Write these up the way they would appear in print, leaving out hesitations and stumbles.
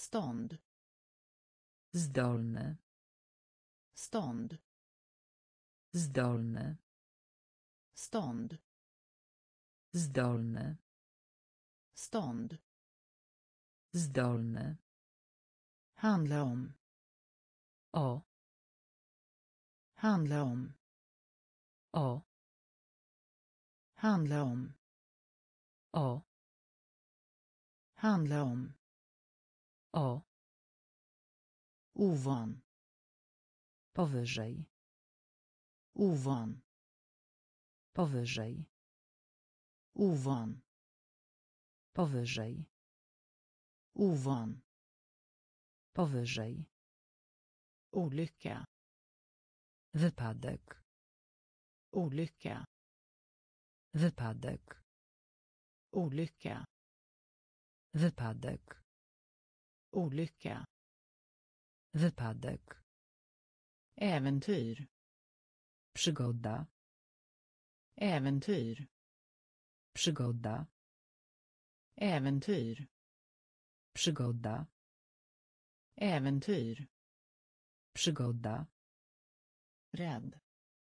Stånd. Zdolny. Stånd. Zdolny. Stånd. Zdolny. Stånd. Zdolny. Handla om. O. Handla om. O. Handla om. O. Handla om. O. Ovan. Powyżej. Ovan. Powyżej. Ovan. Powyżej. Ovan. Powyżej. Olycka. Wypadek. Olycka. Wypadek. Olycka. Wypadek. Olycka. Wypadek. Äventyr. Przygoda. Äventyr. Przygoda. Äventyr. Przygoda. Äventyr. Przygoda. Rädd.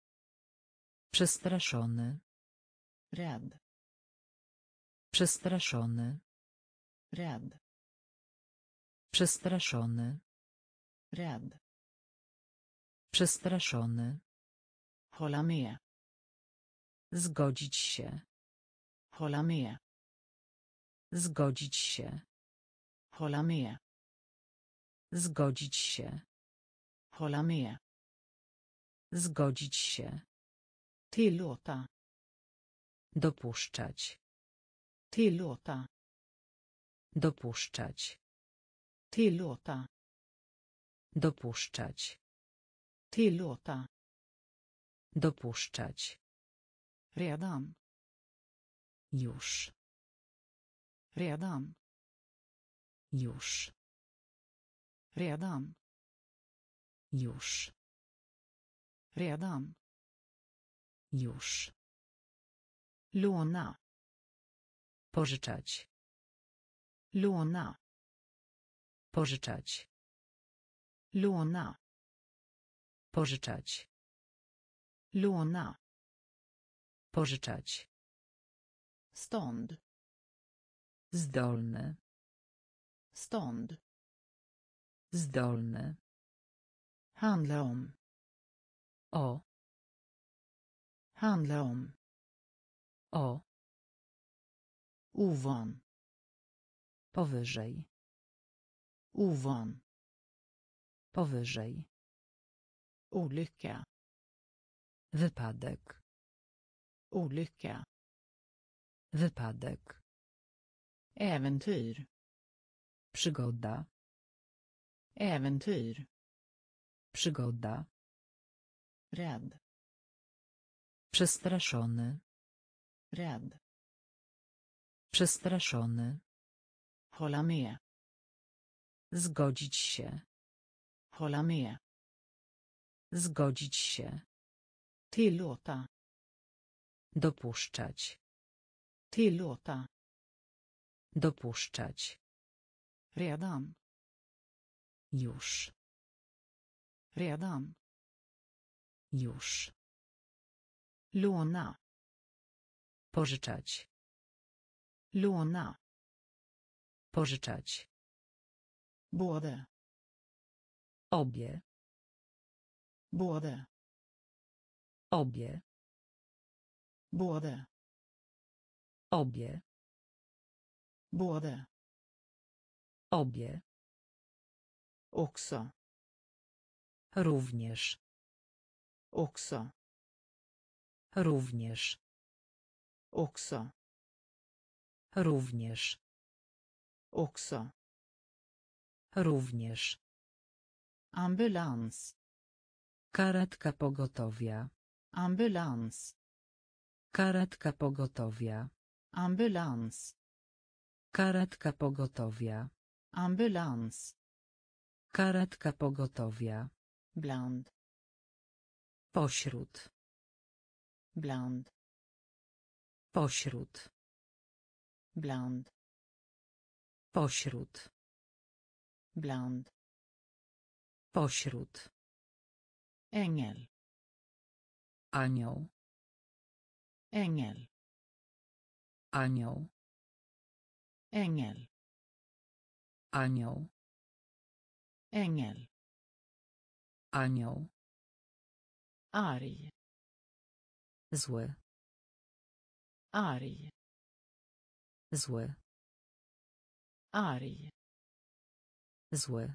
Przestraszony. Rädd. Przestraszony. Rädd. Przestraszony. Rädd. Przestraszony. Hålla med. Zgodzić się. Hålla med. Zgodzić się. Hålla med. Zgodzić się. Hålla med. Zgodzić się. Tillåta. Dopuszczać. Tillåta. Dopuszczać. Tillåta. Dopuszczać. Tillåta. Dopuszczać. Redan. Już. Redan. Już. Redan. Już. Redan. Już. Låna. Pożyczać. Låna. Pożyczać. Låna. Pożyczać. Låna. Pożyczać. Stånd. Zdolny. Stånd. Zdolny. Handla om. O. Handla om. O. Ovan. Powyżej. Ovan. Powyżej. Olycka. Wypadek. Olycka. Wypadek. Äventyr. Przygoda. Äventyr. Przygoda. Rädd. Przestraszony. Rädd. Przestraszony. Hålla med. Zgodzić się. Hålla med. Zgodzić się. Tillåta. Dopuszczać. Tillåta. Dopuszczać. Redan. Już. Redan. Już. Låna. Pożyczać. Låna. Pożyczać. Både. Obie. Både. Obie. Både. Obie. Både. Obie. Också. Również. Också. Również. Också. Również. Också. Również. Ambulans. Karetka pogotowia. Ambulans. Karetka pogotowia. Ambulans. Karetka pogotowia. Ambulans. Karetka pogotowia. Bland. Pośród. Bland. Pośród. Bland. Pośród. Bland. Pośród. Ängel. Anioł. Ängel. Anioł. Ängel. Anioł. Ängel. Anioł. Arg. Zły. Arg. Zły. Arg. Zły.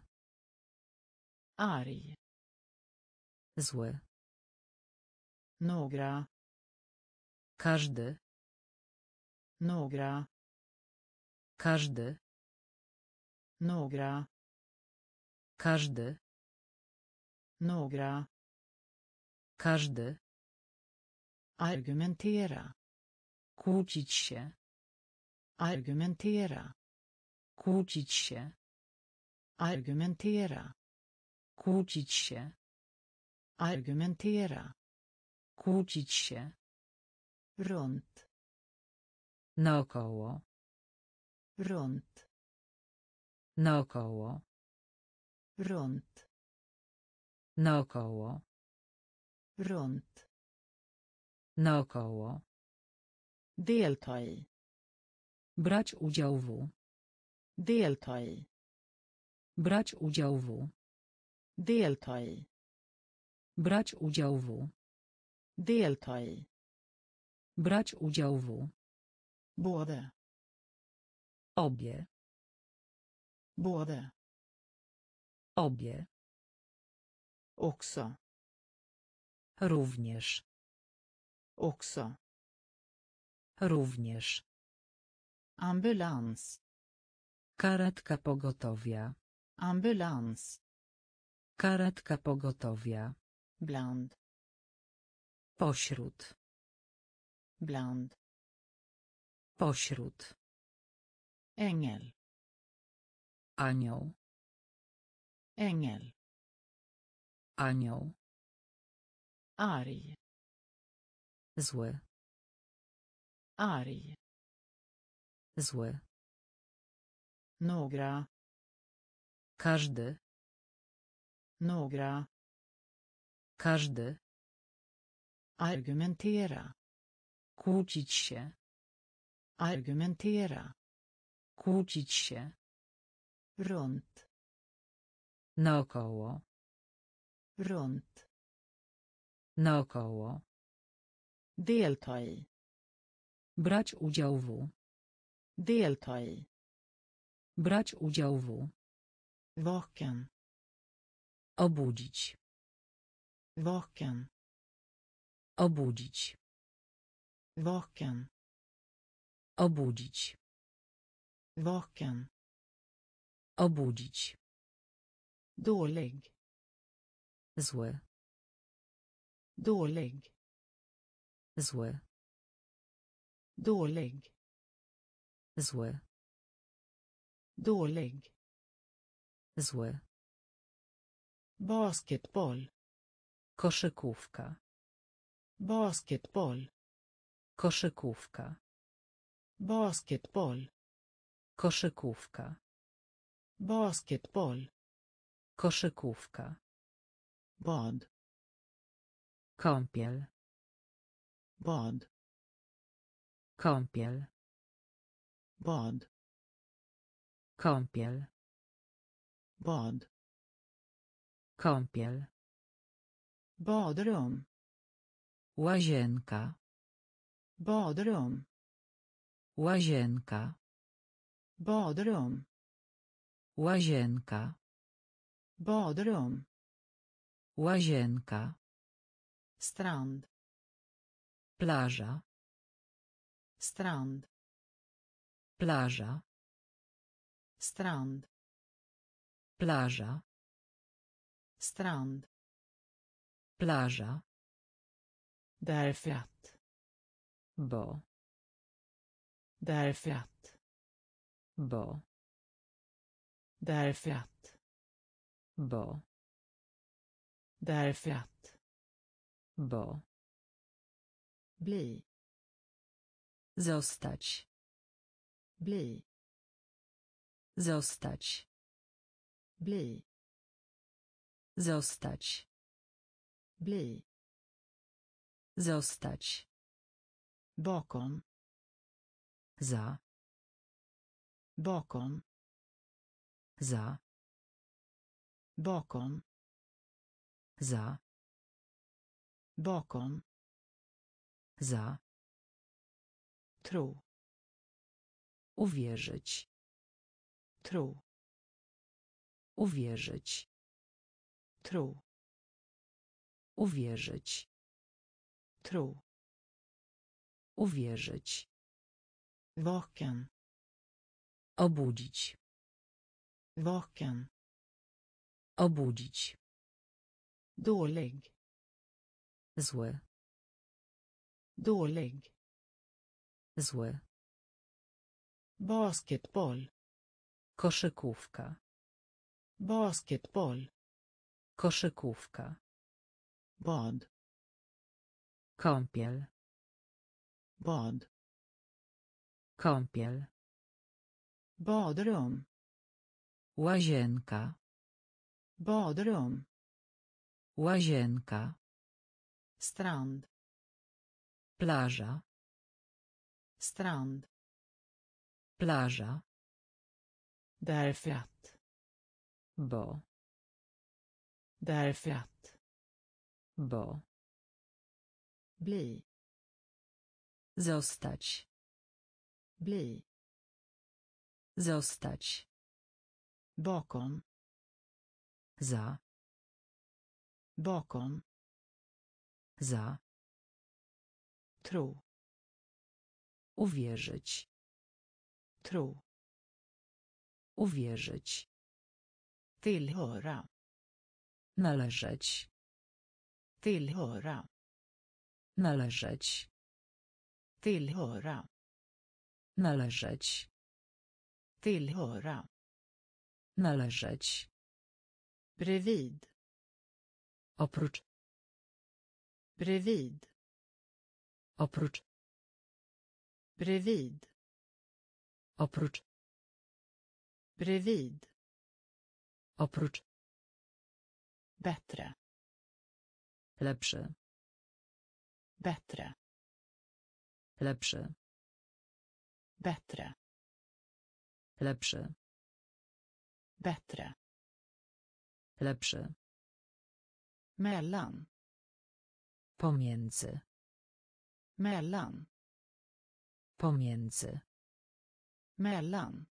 Arg. Zły. Några. Każdy. Några. Każdy. Några. Każdy. Några. Każdy. Argumentera. Kłócić się. Argumentera. Kłócić się. Argumentera. Kłócić się. Argumentera. Kłócić się. Runt. Naokoło. Runt. Naokoło. Runt. Naokoło. Runt. Naokoło. Delta i. Brać udział w. Delta i. Brać udział w. Delta i. Brać udział w. Delta i. Brać udział w. Både. Obie. Både. Obie. Också. Również. Också. Również. Ambulans. Karetka pogotowia. Ambulans. Karetka pogotowia. Bland. Pośród. Bland. Pośród. Ängel. Anioł. Ängel. Anioł. Arg. Zły. Arg. Zły. Några. Każdy. Några. Każdy. Argumentera. Kłócić się. Argumentera. Kłócić się. Runt. Naokoło. Runt. Naokoło. Delta i. Brać udział w. Delta i. Brać udział w. Vaken. Obudzić. Vaken. Obudzić. Vaken. Obudzić. Vaken. Obudzić. Dålig. Zły. Dålig. Zły. Dålig. Zły. Dålig. Zły. Basketboll. Koszykówka. Basketboll. Koszykówka. Basketboll. Koszykówka. Basketboll. Koszykówka. Bad. Kąpiel. Bad. Kąpiel. Bad. Kąpiel. Bad. Kąpiel. Badrum. Łazienka. Badrum. Łazienka. Badrum. Łazienka. Badrum. Łazienka. Strand. Plaża. Strand. Plaża. Strand. Plaża. Strand. Plaża. Därför att. Bo. Därför att. Bo. Därför att. Bo. Därför att. Bo. Bli. Zostać. Bli. Zostać. Bli. Zostać. Bli. Zostać. Bakom. Za. Bakom. Za. Bakom. Za. Bakom. Za. Tro. Uwierzyć. Tro. Uwierzyć. Tro. Uwierzyć. Tro. Uwierzyć. Vaken. Obudzić. Vaken. Obudzić. Dålig. Zły. Dålig. Zły. Basketboll. Koszykówka. Basketboll. Koszykówka. Bad. Kąpiel. Bad. Kąpiel. Badrum. Łazienka. Badrum. Łazienka. Strand. Plaża. Strand. Plaża. Därför att. Bo. Därför att. Bo. Bli. Zostać. Bli. Zostać. Bakom. Za. Bakom. Za. Tro. Uwierzyć. Tro. Uwierzyć. Tillhöra. Należeć. Tillhöra. Należeć. Tillhöra. Należeć. Tillhöra. Należeć. Bredvid. Oprócz. Bredvid. Oprócz. Bredvid. Oprócz. Bredvid. Oprócz. Bättre. Lepszy. Bättre. Lepszy. Bättre. Lepszy. Bättre. Lepszy. Mellan. Pomiędzy. Mellan. Pomiędzy. Mellan.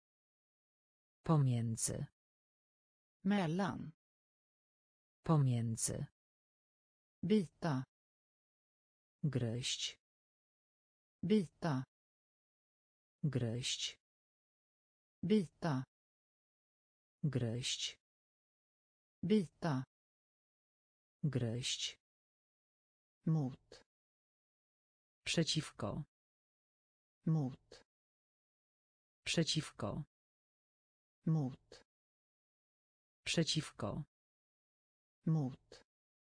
Pomiędzy. Mellan. Pomiędzy. Bita. Gryźć. Bita. Gryźć. Bita. Gryźć. Bita. Gryźć. Mot. Przeciwko. Mot. Przeciwko. Mot. Przeciwko. Mot.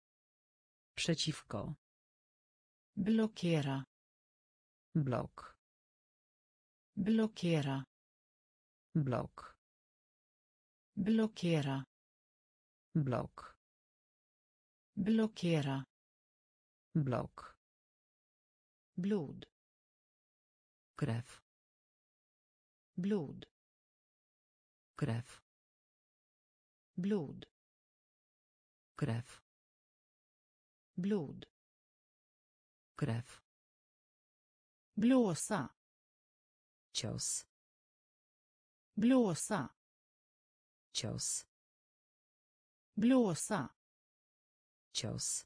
Przeciwko. Blockera. Blok. Blockera. Blok. Blockera. Blok. Blockera. Blok. Blod. Krew. Blod. Krew. Blod. Krew. Blod. Krew. Blåsa. Cios. Blåsa. Cios. Blåsa. Cios.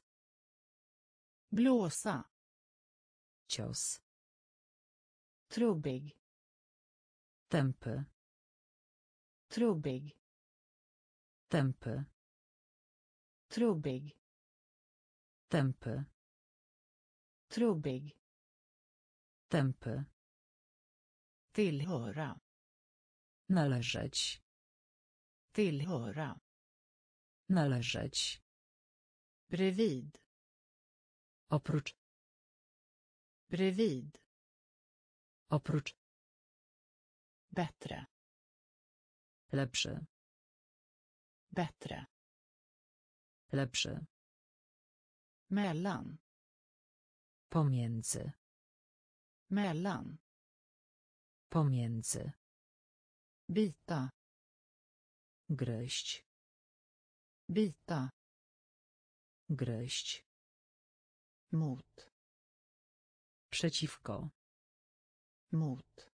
Blåsa. Cios. Trubbig. Tępy. Trubbig. Tępy. Trubbig. Tępy. Trubbig. Tępy. Tillhöra. Należeć. Tillhöra. Należeć. Bredvid. Oprócz. Bredvid. Oprócz. Bättre. Lepszy. Bättre. Lepszy. Mellan. Pomiędzy. Mellan. Pomiędzy. Bita. Gryźć. Bita. Gryźć. Mot. Przeciwko. Mot.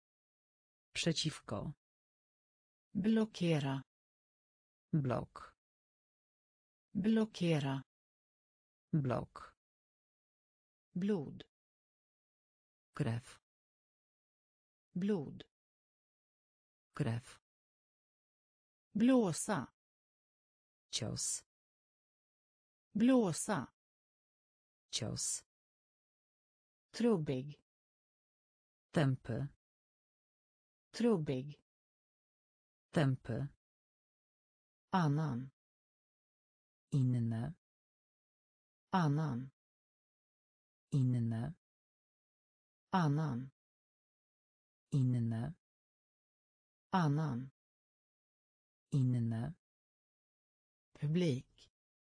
Przeciwko. Blockera. Blok. Blockera. Blok. Blod. Krew. Blod. Krew. Blåsa. Cios. Blåsa. Cios. Trubbig. Tępy. Trubbig. Tępy. Annan. Inne. Annan. Inne. Annan. Inne. Annan. Inne. Publik.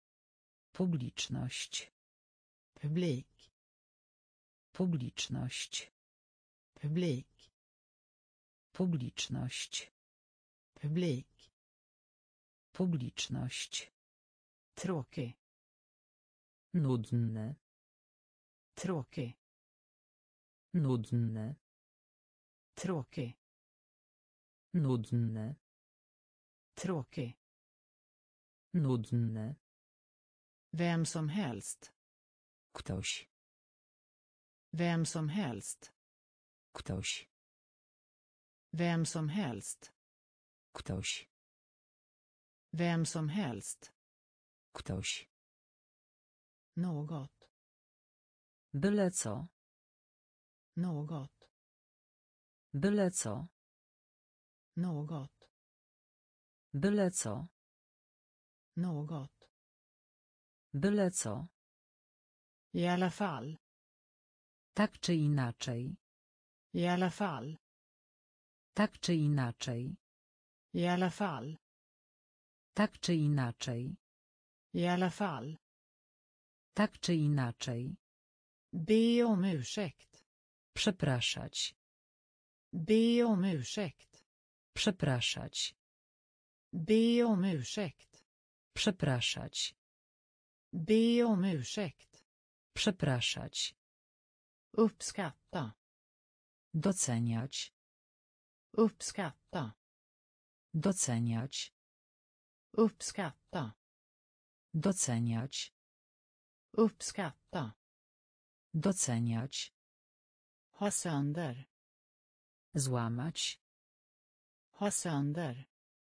Publiczność. Publik. Publiczność. Publik. Publiczność. Publik. Publiczność. Tråkig. Nudny. Tråkig. Nudny. Tråkig. Nudny. Tråkig. Nudny. Vem som helst. Ktoś. Vem som helst. Ktoś. Vem som helst. Ktoś. Vem som helst. Ktoś. Något. Byle co. Något. Byle co. Något. Byle co. Något. Byle co. I alla fall. Tak czy inaczej. I alla fall. Tak czy inaczej. I alla fall. Tak czy inaczej. I alla fall. Tak czy inaczej. Be om ursäkt. Przepraszać. Be om ursäkt. Przepraszać. Be om ursäkt. Przepraszać. Be om ursäkt. Przepraszać. Uppskatta. Doceniać. Uppskatta. Doceniać. Uppskatta. Doceniać. Uppskatta. Doceniać. Ha sönder. Złamać. Ha sönder.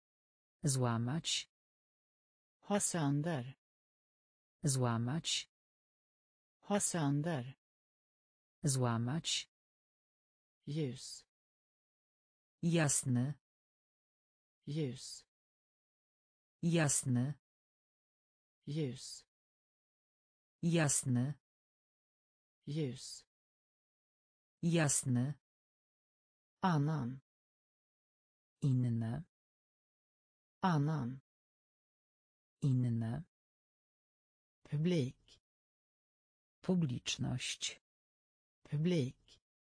Złamać. Ha sönder. Złamać. Ha sönder. Złamać. Ljus. Jasny. Ljus. Jasny. Ljus. Jasny. Ljus. Jasny. Annan. Inne. Annan. Inne. Publik. Publiczność. Publik.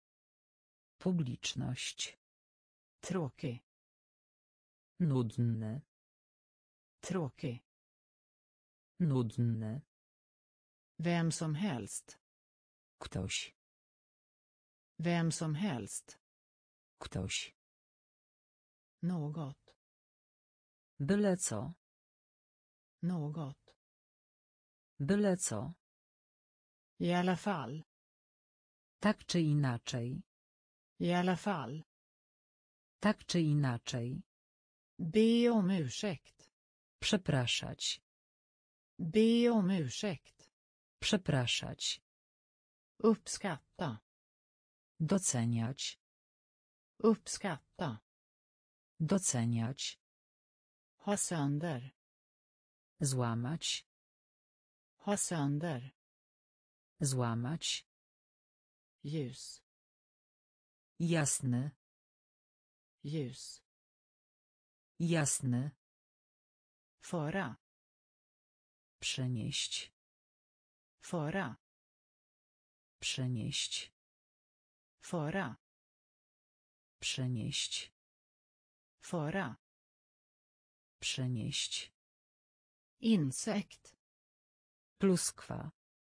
Publiczność. Tråkig. Nudny. Tråkig. Nudny. Vem som helst. Ktoś. Vem som helst. Ktoś. Något. Byle co. Något. Byle co. I alla fall. Tak czy inaczej. I alla fall. Tak czy inaczej. Be om ursäkt. Przepraszać. Be om ursäkt. Przepraszać. Uppskatta. Doceniać. Uppskatta. Doceniać. Ha sönder. Złamać. Ha sönder. Złamać. Ljus. Jasny. Ljus. Jasny. Föra. Przenieść. Föra. Przenieść. Föra. Przenieść. Föra. Przenieść. Insekt. Pluskwa.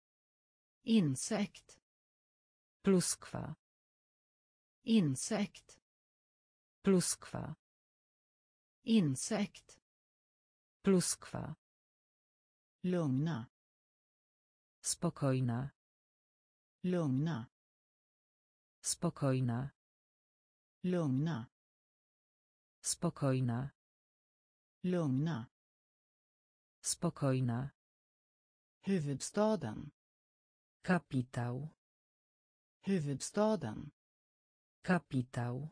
Insekt. Pluskwa. Insekt. Pluskwa. Insekt. Pluskwa. Lugna. Spokojna. Lugna. Spokojna. Lugna. Spokojna. Lugna. Spokojna. Huvudstaden. Kapitał. Huvudstaden. Kapitał.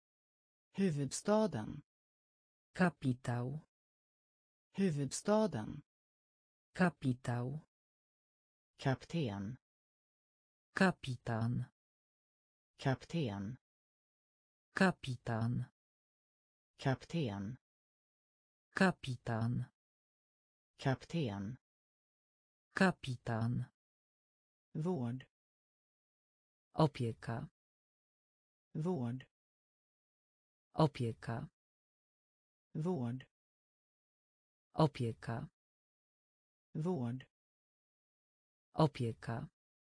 Huvudstaden. Kapitał. Huvudstaden. Kapitał. Kapten. Kapitan. Kapten. Kapitan. Kapten. Kapitan. Kapten. Kapitan. Vård. Opieka. Vård. Opieka. Vård. Opieka. Vård. Opieka.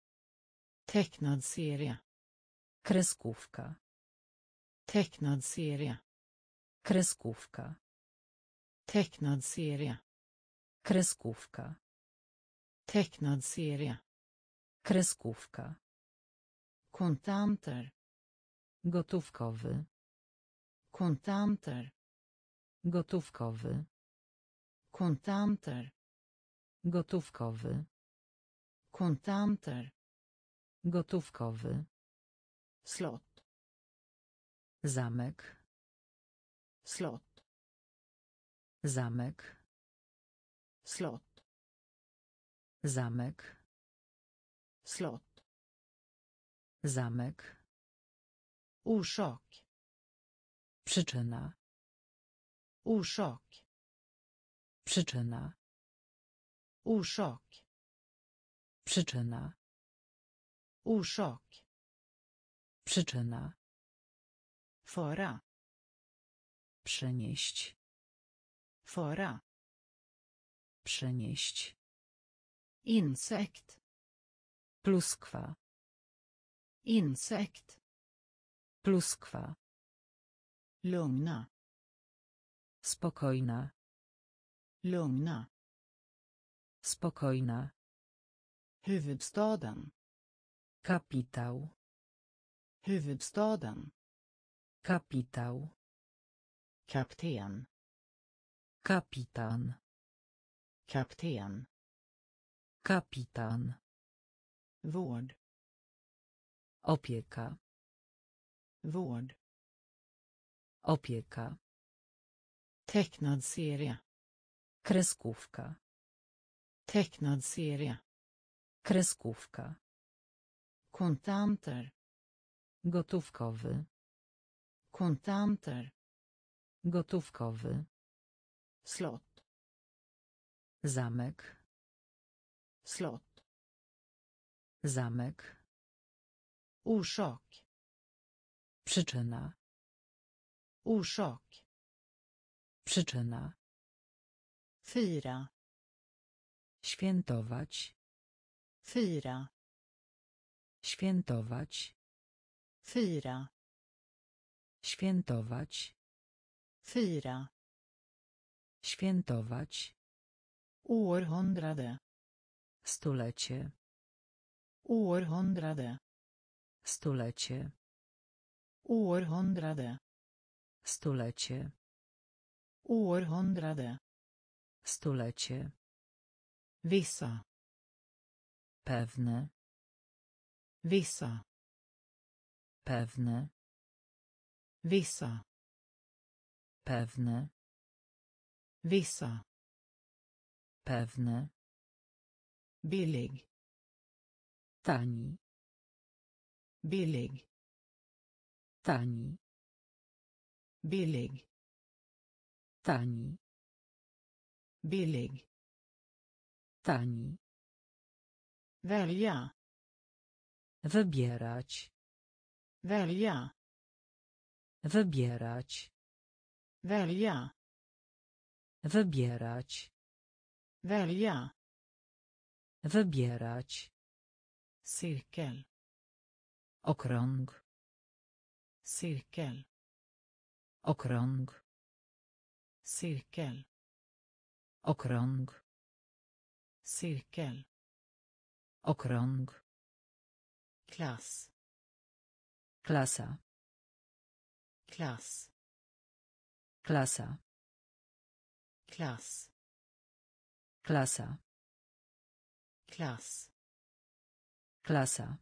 Tecknad serie. Kreskówka. Tecknad serie. Kreskówka. Tecknad serie. Kreskówka. Tecknad serie. Kreskówka. Kontanter. Gotówkowy. Kontanter. Gotówkowy. Kontanter. Gotówkowy. Kontanter. Gotówkowy. Slott. Zamek. Slott. Zamek. Slott. Zamek. Slott. Zamek. Orsak. Przyczyna. Orsak. Przyczyna. Orsak. Przyczyna. Orsak. Przyczyna. Föra. Przenieść. Föra. Przenieść. Insekt. Pluskwa. Insekt. Pluskwa. Lugna. Spokojna. Lugna. Spokojna. Huvudstaden. Kapitał. Huvudstaden. Kapitał. Kapten. Kapitan. Kapten. Kapitan. Vård. Opieka. Vård. Opieka. Tecknad serie. Kreskówka. Tecknad serie. Kreskówka. Kontanter. Gotówkowy. Kontanter. Gotówkowy. Slott. Zamek. Slott. Zamek. Orsak. Przyczyna. Orsak. Przyczyna. Fira. Świętować. Fira. Świętować. Fira. Świętować. Fira. Świętować. Århundrade. Stulecie. Århundrade. Stulecie. Århundrade. Stulecie. Århundrade. Stulecie. Vissa. Pewne. Vissa. Pewne. Vissa. Pewne. Vissa. Pewne. Billig. Tani. Billig. Tani. Billig. Tani. billig, Tani. välja, Wybierać. välja, Wybierać. välja, Wybierać. välja, Wybierać. cirkel, Okrąg. cirkel, Okrąg. cirkel, Okrąg. cirkel, Okrąg. klass, Klasa. klass, Klasa. klass, Klasa. klass, Klasa.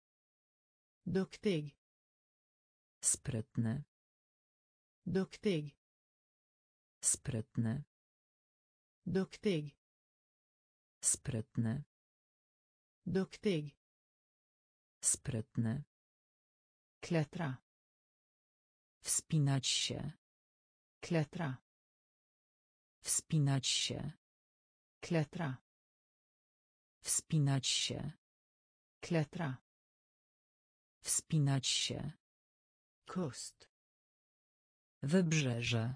duktig, Sprytny. duktig, Sprytny. duktig, Sprytny. duktig, Sprytny. klättra, Wspinać się. klättra, Wspinać się. klättra, Wspinać się. klättra, Wspinać się. kust, Wybrzeże.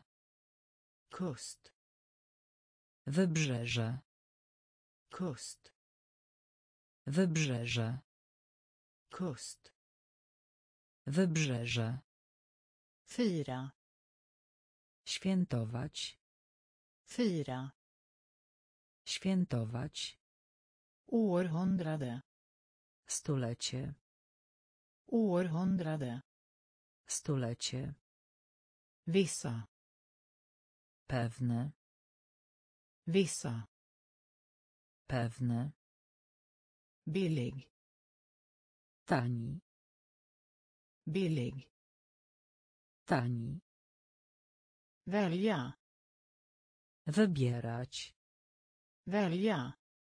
kust, Wybrzeże. kust, Wybrzeże. kust, Wybrzeże. fira, Świętować. fira, Świętować. århundrade, Stulecie. århundrade, Stulecie. vissa, Pewne. vissa, Pewne. billig, Tani. billig, Tani. välja, Wybierać. välja,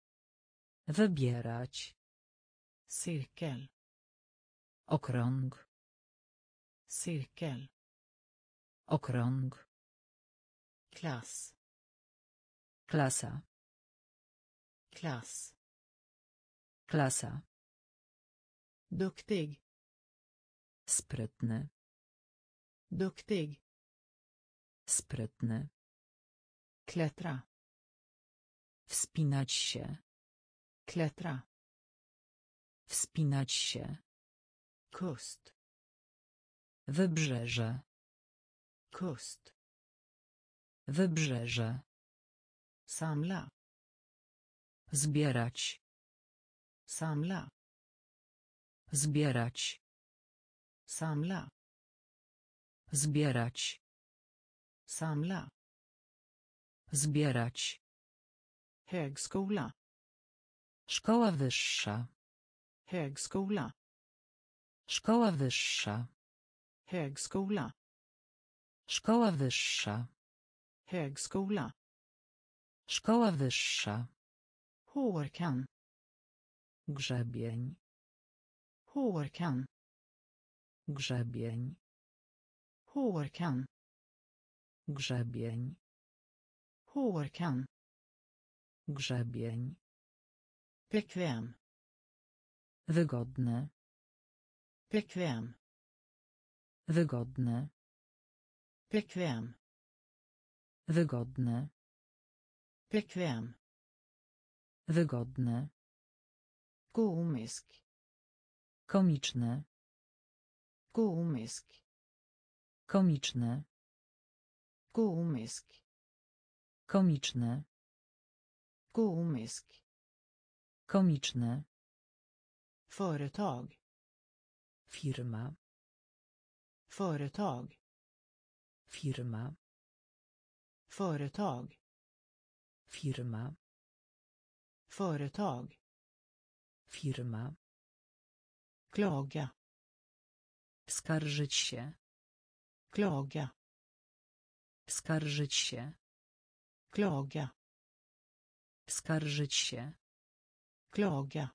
Wybierać. cirkel, Okrąg. cirkel, Okrąg. klass, Klasa. klass, Klasa. duktig, Sprytny. duktig, Sprytny. klättra, Wspinać się. klättra, Wspinać się. kust, Wybrzeże. kust, Wybrzeże. samla, Zbierać. samla, Zbierać. samla, Zbierać. samla, Zbierać. högskola, Szkoła wyższa. högskola, Szkoła wyższa. högskola, Szkoła wyższa. högskola, Szkoła wyższa. hårkam, Grzebień. hårkam, Grzebień. hårkam, Grzebień. hårkam, Grzebień. bekväm, Wygodne. bekväm, Wygodne. bekväm, Wygodne. bekväm, Wygodne. komisk, Komiczne. komisk, Komiczne. komisk, Komiczne. komisk, Komiczne. företag, Firma. företag, Firma. företag, Firma. företag, Firma. klaga, Skarżyć się. klaga, Skarżyć się. klaga, Skarżyć się. klaga,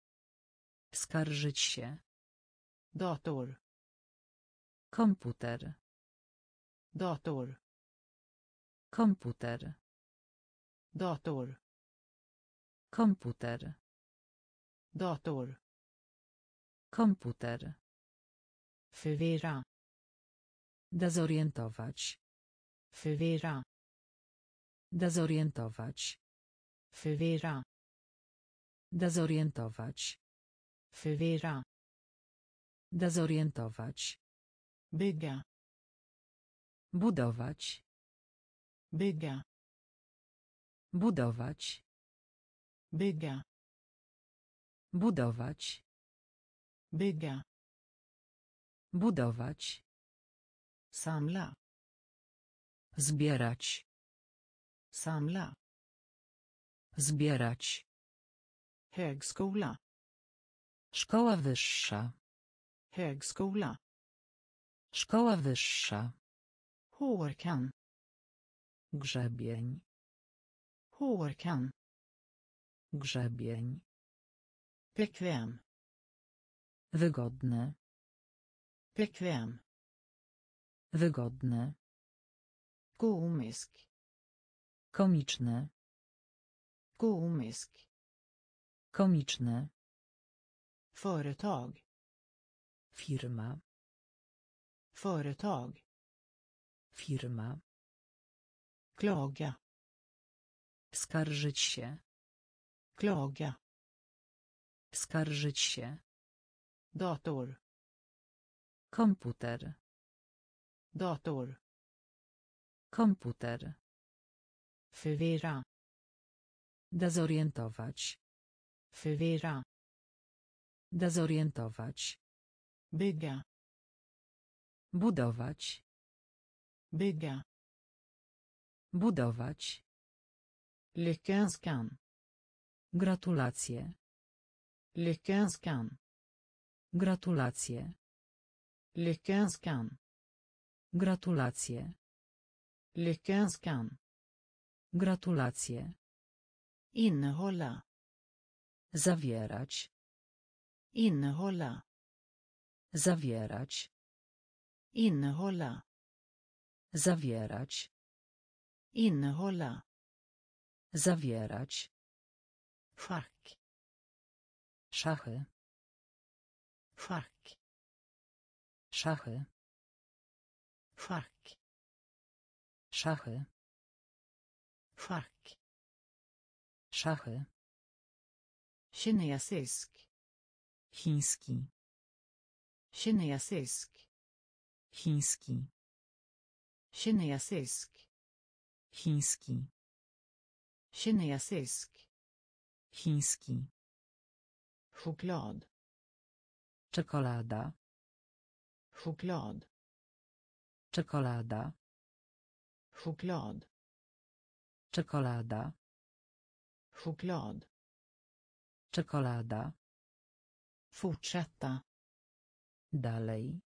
Skarżyć się. dator, Komputer. dator, Komputer. dator, komputer, dator, komputer, förvirra, dezorientować, förvirra, dezorientować, förvirra, dezorientować, förvirra, dezorientować, bygga, budować, bygga, budować, bygga, budować, bygga, budować, samla, zbierać, samla, zbierać, högskola, szkoła wyższa, högskola, szkoła wyższa, hårkam, grzebień, hårkam, grzebień, bekväm, wygodne, bekväm, wygodne, komisk, komiczne, komisk, komiczne, företag, firma, företag, firma, klaga, skarżyć się, klaga, skarżyć się, dator, komputer, dator, komputer, förvirra, dezorientować, förvirra, dezorientować, bygga, budować, bygga, budować, lyckönskan, gratulacje, lyckönskan, gratulacje, lyckönskan, gratulacje, lyckönskan, gratulacje, innehålla, zawierać, innehålla, zawierać, innehålla, zawierać, innehålla, zawierać, schack, szachy, schack, szachy, schack, szachy, schack, szachy, kinesisk, chiński, kinesisk, chiński, kinesisk, chiński, kinesisk, chiński, choklad, czekolada, choklad, czekolada, choklad, czekolada, choklad, czekolada, fortsätta, dalej,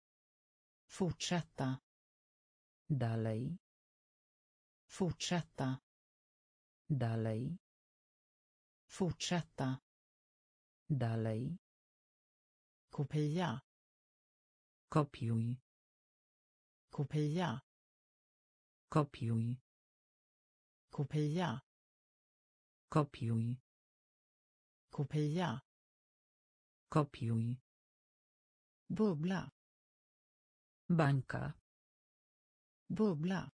fortsätta, dalej, fortsätta, dalej, fortsätta, dalej, kopia, kopiuj, kopia, kopiuj, kopia, kopiuj, kopia, kopiuj, bubbla, bańka, bubbla,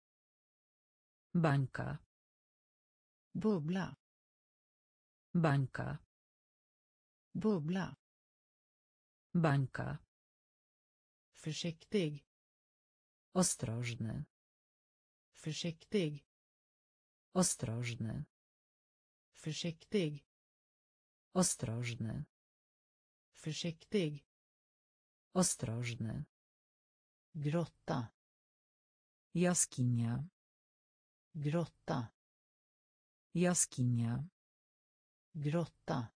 bańka, bubbla, bańka, bubbla, bańka, försiktig, ostrożny, försiktig, ostrożny, försiktig, ostrożny, försiktig, ostrożny, grotta, jaskinia, grotta, jaskinia, grotta,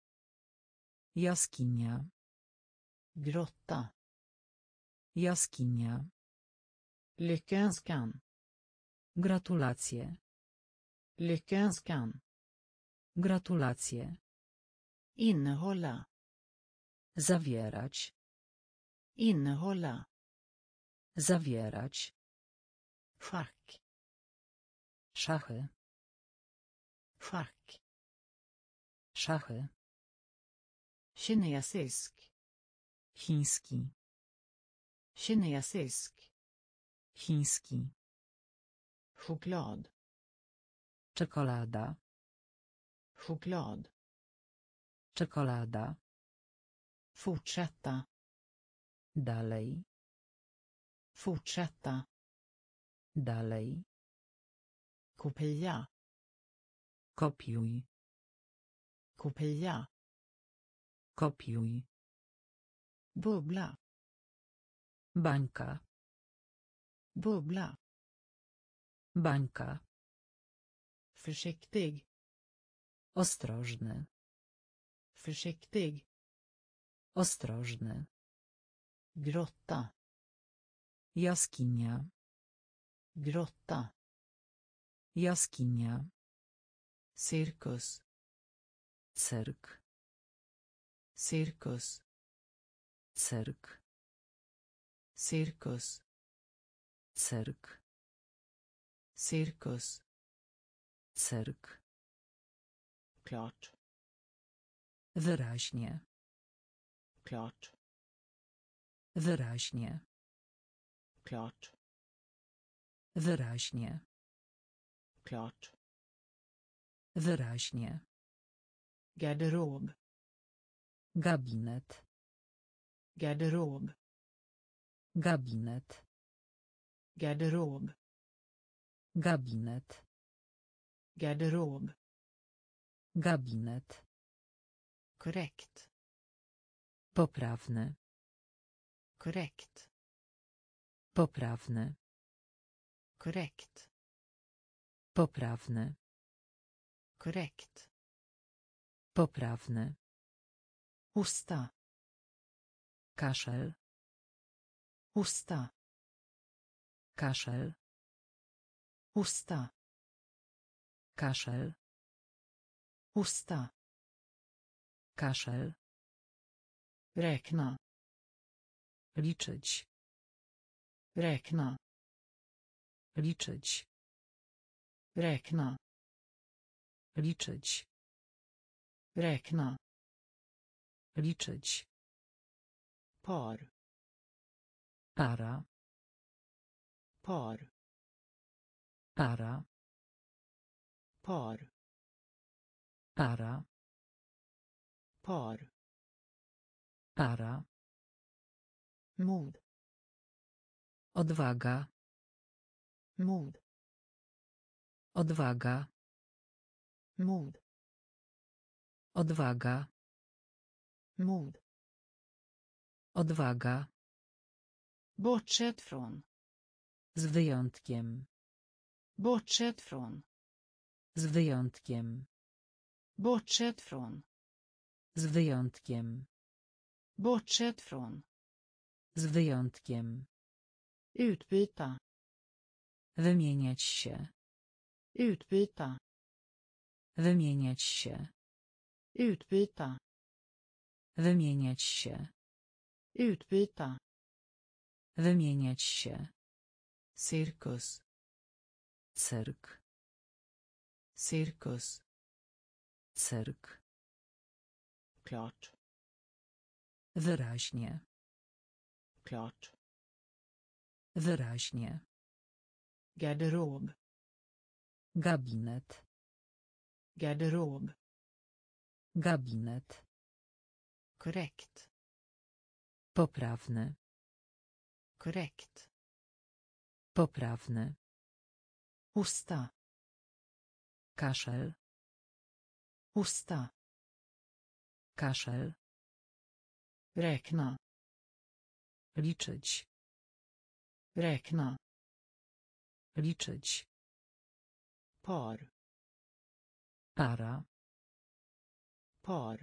jaskinia, grotta, jaskinia, lyckönskan, gratulacje, lyckönskan, gratulacje, innehålla, zawierać, innehålla, zawierać, schack, szachy, Schack. Szachy. Kinesisk. Chiński. Kinesisk. Chiński. Choklad. Czekolada. Choklad. Czekolada. Fortsätta. Dalej. Fortsätta. Dalej. Kopia. Kopiuj. Kopia. Kopiuj. Bubbla. Bańka. Bubbla. Bańka. Försiktig. Ostrożny. Försiktig. Ostrożny. Grotta. Jaskinia. Grotta. Jaskinia. Cirkus. Cyrk. Cirkus. Cyrk. Cirkus. Cyrk. Cirkus. Cyrk. Klart. Wyraźnie. Klart. Wyraźnie. Klart. Wyraźnie. Klart. Wyraźnie. Garderob. Gabinet. Garderob. Gabinet. Garderob. Gabinet. Garderob. Gabinet. Korrekt. Poprawny. Korrekt. Poprawny. Korrekt. Poprawny. Korrekt. Poprawny. Hosta. Kaszel. Hosta. Kaszel. Hosta. Kaszel. Hosta. Kaszel. Räkna. Liczyć. Räkna. Liczyć. Räkna. Liczyć. Räkna. Liczyć. Par. Para. Par. Para. Par. Para. Par. Para. Mod. Odwaga. Mod. Odwaga. Mod. Odwaga. Mod. Odwaga. Bortsett från. Z wyjątkiem. Bortsett från. Z wyjątkiem. Bortsett från. Z wyjątkiem. Bortsett från. Z wyjątkiem. Utbyta. Wymieniać się. Utbyta. Wymieniać się. Utbyta. Wymieniać się. Utbyta. Wymieniać się. Cirkus. Cyrk. Cirkus. Cyrk. Klart. Wyraźnie. Klart. Wyraźnie. Garderob. Gabinet. Garderob. Gabinet. Korrekt. Poprawny. Korrekt. Poprawny. Hosta. Kaszel. Hosta. Kaszel. Räkna. Liczyć. Räkna. Liczyć. Par. Para. Par.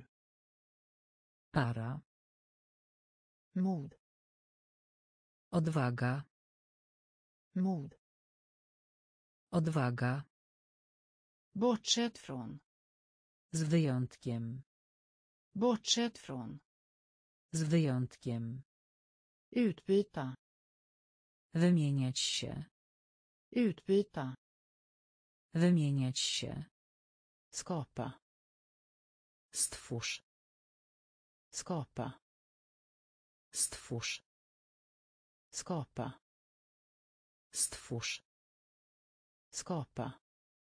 Para. Mod. Odwaga. Mod. Odwaga. Bortsett från. Z wyjątkiem. Bortsett från. Z wyjątkiem. Utbyta. Wymieniać się. Utbyta. Wymieniać się. Skapa. Stwórz. Skapa. Stwórz. Skapa. Stwórz. Skapa.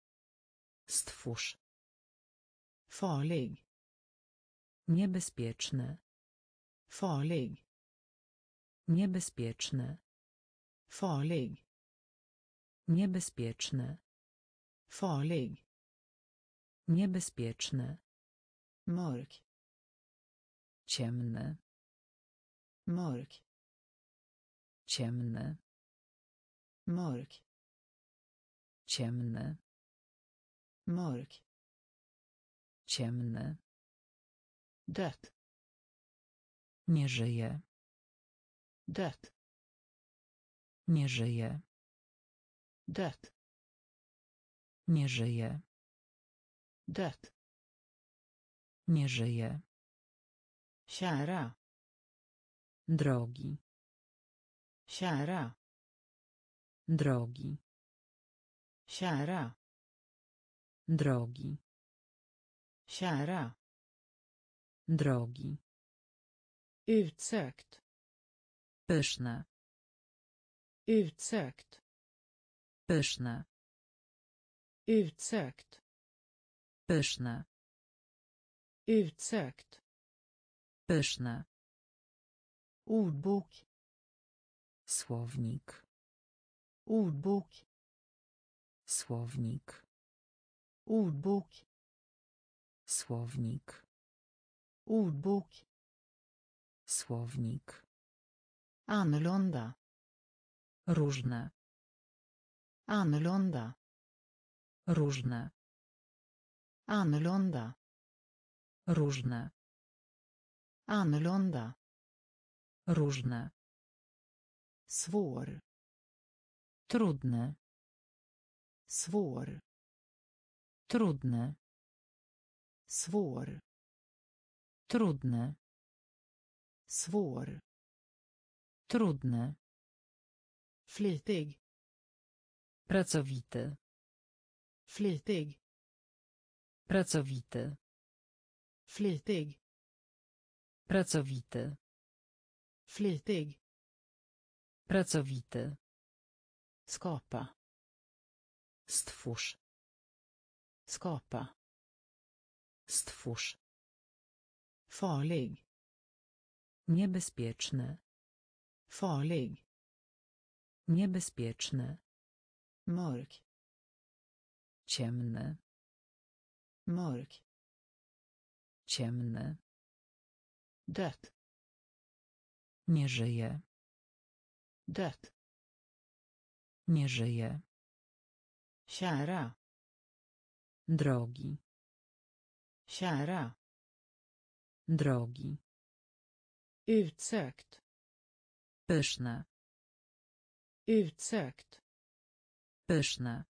Stwórz. Farlig. Niebezpieczne. Farlig. Niebezpieczne. Farlig. Niebezpieczne. Farlig. Niebezpieczne. Mörk. Ciemne. Mörk. Ciemne. Mörk. Ciemne. Mörk. Ciemne. Dött. Nie żyje. Dött. Nie żyje. Dött. Nie żyje. Dött. Nie żyje. Kära. Drogi. Kära. Drogi. Kära. Drogi. Kära. Drogi. Utsökt. Pyszne. Utsökt. Pyszne. Utsökt. Pyszne. Utsökt. Pyszne. Ordbok. Słownik. Ordbok. Słownik. Ordbok. Słownik. Ordbok. Słownik. Annorlunda. Różne. Annorlunda. Różne. Annorlunda. Różne. Annorlunda. Różne. Svår. Trudne. Svår. Trudne. Svår. Trudne. Svår. Trudne. Flitig. Pracowity. Flitig. Pracowity. Flitig. Pracowity. Flitig. Pracowity. Skapa. Stwórz. Skapa. Stwórz. Farlig. Niebezpieczne. Farlig. Niebezpieczne. Mörk. Ciemne. Mörk. Ciemne. Dött. Nie żyje. Dött. Nie żyje. Kära. Drogi. Kära. Drogi. Utsökt. Pyszne. Utsökt. Pyszne.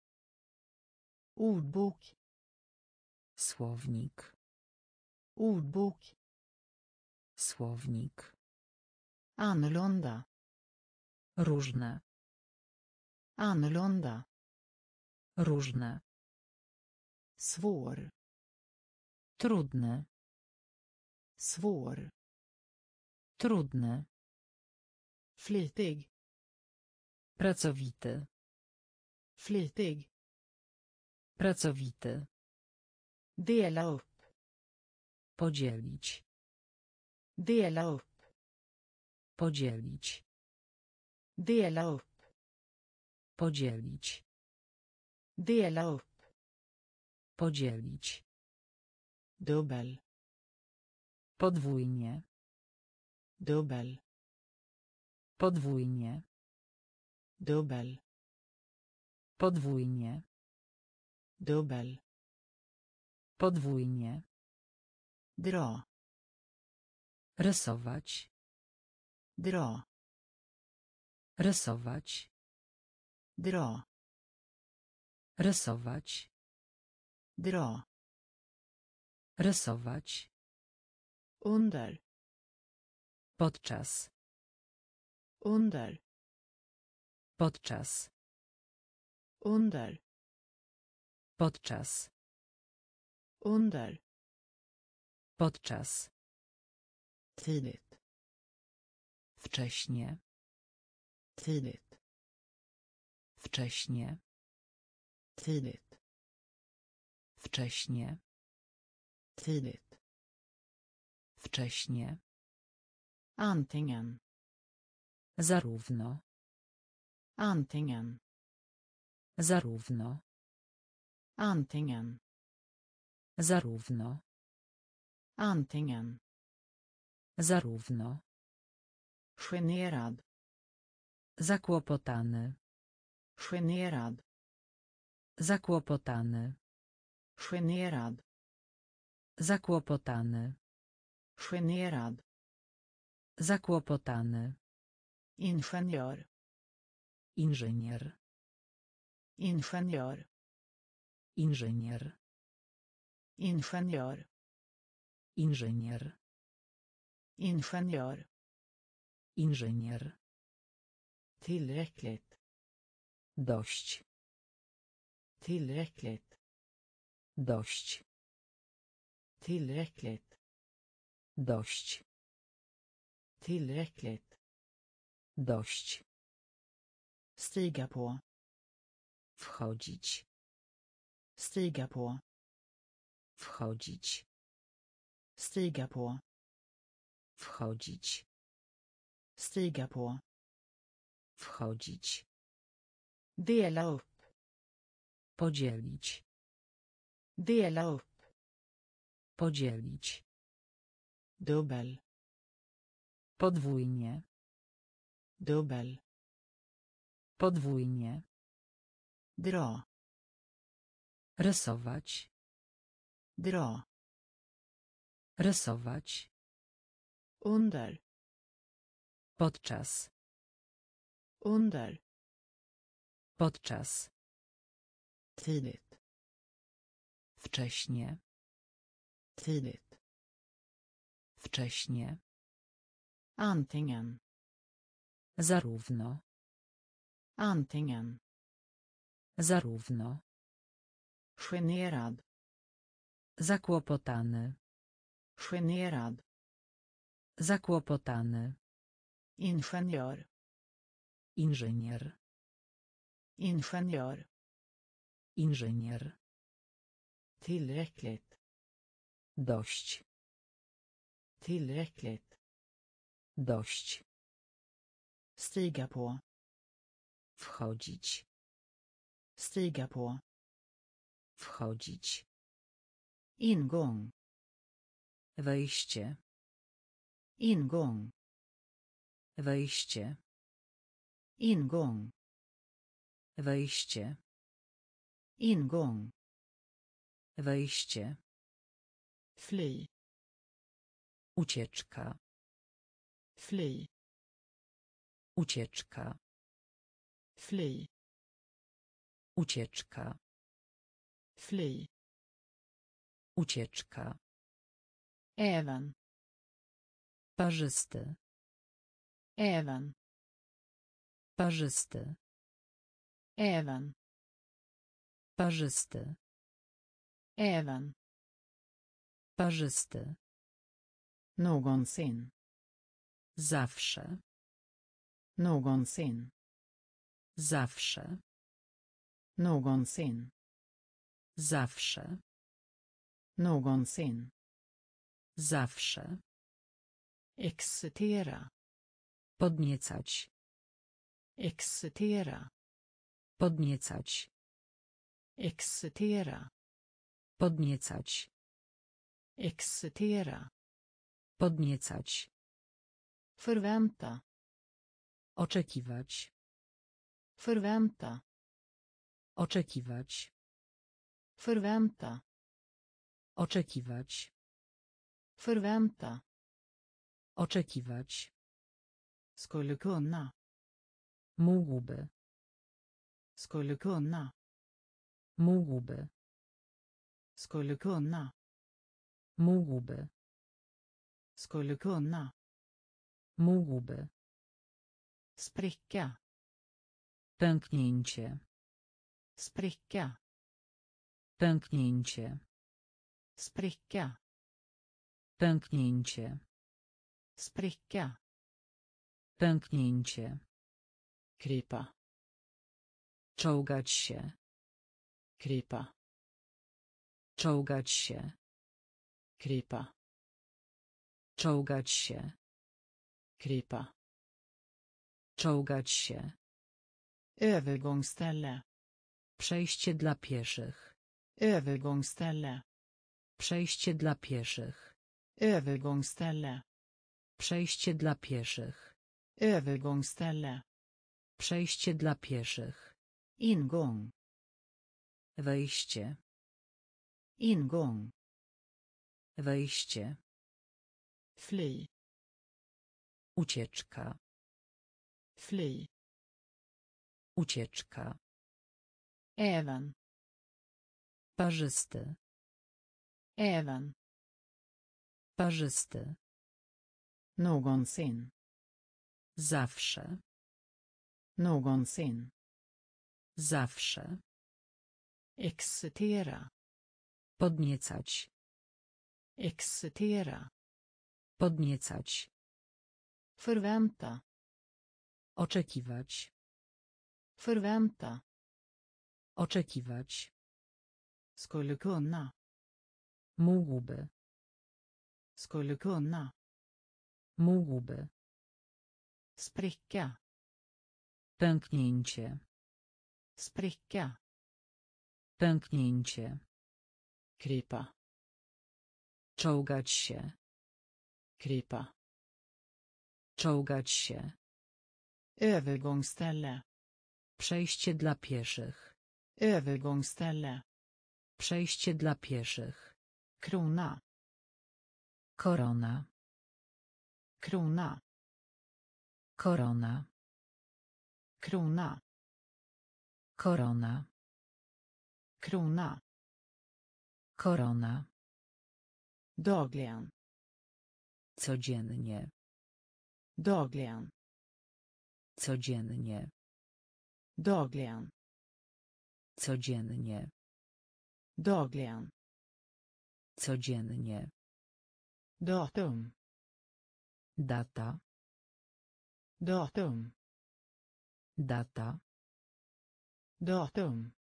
Ordbok. Słownik. Ordbok. Słownik. Annorlunda. Różne. Annorlunda. Różne. Svår. Trudne. Svår. Trudne. Flitig. Pracowity. Flitig. Pracowity. Dela upp. Podzielić. Dela upp. Podzielić. Dela upp. Podzielić. Dela upp. Podzielić. Dubbel. Podwójnie. Dubbel. Podwójnie. Dubbel. Podwójnie. Dubbel. Podwójnie. Dra. Rysować. Dra. Rysować. Dra. Rysować. Dra. Rysować. Under. Podczas. Under. Podczas. Under. Podczas. Under. Podczas. Tidigt. Wcześnie. Tidigt. Wcześnie. Tidigt. Wcześnie. Tidigt. Wcześnie. Antingen. Zarówno. Antingen. Zarówno. Antingen. Zarówno. Antingen. Zarówno. Generad. Zakłopotany. Generad. Zakłopotany. Generad. Zakłopotany. Generad. Zakłopotany. Ingenjör. Inżynier. Ingenjör. Inżynier. Ingenjör. Inżynier. Ingenjör. Inżynier. Tillräckligt. Dość. Tillräckligt. Dość. Tillräckligt. Dość. Tillräckligt. Dość. Stiga på. Wchodzić. Stiga på. Wchodzić. Stiga på. Wchodzić. Stiga på. Wchodzić. Dela upp. Podzielić. Dela upp. Podzielić. Dubbel. Podwójnie. Dubbel. Podwójnie. Dra. Rysować. Dra. Rysować. Under. Podczas. Under. Podczas. Tidigt. Wcześnie. Tidigt. Wcześnie. Antingen. Zarówno. Antingen. Zarówno. Generad. Zakłopotany. Generad. Zakłopotany. Ingenjör. Inżynier. Ingenjör. Inżynier. Tillräckligt. Dość. Tillräckligt. Dość. Stiga på. Wchodzić. Stiga på. Wchodzić. Ingång. Wejście. Ingång. Wejście. Ingång. Wejście. Ingång. Wejście. Fly. Ucieczka. Fly. Ucieczka. Fly. Ucieczka. Fly. Ucieczka. Även. Parzysty. Även. Parzysty. Även. Parzysty. Även. Parzysty. Någonsin. Zawsze. Någonsin. Zawsze. Någonsin. Zawsze. Någonsin. Zawsze. Excitera. Podniecać. Excitera. Podniecać. Excitera. Podniecać. Excitera. Podniecać. Förvänta. Oczekiwać. Förvänta. Oczekiwać. Förvänta. Oczekiwać. Förvänta. Oczekiwać. Skulle kunna. Mógłby. Skulle kunna. Mógłby. Skulle kunna. Mógłby. Skulle kunna. Mógłby. Spricka. Pęknięcie. Spricka. Pęknięcie. Spricka. Pęknięcie. Spricka. Pęknięcie. Krypa. Czołgać się. Krypa. Czołgać się. Krypa. Czołgać się. Krypa. Czołgać się. Övergångsställe. Przejście dla pieszych. Övergångsställe. Przejście dla pieszych. Övergångsställe. Przejście dla pieszych. Övergångsställe. Przejście dla pieszych. Ingång. Wejście. Ingång. Wejście. Fly. Ucieczka. Fly. Ucieczka. Även. Parzysty. Även. Parzysty. Någonsin. Zawsze. Någonsin. Zawsze. Excitera. Podniecać. Excitera. Podniecać. Förvänta. Oczekiwać. Förvänta. Oczekiwać. Skulle kunna. Mógłby. Skulle kunna. Mógłby. Spricka. Pęknięcie. Spricka. Pęknięcie. Krypa. Czołgać się. Krypa. Czołgać się. Övergångsställe. Przejście dla pieszych. Övergångsställe. Przejście dla pieszych. Krona. Korona. Krona. Korona. Krona. Korona. Krona. Korona. Dagligen. Codziennie. Dagligen. Codziennie. Dagligen. Codziennie. Dagligen. Codziennie. Datum. Data. Datum. Data. Datum.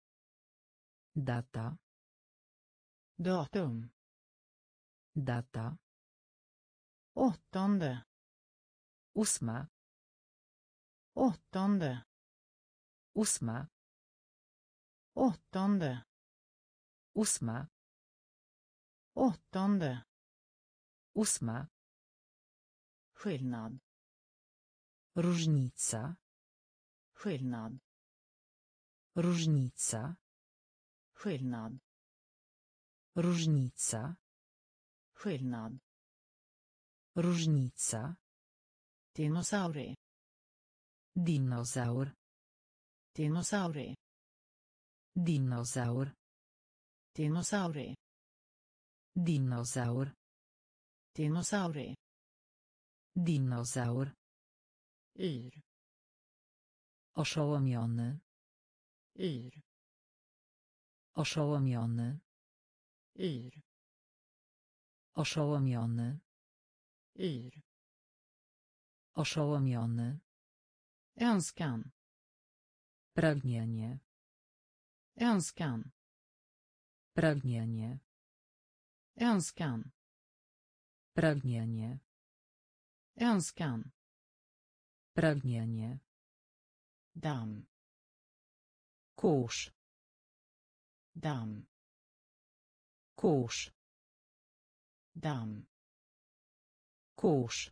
Data. Datum. Data. 8. 8. 8. 8. 8. 8. 8. 8. Skillnad. Różnica. Skillnad. Różnica. Skillnad. Różnica. Skillnad. Różnica. Dinosaurie. Dinozaur. Dinosaurie. Dinozaur. Dinosaurie. Dinozaur. Dinosaurie. Dinozaur. Yr. Oszołomiony. Yr. Oszołomiony. Yr. Oszołomiony. Yr. Oszołomiony. Önskan. Pragnienie. Önskan. Pragnienie. Önskan. Pragnienie. Önskan. Pragnienie. Damm. Kurz. Damm. Kurz. Damm. Kurz.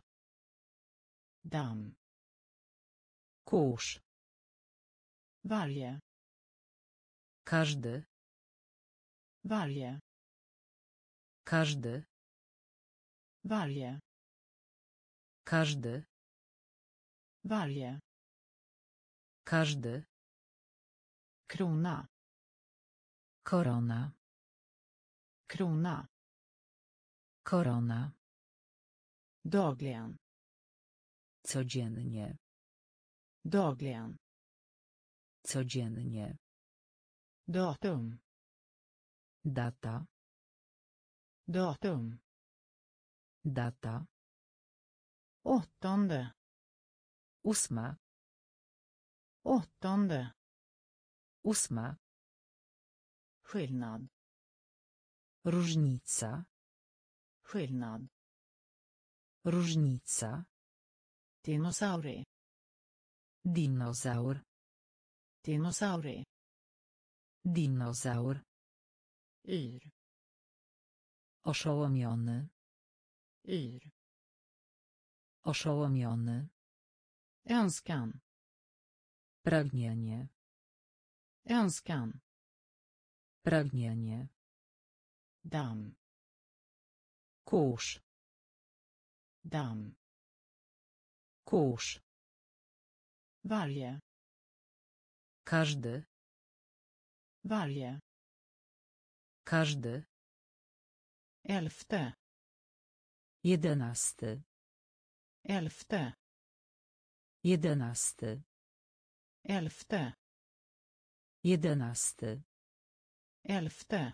Damm. Kurz. Varje. Każdy. Varje. Każdy. Varje. Każdy. Varje. Każdy. Krona. Korona. Krona. Korona. Dagligen. Codziennie. Dagligen. Codziennie. Datum. Data. datum, Data. 8:e, 8. 8:e, 8. skillnad, Różnica. skillnad, Różnica. dinosaurie, Dinozaur. dinosaurie, Dinozaur. yr, Oszołomiony. yr, Oszołomiony. önskan, Pragnienie. önskan, Pragnienie. damm, Kurz. damm, Kurz. varje, Każdy. varje, Każdy. 11:e, 11. 11:e, 11. 11:e, 11. 11:e,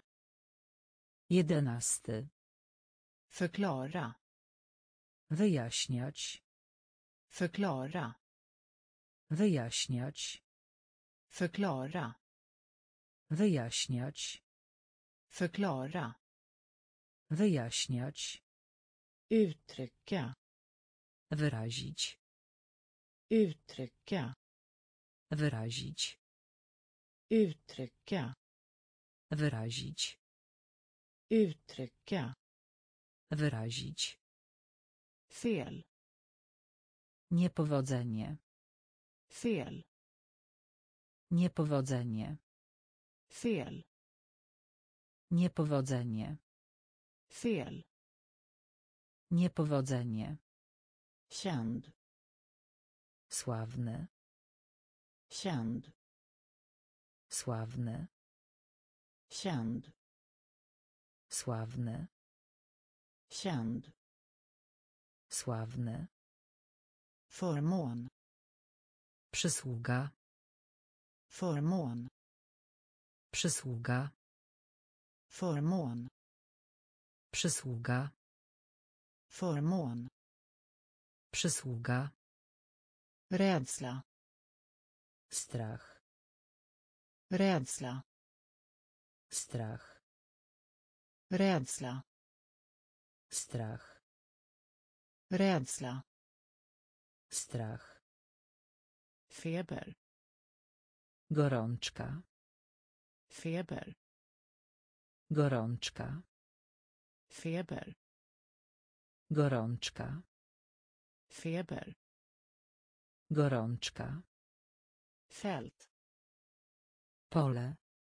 11. förklara, Wyjaśniać. förklara, Wyjaśniać. förklara, Wyjaśniać. förklara, Wyjaśniać. uttrycka, Wyrazić. uttrycka, Wyrazić. uttrycka, Wyrazić. uttrycka, Wyrazić. fel, Niepowodzenie. fel, Niepowodzenie. fel, Niepowodzenie. fel, Niepowodzenie. känd, Sławny. känd, Sławny. känd, Sławny. känd, Sławny. förmån, Przysługa. förmån, Przysługa. förmån, Przysługa. förmån, Przysługa. rädsla, Strach. rädsla, Strach. rädsla, Strach. rädsla, Strach. feber, Gorączka. feber, Gorączka. feber, Gorączka. feber, Gorączka. fält, Pole.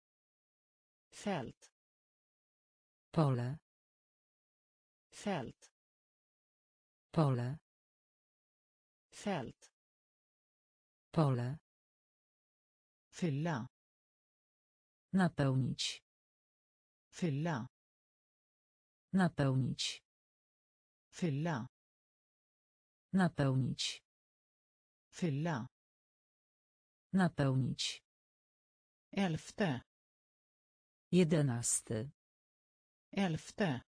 fält, Pole. fält, Pole. fält, Pole. fylla, Napełnić. fylla, Napełnić. fylla, Napełnić. fylla, Napełnić. 11:e, 11. 11:e,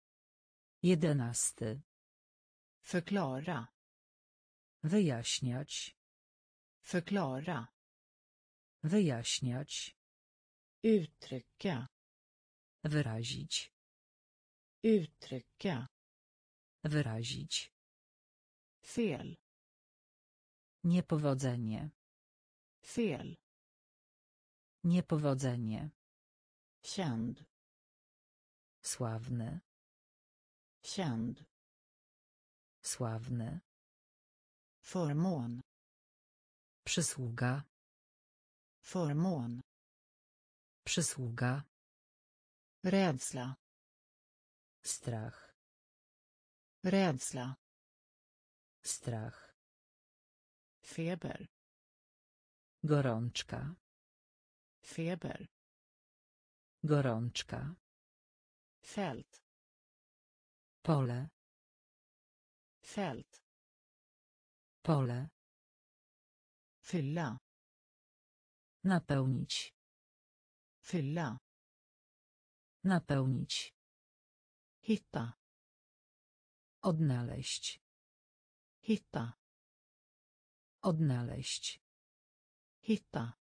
11. förklara, Wyjaśniać. förklara, Wyjaśniać. uttrycka, Wyrazić. uttrycka, Wyrazić. fel, Niepowodzenie. fel, Niepowodzenie. känd, Sławny. känd, Sławny. förmån, Przysługa. förmån, Przysługa. rädsla, Strach. rädsla, Strach. feber, Gorączka. feber, Gorączka. fält, Pole. fält, Pole. fylla, Napełnić. fylla, Napełnić. Hitta. Odnaleźć. Hitta. Odnaleźć. Hitta.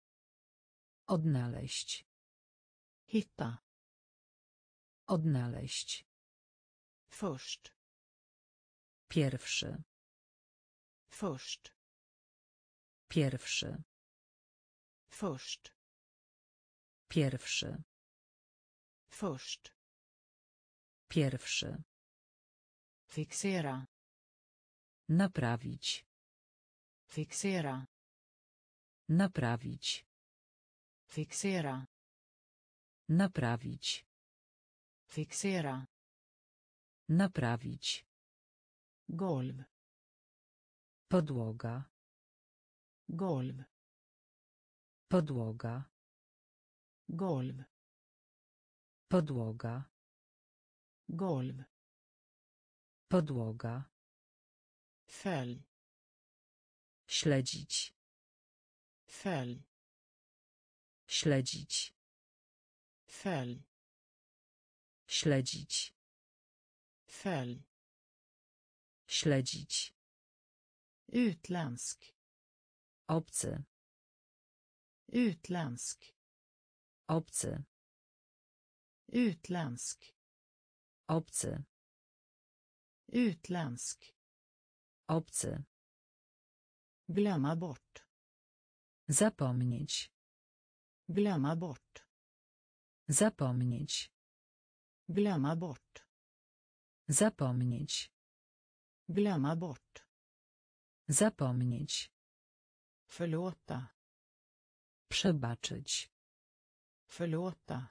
Odnaleźć. Hitta. Odnaleźć. Först. Pierwszy. Först. Pierwszy. Först. Pierwszy. Först. Pierwszy. Fixera. Naprawić. Fixera. Naprawić. Fixera. Naprawić. Fixera. Naprawić. Golv. Podłoga. Golv. Podłoga. Golv. Podłoga. Golv. Podłoga. Följ. Śledzić. Följ. Śledzić. Följ. Śledzić. Följ. Śledzić. Utländsk. Obcy. Utländsk. Obcy. Utländsk. Obcy. Utländsk. Obcy. Glömma bort. Zapomnieć. Glömma bort. Zapomnieć. Glömma bort. Zapomnieć. Glömma bort. Zapomnieć. Förlåta. Przebaczyć. Förlåta.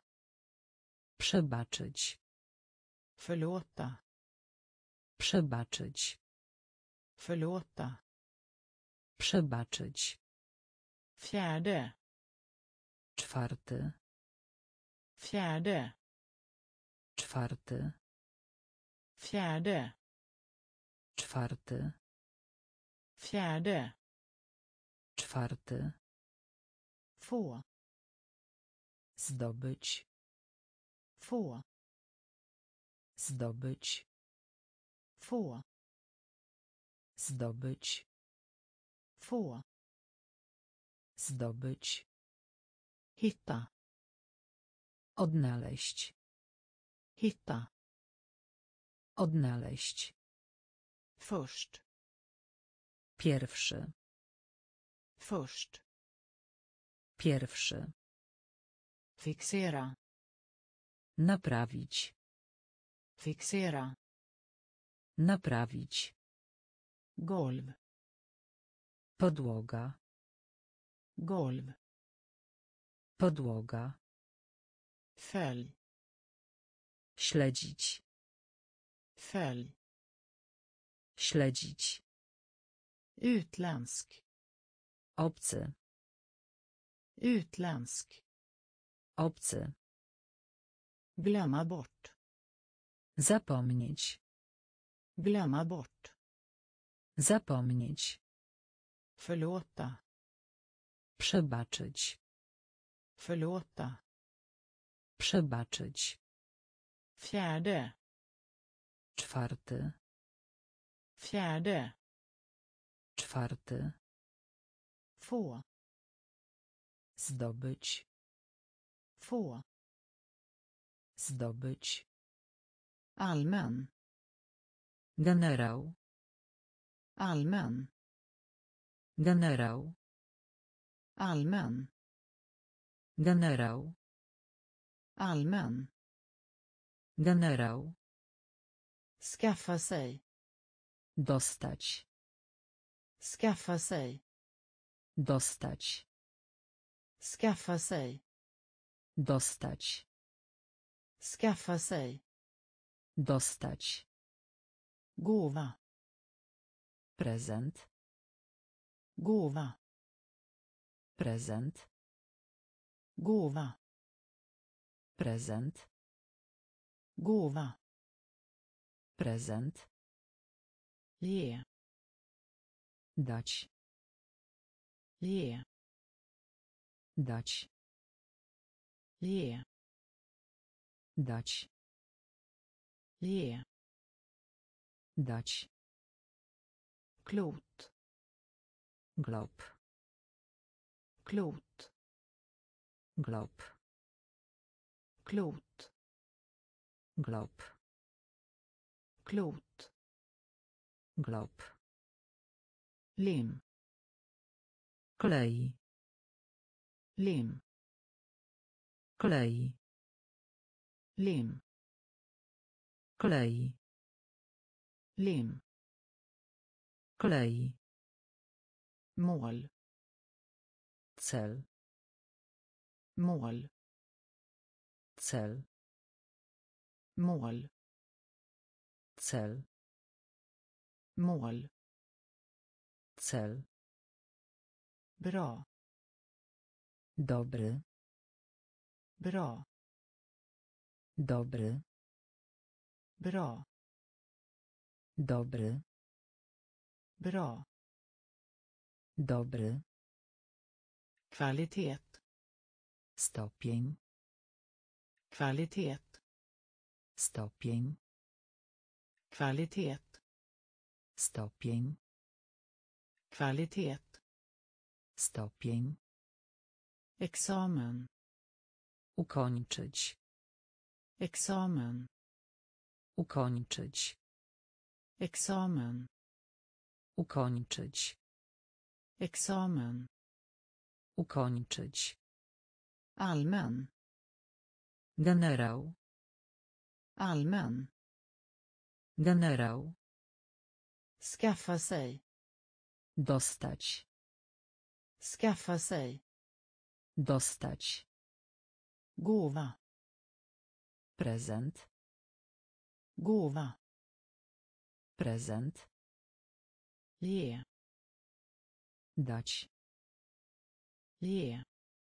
Przebaczyć. Förlåta. Przebaczyć. Förlåta. Przebaczyć. Fjärde. Czwarty. Fjärde. Czwarty. Fjärde. Czwarty. Fjärde. Czwarty. Få. Zdobyć. Få. Zdobyć. Få. Zdobyć. Få. Zdobyć. Hitta. Odnaleźć. Hitta. Odnaleźć. Först. Pierwszy. Först. Pierwszy. Fixera. Naprawić. Fixera. Naprawić. Golv. Podłoga. Golv. Podłoga. Följ. Śledzić. Följ. Śledzić. Utländsk. Obcy. Utländsk. Obcy. Glömma bort. Zapomnieć. Glömma bort. Zapomnieć. Förlåta. Przebaczyć. Förlåta. Przebaczyć. Fjärde. Czwarty. Fjärde. Czwarty. Få. Zdobyć. Få. Zdobyć. Allmän. Generał. Allmän. Generał. Allmän. Generał. Allmän. Generał. Skaffa sig. Dostać. Skaffa sig. Dostać. Skaffa sig. Dostać. Skaffa sig. Dostać. Gåva. Prezent. Gåva. Prezent. Gåva. Prezent. Gåva. Prezent. Ge. Dać. Ge. Dać. Ge. Dać. Ge. Dać. Klot. Glob. Klot. Glob. Klot. Glob. Klot. Glob. Lim. Klei. Lim. Klei. Lim. Klei. Lim. Klei. Mål. Cel. Mål. Cel. Mål. Cel. Mål. Cel. Bra. Dobry. Bra. Dobry. Bra. Dobry. Bra. Dobry. Kvalitet. Stopień. Kvalitet. Stopień. Kvalitet. Stopień. Kvalitet. Stopień. Examen. Ukończyć. Examen. Ukończyć. Examen. Ukończyć. Examen. Ukończyć. Allmän. Generał. Allmän. Generał. Skaffa sig. Dostać. Skaffa sig. Dostać. Gåva. Prezent. Gåva. Prezent. Ge. Dać. Ge.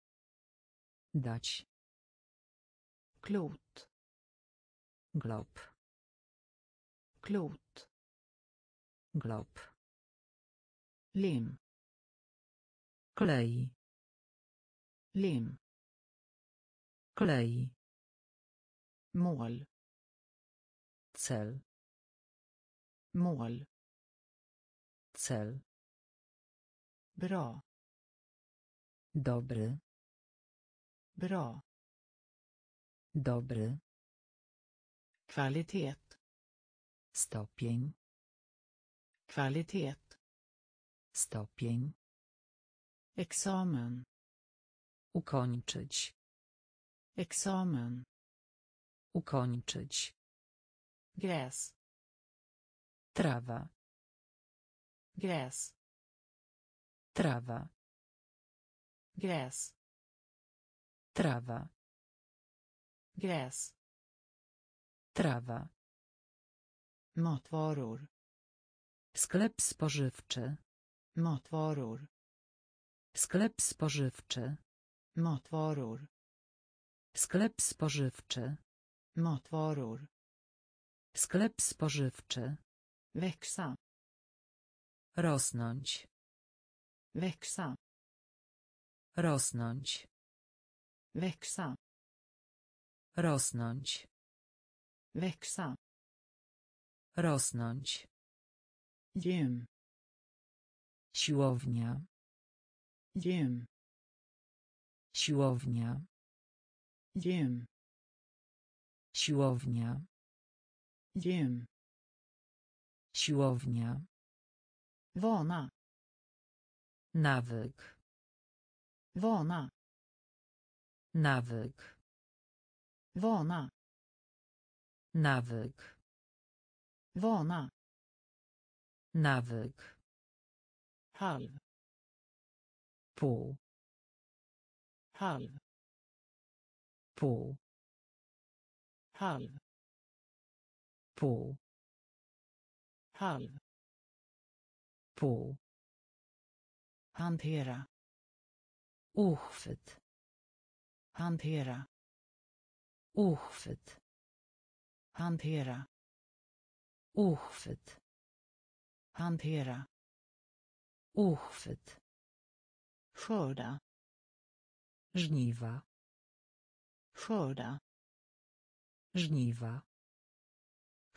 Dać. Klot. Glob. Klot. Glob. Lim. Klei. Lim. Klei. Mål. Cel. Mål. Cel. Bra. Dobry. Bra. Dobry. Kvalitet. Stopień. Kvalitet. Stopień. Examen. Ukończyć. Examen. Ukończyć. Gräs. Trawa. Gräs. Trawa. Gräs. Trawa. Gräs. Trawa. Matvaror. Sklep spożywczy. Matvaror. Sklep spożywczy. Matvaror. Sklep spożywczy. Matvaror. Sklep spożywczy. Växa. Rosnąć. Växa. Rosnąć. Växa. Rosnąć. Växa. Rosnąć. Gym. Siłownia. Gym. Siłownia. Gym. Siłownia. Gym. Siłownia. Vana. Nawyk. Vana. Nawyk. Vana. Nawyk. Vana. Nawyk. Halv. Pół. Halv. Pół. Halv. Pół. Halv. Pół. Hantera. Uchwyt. Hantera. Uchwyt. Hantera. Uchwyt. Hantera. Uchwyt. Skörda.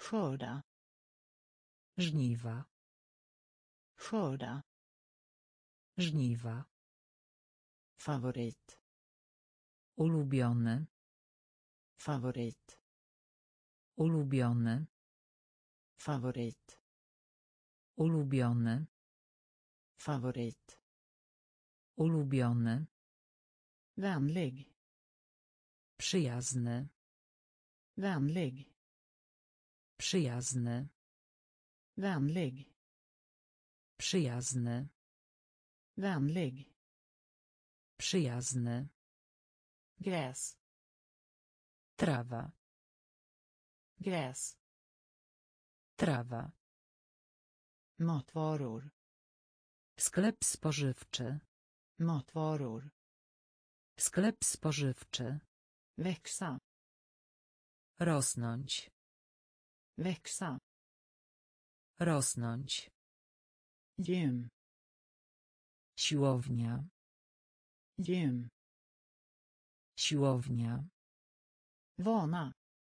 skörda, żniwa, skörda, żniwa, favorit, ulubiony, favorit, ulubiony, favorit, ulubiony, favorit, ulubiony, vänlig, przyjazny, vänlig, przyjazny, vänlig, przyjazny, vänlig, przyjazny, gräs, trawa, gräs, trawa, matvaror, sklep spożywczy, matvaror, sklep spożywczy, växa, rosnąć, växa, rosnąć, gym, siłownia, gym, siłownia, vana,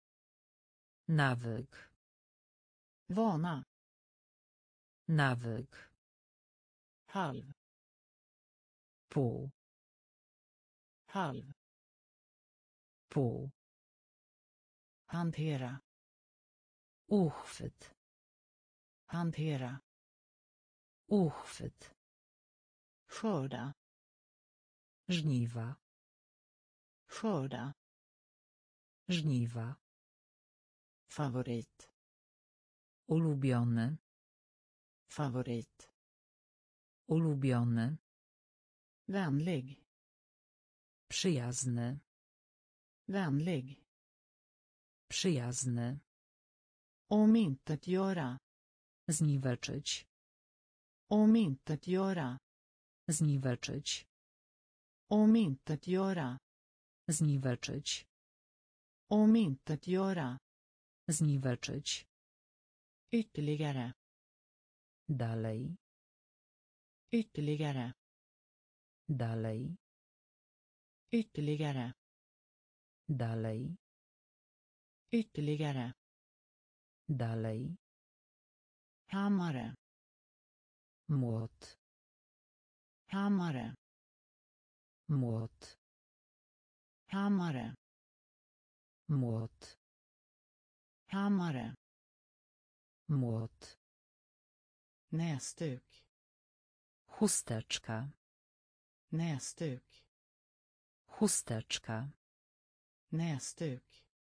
nawyk, vana, nawyk, halv, pół, halv, pół, hantera, uchwyt, hantera, uchwyt, skörda, żniwa, skörda, żniwa, favorit, ulubiony, favorit, ulubiony, vänlig, przyjazny, vänlig, przyjazny, omintetgöra, zniweczyć, omintetgöra, zniweczyć, omintetgöra, zniweczyć, omintetgöra, zniweczyć, ytterligare, dalej, ytterligare, dalej, ytterligare, dalej, ytterligare, dalej, hammare, młot, hammare, młot, hammare, młot, hammare, młot, näsduk, chusteczka, näsduk, chusteczka, näsduk,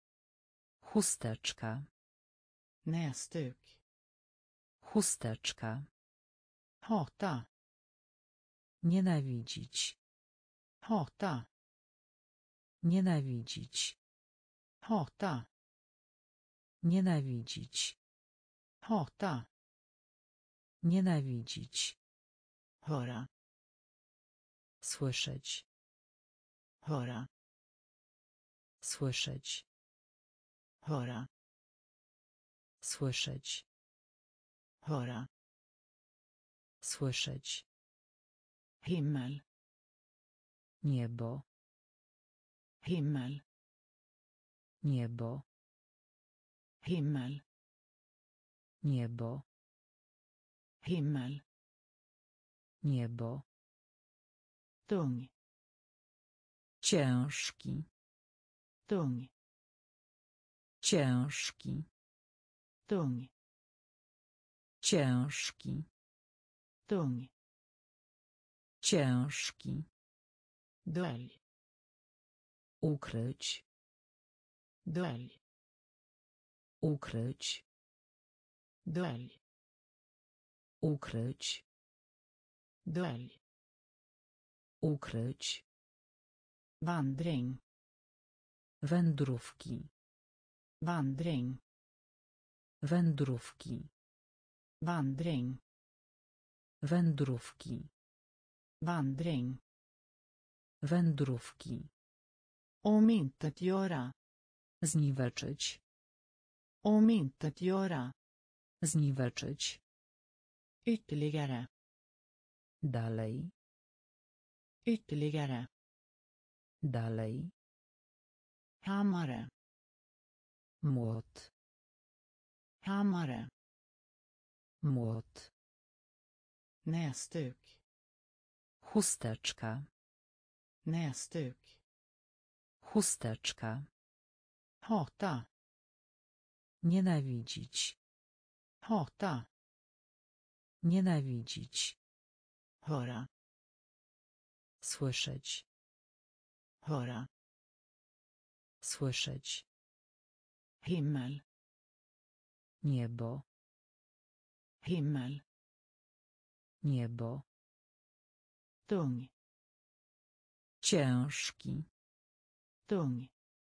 chusteczka, näsduk, chusteczka, hata, nienawidzić, hata, nienawidzić, hata, nienawidzić, hata, nienawidzić, höra, słyszeć, höra, słyszeć, höra, słyszeć, höra, słyszeć, himmel, niebo, himmel, niebo, himmel, niebo, himmel, niebo, tung, ciężki, tung, ciężki, tung, ciężki, tung, ciężki, dölj, ukryć, dölj, ukryć, dölj, ukryć, dölj, ukryć, vandring, wędrówki, vandring, wędrówki, vandring, wędrówki, vandring, wędrówki, omintetgöra, zniweczyć, omintetgöra, zniweczyć, ytterligare, dalej, ytterligare, dalej, hammare, młot, Hammare. Młot. Näsduk. Chusteczka. Näsduk. Chusteczka. Hata. Nienawidzić. Hata. Nienawidzić. Höra. Słyszeć. Höra. Słyszeć. Himmel. Niebo. Himmel. Niebo. Tung. Ciężki. Tung.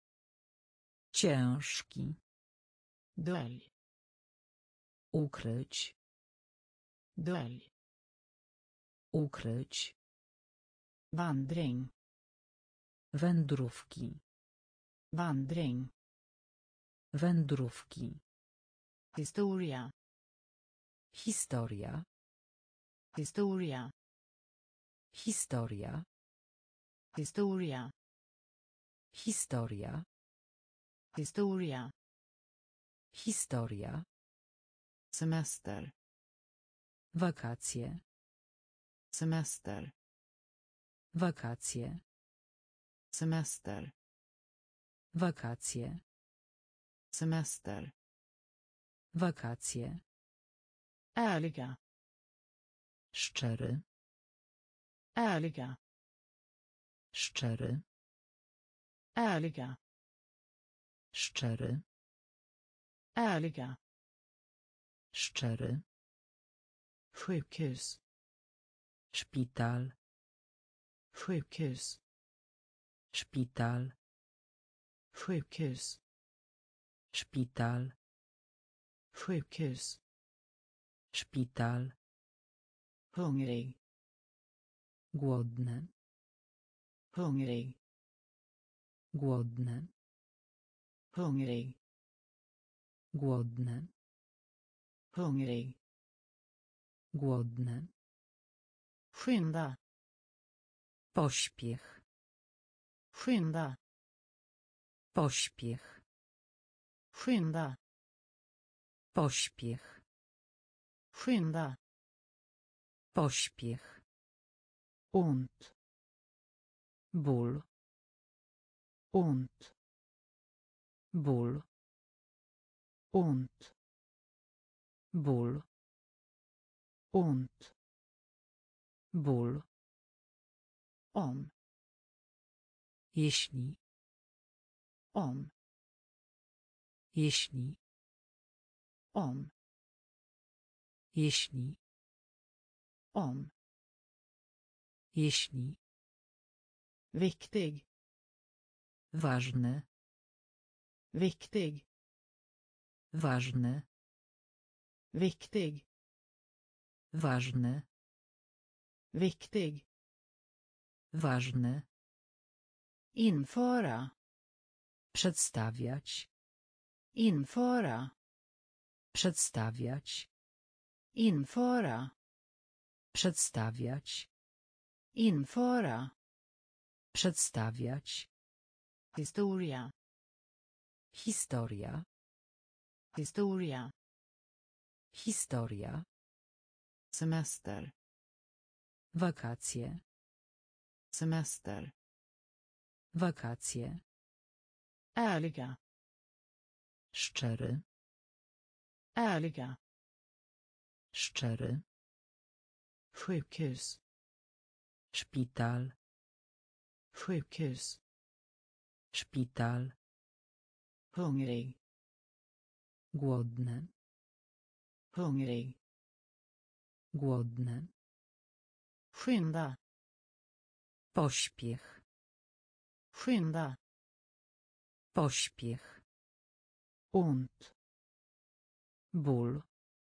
Ciężki. Dölj. Ukryć. Dölj. Ukryć. Vandring. Wędrówki. Vandring. Wędrówki. Historia. Historia. Historia. Historia. Historia. Historia. Historia. Historia. Semester. Wakacje. Semester. Wakacje. Semester. Wakacje. Semester. Wakacje. Ärliga. Szczery. Ärliga. Szczery. Ärliga. Szczery. Ärliga. Szczery. Sjukhus. Szpital. Sjukhus. Szpital. Sjukhus. Szpital. Sjukhus. Szpital. Hungrig. Głodny. Hungrig. Głodny. Hungrig. Głodny. Hungrig. Głodny. Skynda. Pośpiech. Skynda. Pośpiech. Skynda. Pośpiech. Skynda. Pośpiech. Ont. Ból. Ont. Ból. Ont. Ból. Ont. Ból. Om. Jeśli. Om. Jeśli. Om. Jeśli. Om. Jeśli. Viktig. Ważny. Viktig. Ważny. Viktig. Ważny. Viktig. Ważny. Införa. Przedstawiać. Införa. Przedstawiać. Införa. Przedstawiać. Införa. Przedstawiać. Historia. Historia. Historia. Historia. Semester. Wakacje. Semester. Wakacje. Ärliga. Szczery. Ärliga. Szczery. Sjukhus. Szpital. Sjukhus. Szpital. Hungrig. Głodny. Hungrig. Głodny. Skynda. Pośpiech. Skynda. Pośpiech. Ont. Ból.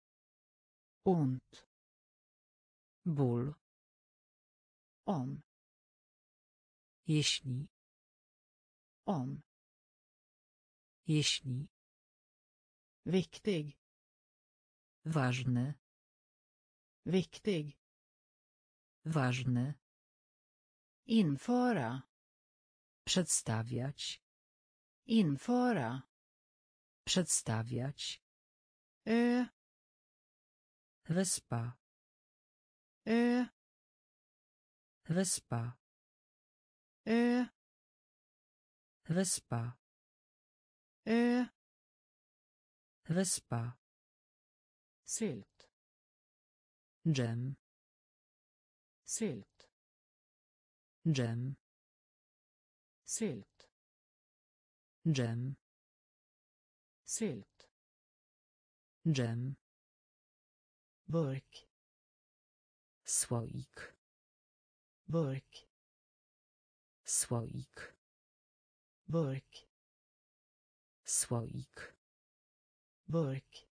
Ont. Ból. Om. Jeśli. Om. Jeśli. Viktig. Ważny. Viktig. Ważny. Införa. Przedstawiać. Införa. Przedstawiać. Ö, Wyspa. ö, Wyspa. ö, Wyspa. ö, Wyspa. sylt, Dżem. sylt, Dżem. sylt, Dżem. sylt, Dżem. burk, Słoik. burk, Słoik. burk, Słoik. burk,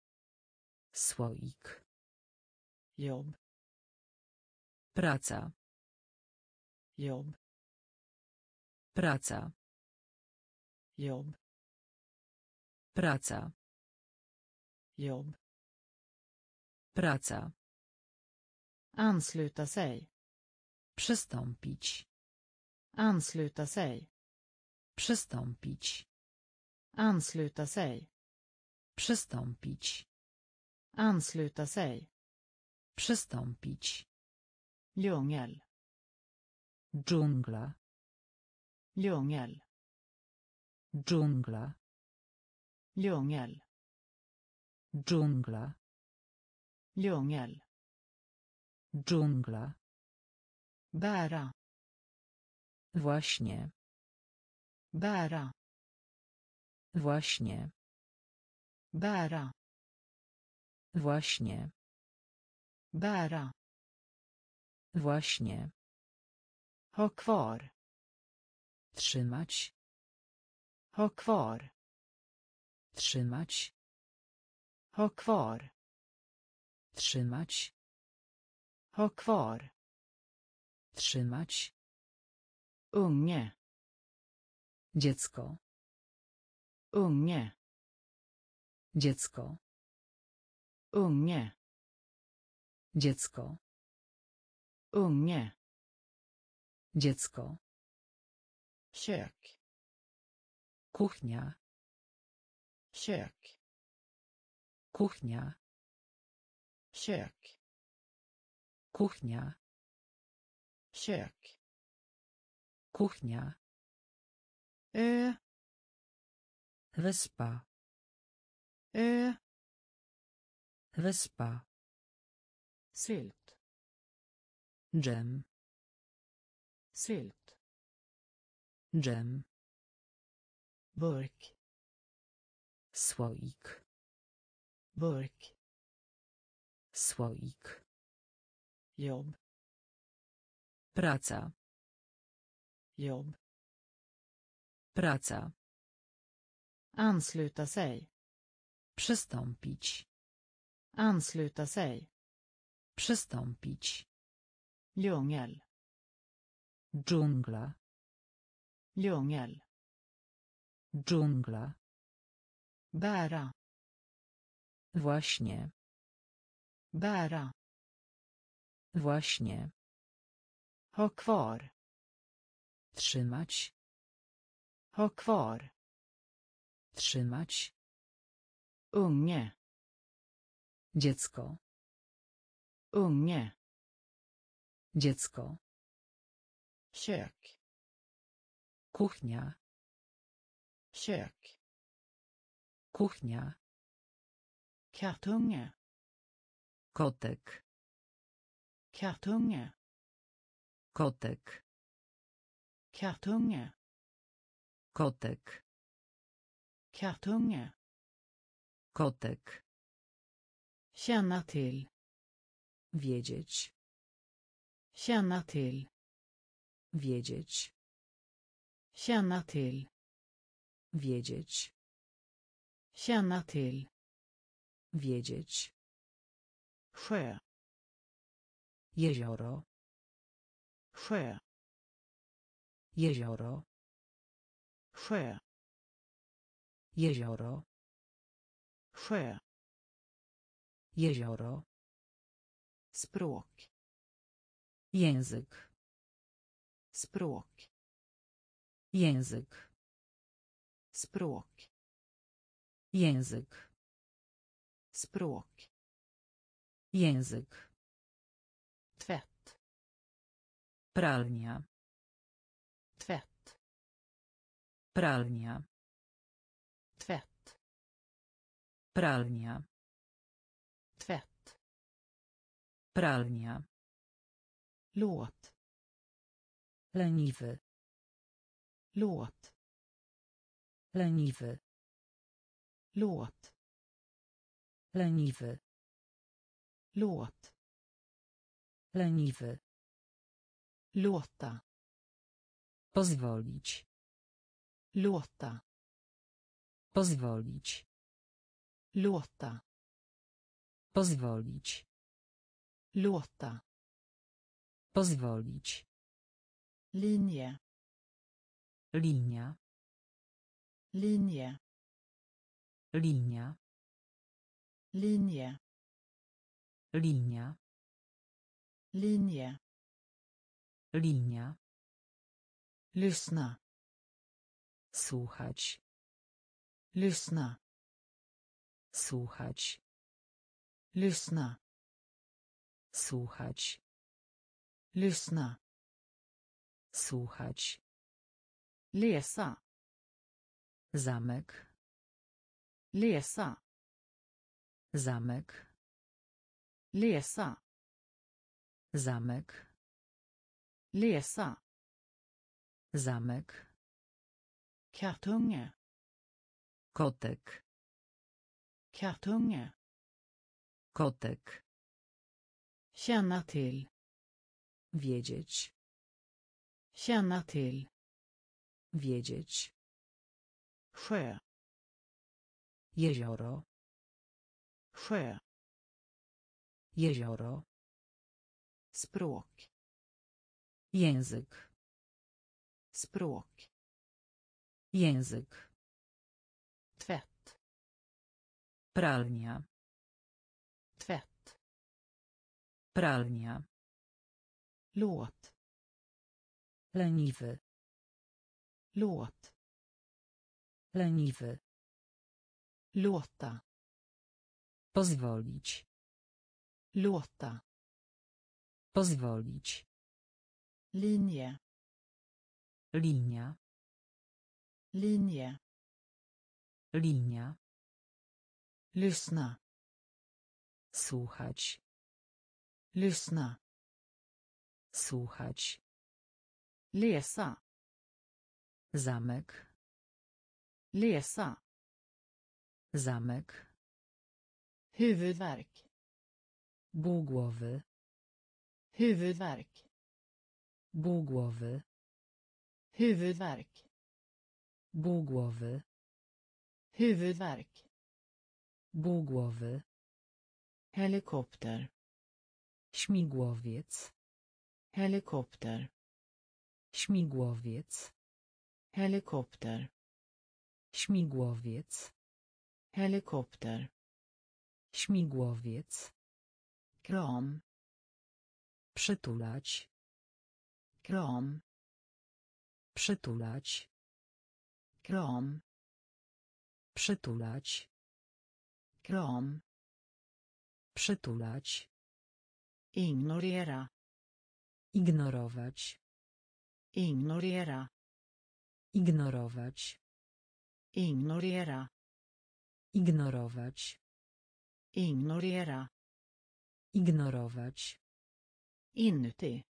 Słoik. jobb, Praca. jobb, Praca. jobb, Praca. jobb, Praca. ansluta sig, Przystąpić. ansluta sig, Przystąpić. ansluta sig, Przystąpić. ansluta sig, Przystąpić. djungel, Dżungla. djungel, Dżungla. djungel, Dżungla. djungel, Dżungla. bära, Właśnie. bära, Właśnie. bära, Właśnie. bära, Właśnie. ha kvar, Trzymać. ha kvar, Trzymać. ha kvar, Trzymać. ha kvar, Trzymać. unge, Dziecko. unge, Dziecko. unge, Dziecko. unge, Dziecko. kök, Kuchnia. kök, Kuchnia. kök, Kuchnia. kök, Kuchnia. ö, Wyspa. ö, Wyspa. sylt, Dżem. sylt, Dżem. burk, Słoik. burk, Słoik. jobb, Praca. jobb, Praca. ansluta sig, Przystąpić. ansluta sig, Przystąpić. djungel, Dżungla. djungel, Dżungla. bära, Właśnie. bära, Właśnie. ha kvar, Trzymać. ha kvar, Trzymać. unge, Dziecko. unge, Dziecko. kök, Kuchnia. kök, Kuchnia. kattunge, Kotek. kattunge, Kotek. kattunge, Kotek. kattunge, Kotek. känna till, Wiedzieć. känna till, Wiedzieć. känna till, Wiedzieć. känna till, Wiedzieć. sjö, Jezioro. sjö, Jezioro. sjö, Jezioro. sjö, Jezioro. språk, Język. språk, Język. språk, Język. språk, Język. tvätt, Pralnia. tvätt, Pralnia. tvätt, Pralnia. tvätt, Pralnia. låt, Leniwy. låt, Leniwy. låt, Leniwy. låt, Leniwy. låta, Pozwolić. låta, Pozwolić. låta, Pozwolić. låta, Pozwolić. linie, Linia. linie, Linia. linie, Linia. linie, Linia. lyssna, Słuchać. lyssna, Słuchać. lyssna, Słuchać. lyssna, Słuchać. läsa, Zamek. läsa, Zamek. läsa, Zamek. läsa, Zamek. kartunge, Kotek. kartunge, Kotek. känna till, Wiedzieć. känna till, Wiedzieć. sjö, Jezioro. sjö, Jezioro. språk, Język. språk, Język. tvätt, Pralnia. tvätt, Pralnia. låt, Leniwy. låt, Leniwy. låta, Pozwolić. låta, Pozwolić. linie, Linia. linie, Linia. lyssna, Słuchać. lyssna, Słuchać. läsa, Zamek. läsa, Zamek. huvudvärk, Ból głowy. huvudvärk, Ból głowy. huvudvärk, Ból głowy. huvudvärk, Ból głowy. helikopter, Śmigłowiec. helikopter, Śmigłowiec. helikopter, Śmigłowiec. helikopter, Śmigłowiec. kram, Przytulać. kram, Przytulać. kram, Przytulać. kram, Przytulać. ignorera, Ignorować. ignorera, Ignorować. ignorera, Ignorować. ignorera, Ignorować. inuti,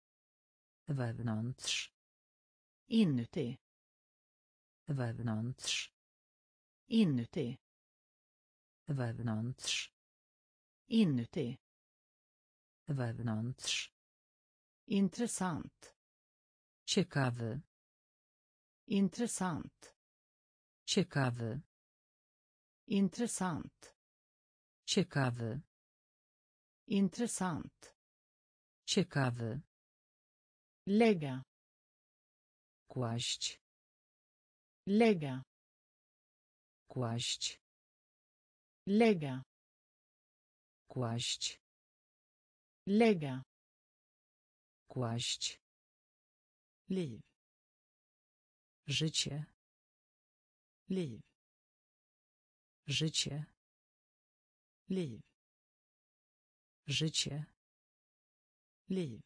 Wewnątrz. inuti, Wewnątrz. inuti, Wewnątrz. inuti, Wewnątrz. intressant, Ciekawy. intressant, Ciekawy. intressant, Ciekawy. intressant, Ciekawy. lägga, Kłaść. lägga, Kłaść. lägga, Kłaść. lägga, Kłaść. liv, Życie. liv, Życie. liv, Życie. liv,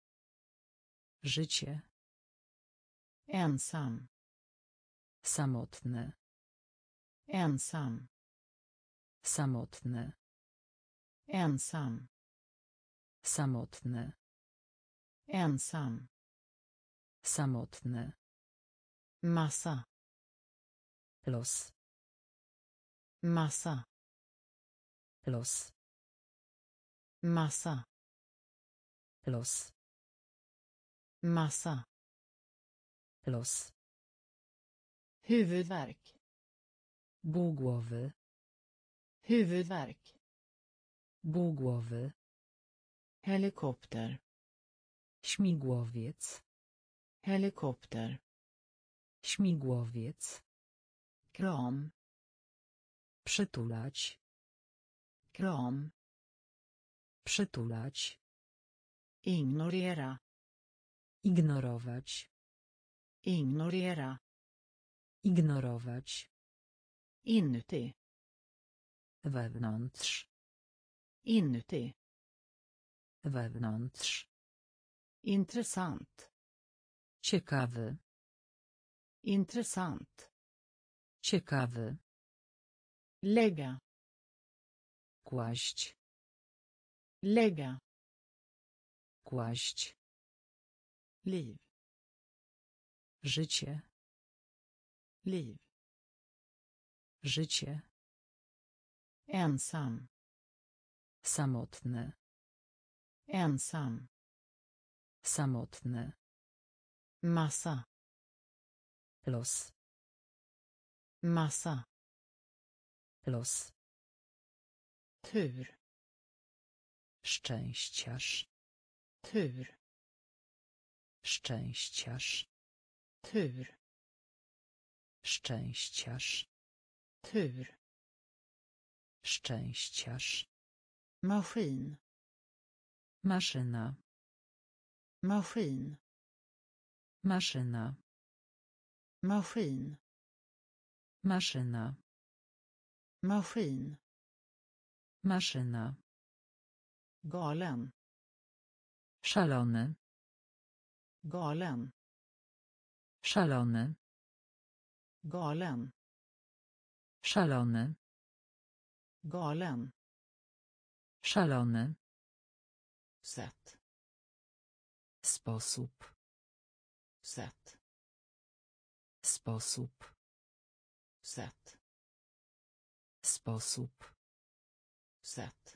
Życie. ensam, Samotny. ensam, Samotny. ensam, Samotny. ensam, Samotny. massa, Los. massa, Los. massa, Los. massa, Los. huvudvärk, Ból głowy. huvudvärk, Ból głowy. helikopter, Śmigłowiec. helikopter, Śmigłowiec. kram, Przytulać. kram, Przytulać. ignorera, Ignorować. ignorera, Ignorować. inuti, Wewnątrz. inuti, Wewnątrz. intressant, Ciekawy. intressant, Ciekawy. lägga, Kłaść. lägga, Kłaść. liv, Życie. liv, Życie. ensam, Samotny. ensam, Samotny. massa, Los. massa, Los. tur, Szczęściarz. tur, Szczęściarz. tur, Szczęściarz. tur, Szczęściarz. maskin, Maszyna. maskin, Maszyna. maskin, Maszyna. maskin, Maszyna. galen, Szalony. galen, Szalony. galen, Szalony. galen, Szalony. sätt, Sposób. sätt, Sposób. sätt, Sposób. sätt,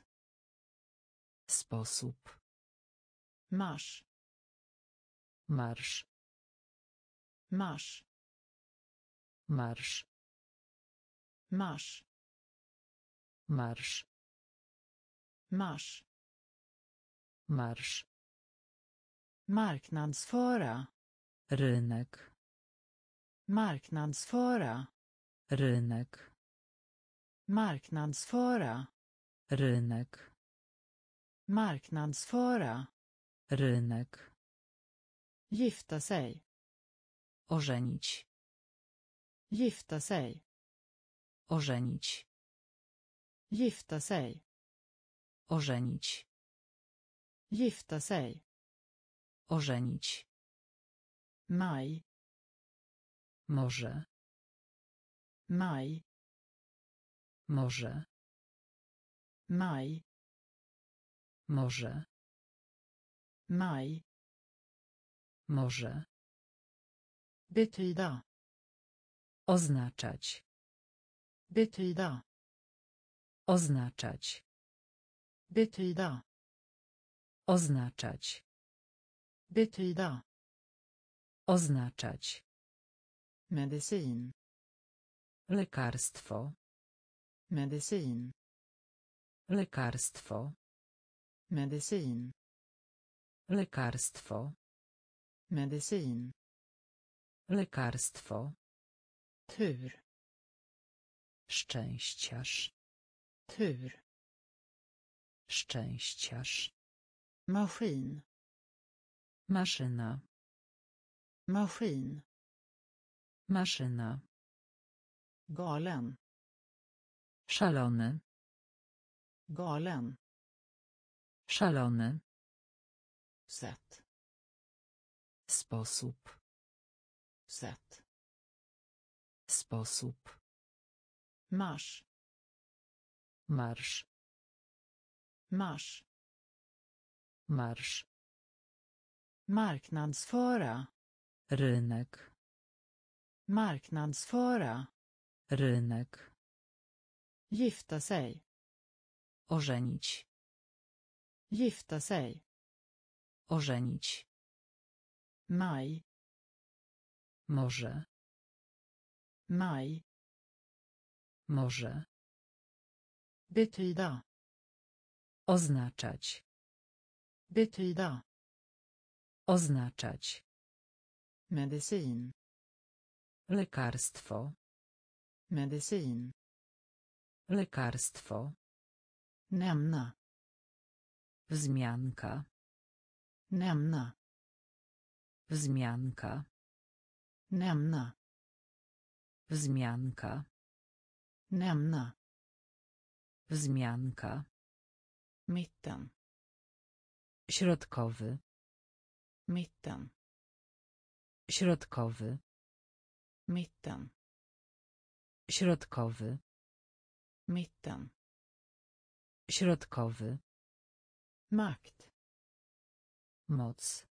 Sposób. marsch, Marsz. marsch, Marsz. marsch, Marsz. marsch, Marsz. marknadsföra, Rynek. marknadsföra, Rynek. marknadsföra, Rynek. marknadsföra, Rynek. gifta sig, Ożenić. gifta sig, Ożenić. gifta sig, Ożenić. gifta sig, Ożenić. maj, Może. maj, Może. maj, Może. maj, Może. betyda, Oznaczać. betyda, Oznaczać. betyda, Oznaczać. betyda, Oznaczać. medicin, Lekarstwo. medicin, Lekarstwo. medicin, Lekarstwo. medicin, Lekarstwo. tur, Szczęściarz. tur, Szczęściarz. maskin, Maszyna. maskin, Maszyna. galen, Szalony. Galen. Szalony. Sätt. Sposób. Sätt. Sposób. Marsch. Marsz. Marsch. Marsz. Marknadsföra. Rynek. Marknadsföra. Rynek. Gifta sig. Ożenić. Gifta sig. Ożenić. Maj. Może. Maj. Może. Betyda. Oznaczać. Betyda. Oznaczać. Medicin. Lekarstwo. Medicin. Lekarstwo. Nämna. Wzmianka. Nämna. Wzmianka. Nämna. Wzmianka. Nämna. Wzmianka. Mitten. Środkowy. Mitten. Środkowy. Mitten. Środkowy. Mitten. Środkowy. Makt. Moc.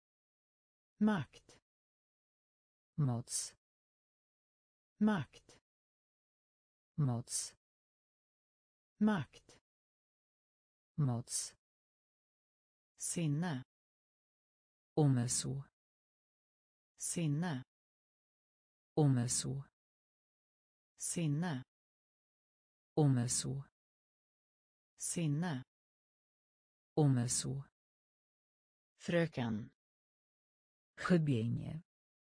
Makt. Moc. Makt. Moc. Makt. Moc. Sinne. Umysł. Sinne. Umysł. Sinne. Umysł. Sinne. Umysł. Fröken. Chybienie.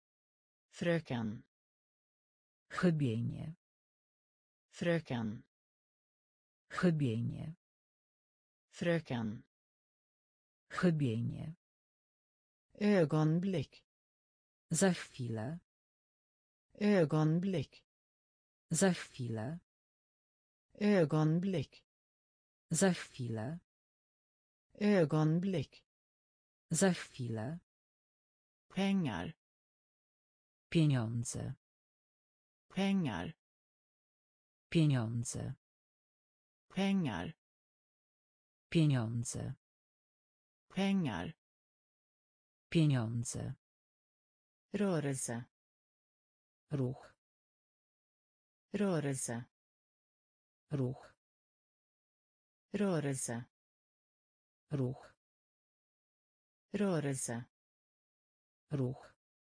Fröken. Chybienie. Fröken. Chybienie. Fröken. Chybienie. Ögonblick. Za chwilę. Ögonblick. Za chwilę. Ögonblick. Za chwilę. Ögonblick. Za chwilę. Pengar. Pieniądze. Pengar. Pieniądze. Pengar. Pieniądze. Pengar. Pieniądze. Rörelse. Ruch. Rörelse. Ruch. Rörelse. Ruch. Rörelse. Ruch.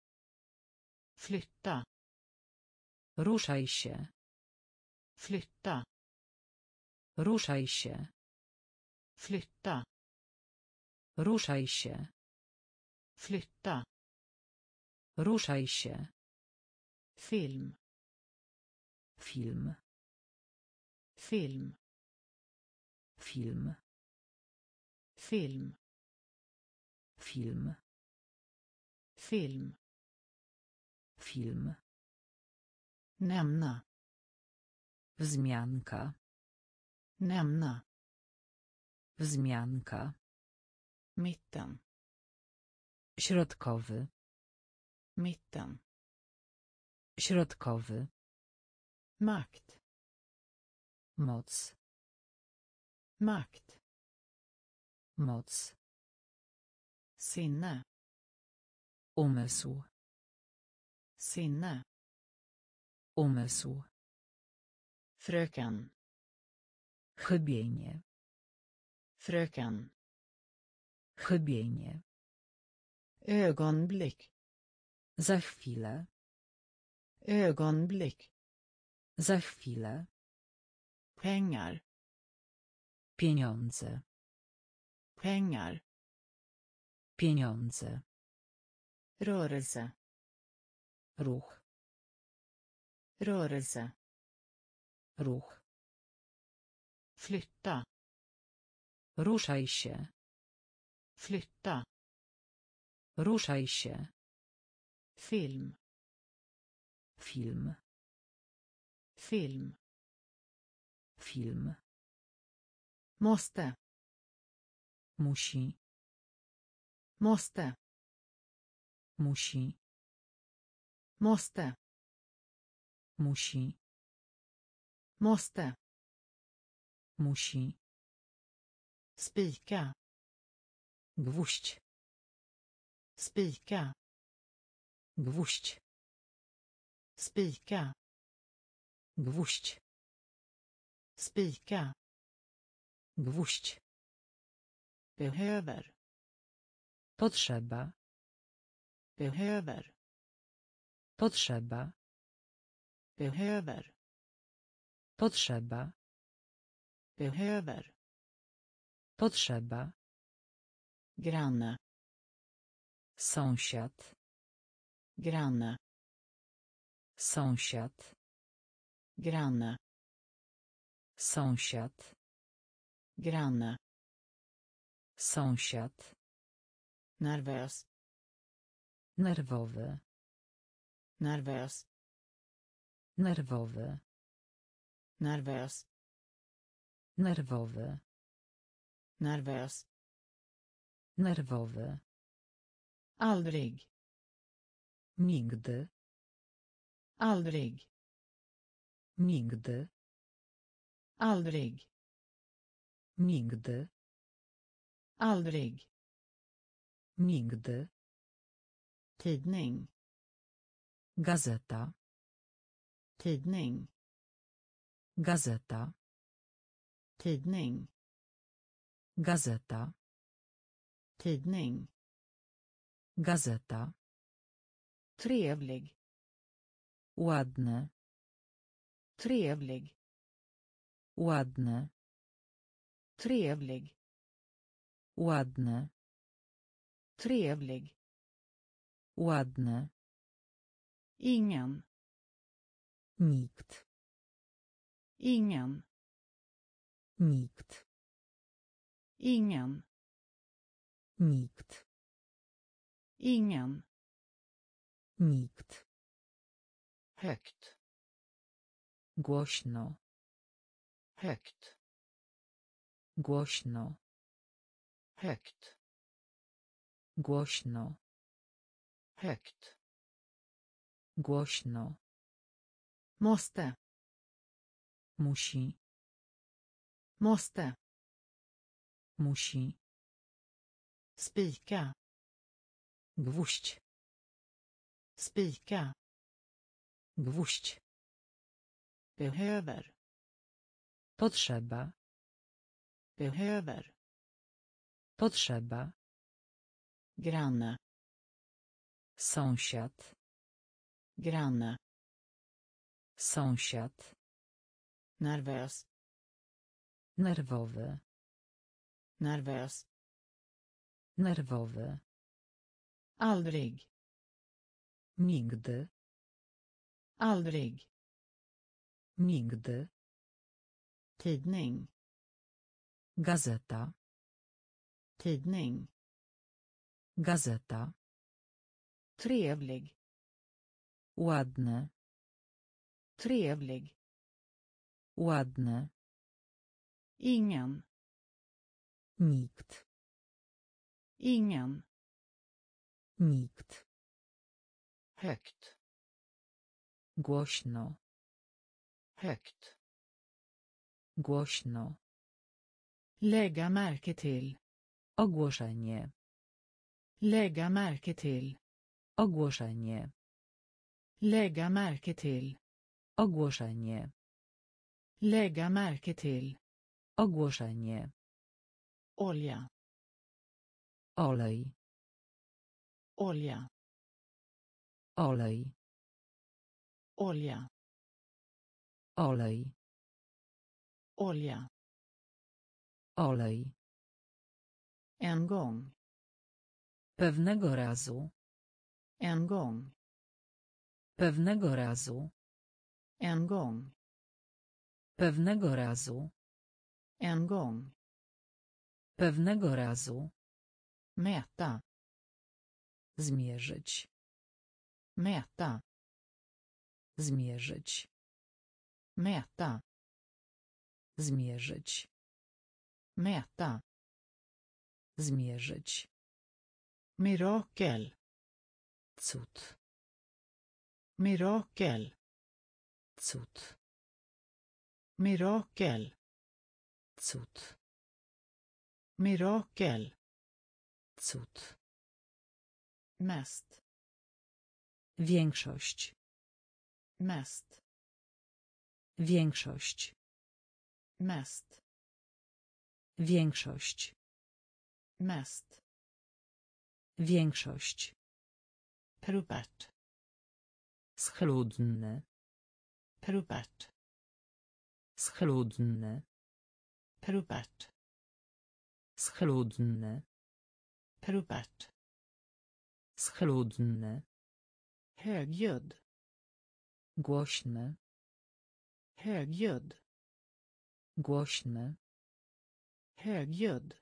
Flytta. Ruszaj się. Flytta. Ruszaj się. Flytta. Ruszaj się. Flytta. Ruszaj się. Film. Film. Film. Film. Film. Film. Film. Film. Nämna. Wzmianka. Nämna. Wzmianka. Mitten. Środkowy. Mitten. Środkowy. Makt. Moc. Makt. Moc. Sinne. Umysł. Sinne. Umysł. Fröken. Chybienie. Fröken. Chybienie. Ögonblick. Za chwilę. Ögonblick. Za chwilę. Pengar. Pieniądze. Pengar. Pieniądze. Rörelse. Ruch. Rörelse. Ruch. Flytta. Ruszaj się. Flytta. Ruszaj się. Film. Film. Film. Film. Måste. Musi. Måste. Musi. Måste. Musi. Måste. Musi. Spika. Gwóźdź. Spika. Gwóźdź. Spika. Gwóźdź. Spika. Gwóźdź. Behöver. Potrzeba. Behöver. Potrzeba. Behöver. Potrzeba. Behöver. Potrzeba. Granne. Sąsiad. Granne. Sąsiad. Granne. Sąsiad. Granne. Sąsiad. Nervös. Nerwowy. Nervös. Nerwowy. Nervös. Nerwowy. Nervös. Nerwowy. Aldrig. Nigdy. Aldrig. Nigdy. Aldrig. Nigdy. Aldrig. Nigdy. Tidning. Gazeta. Tidning. Gazeta. Tidning. Gazeta. Tidning. Gazeta. Trevlig. Ładne. Trevlig. Ładne. Trevlig. Ładne. Trevlig. Ładne. Ingen. Nikt. Ingen. Nikt. Ingen. Nikt. Ingen. Nikt. Högt. Głośno. Högt. Głośno. Högt. Głośno. Högt. Głośno. Måste. Musi. Måste. Musi. Spika. Gwóźdź. Spika. Gwóźdź. Behöver. Potrzeba. Behöver. Potrzeba. Granne. Sąsiad. Granne. Sąsiad. Nervös. Nerwowy. Nervös. Nerwowy. Aldrig. Nigdy. Aldrig. Nigdy. Tidning. Gazeta. Tidning. Gazeta. Trevlig. Ładne. Trevlig. Ładne. Ingen. Nikt. Ingen. Nikt. Högt. Głośno. Högt. Głośno. Lägga märke till. Ogłoszenie. Lägga märke till. Ogłoszenie. Lägga märke till. Ogłoszenie. Lägga märke till. Ogłoszenie. Olja. Olej. Olja. Olej. Olja. Olej. Olja. Olej. En gång. Pewnego razu. En gång. Pewnego razu. En gång. Pewnego razu. En gång. Pewnego razu. Mäta. Zmierzyć. Mäta. Zmierzyć. Mäta. Zmierzyć. Mäta. Zmierzyć. Mirakel. Cud. Mirakel. Cud. Mirakel. Cud. Mirakel. Cud. Mest. Większość. Mest. Większość. Mest. Większość. Mest. Większość. Propert. Schludny. Propert. Schludny. Propert. Schludny. Propert. Schludny. Högljudd. Głośny. Högljudd. Głośny. Högljudd.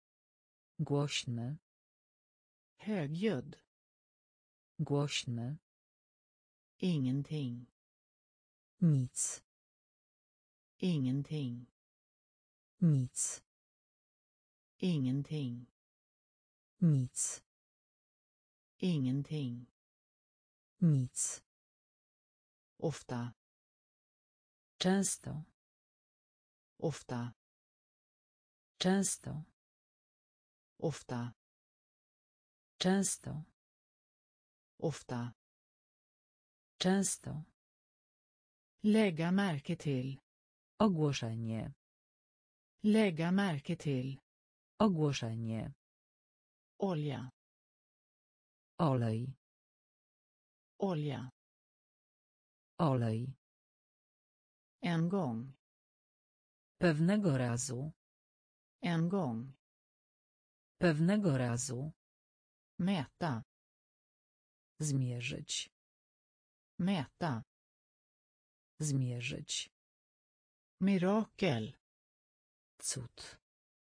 Głośny. Högljudd. Głośny. Ingenting. Nic. Ingenting. Nic. Ingenting. Nic. Ingenting. Nic. Ofta. Często. Ofta. Często. Ofta. Często. Ofta. Często. Lägga märke till. Ogłoszenie. Lägga märke till. Ogłoszenie. Olja. Olej. Olja. Olej. En gång. Pewnego razu. En gång. Pewnego razu. Mäta. Zmierzyć. Mäta. Zmierzyć. Mirakel. Cud.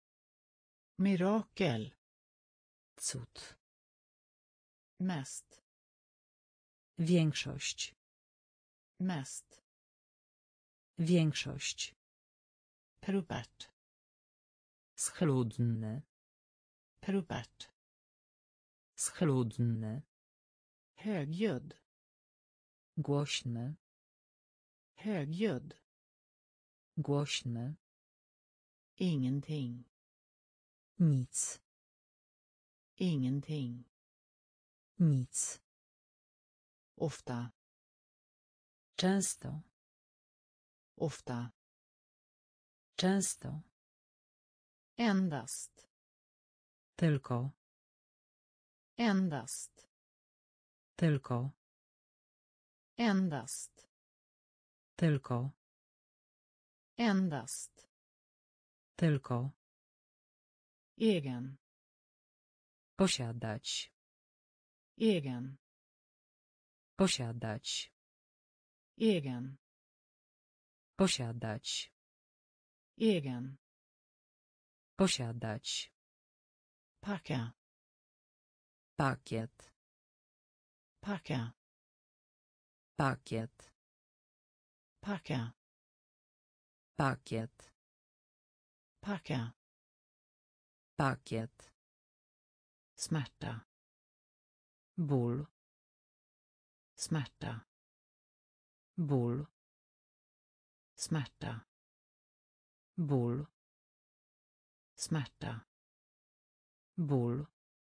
Mirakel. Cud. Mest. Większość. Mest. Większość. Propert. Schludny. Propert. Schludny. Högljudd. Głośny. Högljudd. Głośny. Ingenting. Nic. Ingenting. Nic. Ofta. Często. Ofta. Często. Endast. Tylko. Endast. Tylko. Endast. Tylko. Endast. Tylko. Egen. Posiadać. Egen. Posiadać. Egen. Posiadać. Egen. Posiadać. Packa. Pakiet. Packa. Pakiet. Packa. Pakiet. Packa. Pakiet. Smärta. Ból. Smärta. Ból. Smärta. Ból. Smärta. Ból.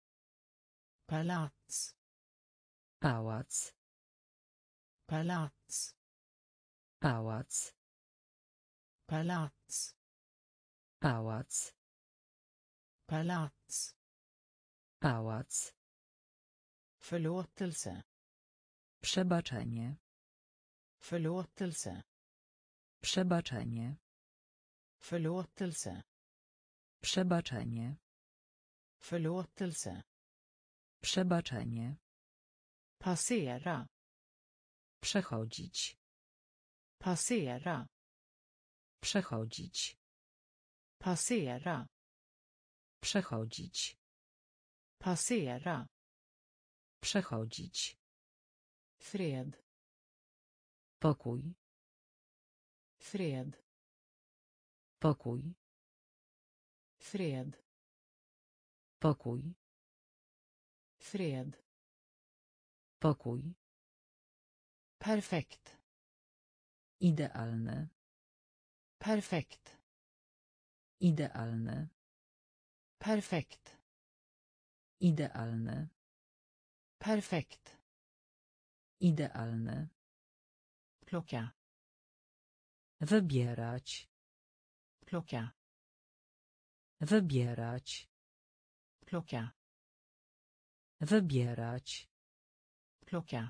Palats. Pałac. Palats. Pałac. Palats. Pałac. Palats. Pałac. Förlåtelse. Przebaczenie. Förlåtelse. Przebaczenie. Förlåtelse. Przebaczenie. Förlåtelse. Przebaczenie. Passera. Przechodzić. Passera. Przechodzić. Passera. Przechodzić. Passera. Przechodzić. Fred. Pokój. Fred. Pokój. Fred. Pokój. Fred. Pokój. Perfekt. Idealny. Perfekt. Idealny. Perfekt. Idealny. Perfekt. Idealny. Plocka. Wybierać. Plocka. Wybierać. Plocka. Wybierać. Plocka.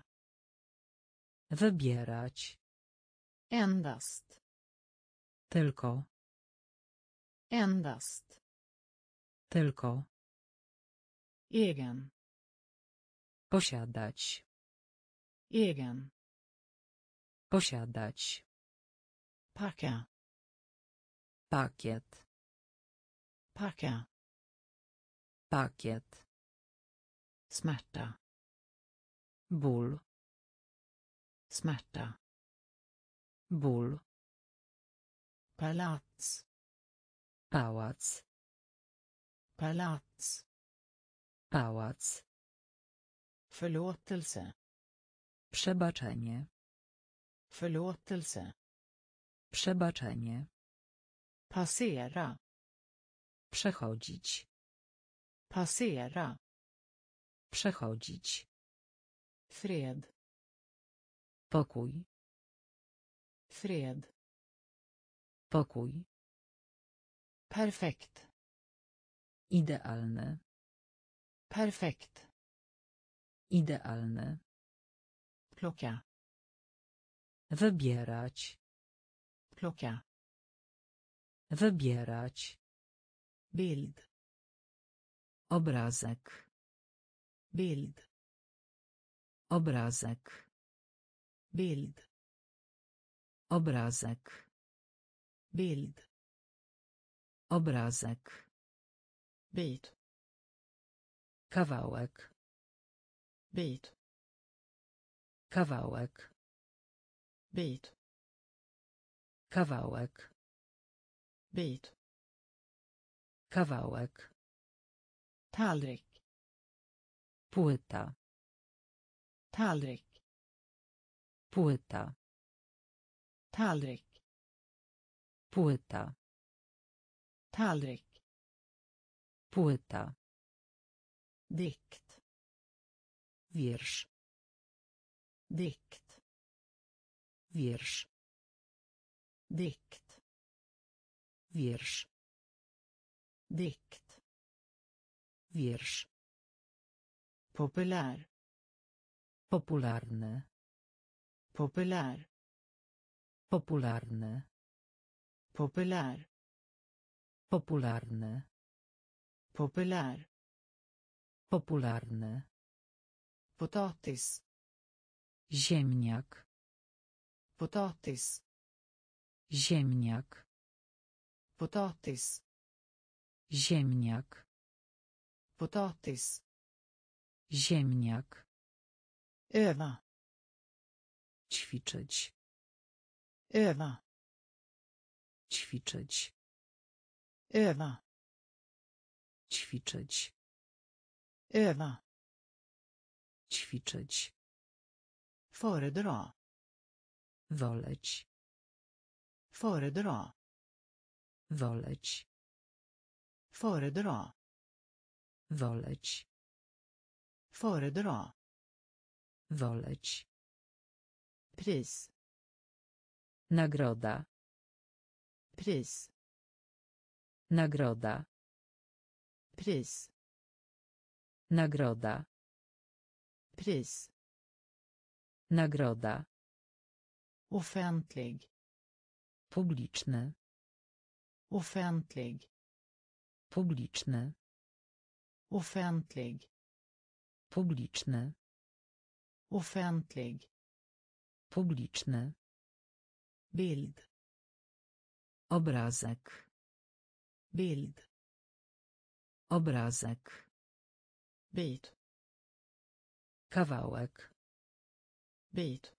Wybierać. Endast. Tylko. Endast. Tylko. Egen. Posiadać. Egen. Posiadać. Packa. Pakiet. Packa. Pakiet. Smärta. Ból. Smärta. Ból. Palats. Pałac. Palats. Pałac. Förlåtelse. Przebaczenie. Förlåtelse. Przebaczenie. Passera. Przechodzić. Passera. Przechodzić. Fred. Pokój. Fred. Pokój. Perfekt. Idealny. Perfekt. Idealny. Plocka. Wybierać. Plocka. Wybierać. Bild. Obrazek. Bild. Obrazek. Bild. Obrazek. Bild. Obrazek. Bit. Kawałek. Bit. Kawałek. Bit. Kawałek. Bit. Kawałek. Tallrik. Płyta. Tallrik. Płyta. Tallrik. Płyta. Tallrik. Płyta. Dikt. Wiersz. Dikt. Wiersz. Dikt. Wiersz. Dikt. Wiersz. Populär. Popularny. Populär. Popularny. Populär. Popularny. Populär. Popularny. Potatis. Ziemniak. Potatis. Ziemniak. Potatis. Ziemniak. Potatis. Ziemniak. Öva. Ćwiczyć. Öva. Ćwiczyć. Öva. Ćwiczyć. Öva. Ćwiczyć. Föredra. Woleć. Föredra. Woleć. Föredra. Woleć. Föredra. Woleć. Pris. Nagroda. Pris. Nagroda. Pris. Nagroda. Pris. Nagroda. Offentlig. Publiczny. Offentlig. Publiczny. Offentlig. Publiczny. Offentlig. Publiczny. Bild. Obrazek. Bild. Obrazek. Bit. Kawałek. Bit.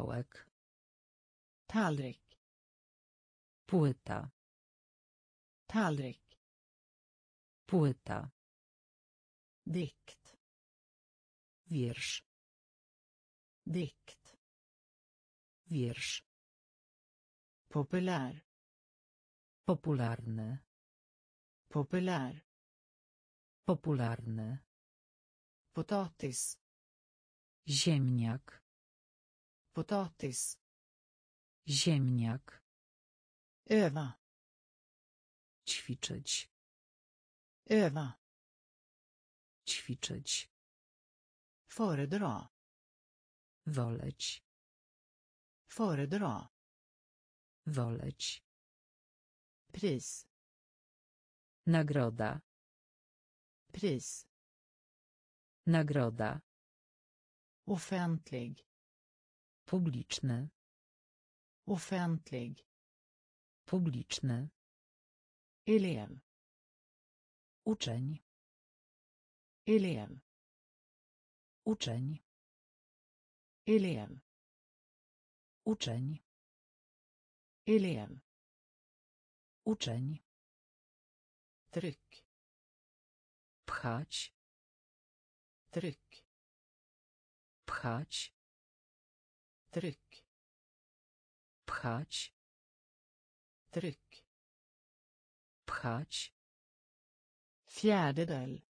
Kawałek. Tallrik. Płyta. Tallrik. Płyta. Dikt. Wiersz. Dikt. Wiersz. Populär. Popularny. Populär. Popularny. Potatis. Ziemniak. Potatis. Ziemniak. Öva. Ćwiczyć. Öva. Ćwiczyć. Föredra. Woleć. Föredra. Woleć. Pris. Nagroda. Pris. Nagroda. Offentlig. Publiczny. Offentlig. Publiczny. Elev. Uczeń. Elev. Uczeń. Elev. Uczeń. Elev. Uczeń. Tryck. Pchać. Tryck. Pchać. Tryck. Pchać. Tryck. Pchać. Fjärdedel.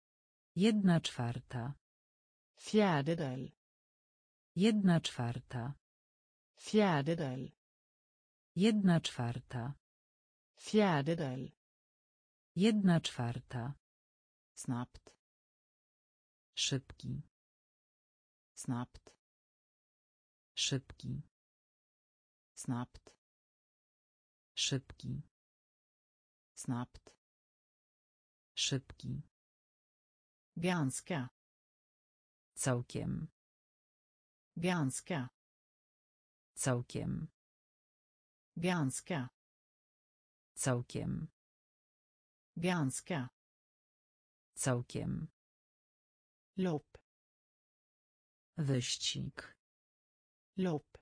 1/4. Fjärdedel. 1/4. Fjärdedel. 1/4. Fjärdedel. 1/4. Snabbt. Szybki. Snabbt. Szybki. Snabbt. Szybki. Snabbt. Szybki. Ganska. Całkiem. Ganska. Całkiem. Ganska. Całkiem. Ganska. Całkiem. Lopp. Wyścig. Lopp.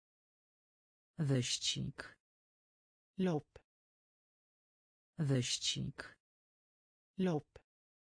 Wyścig. Lopp. Wyścig. Lopp.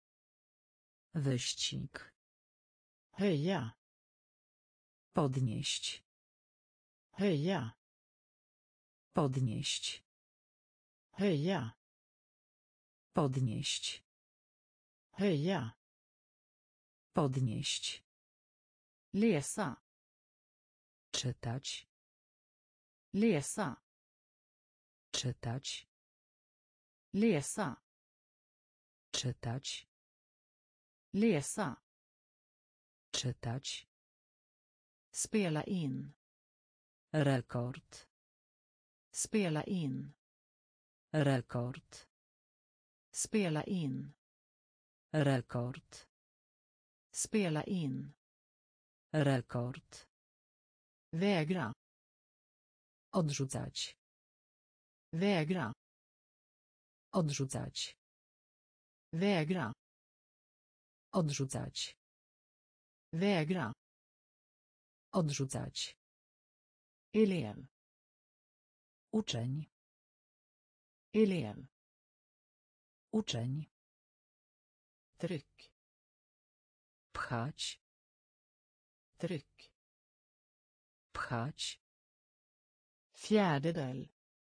Wyścig. Höja. Podnieść. Höja. Podnieść. Höja. Podnieść. Höja. Podnieść. Läsa. Czytać. Läsa. Czytać. Läsa. Czytać. Läsa. Czytać. Spela in. Rekord. Spela in. Rekord. Spela in. Rekord. Spela in. Rekord. Vägra. Odrzucać. Vägra. Odrzucać. Vägra. Odrzucać. Vägra. Odrzucać. Elev. Uczeń. Elev. Uczeń. Tryck. Pchać. Tryck. Pchać. Fjärdedel.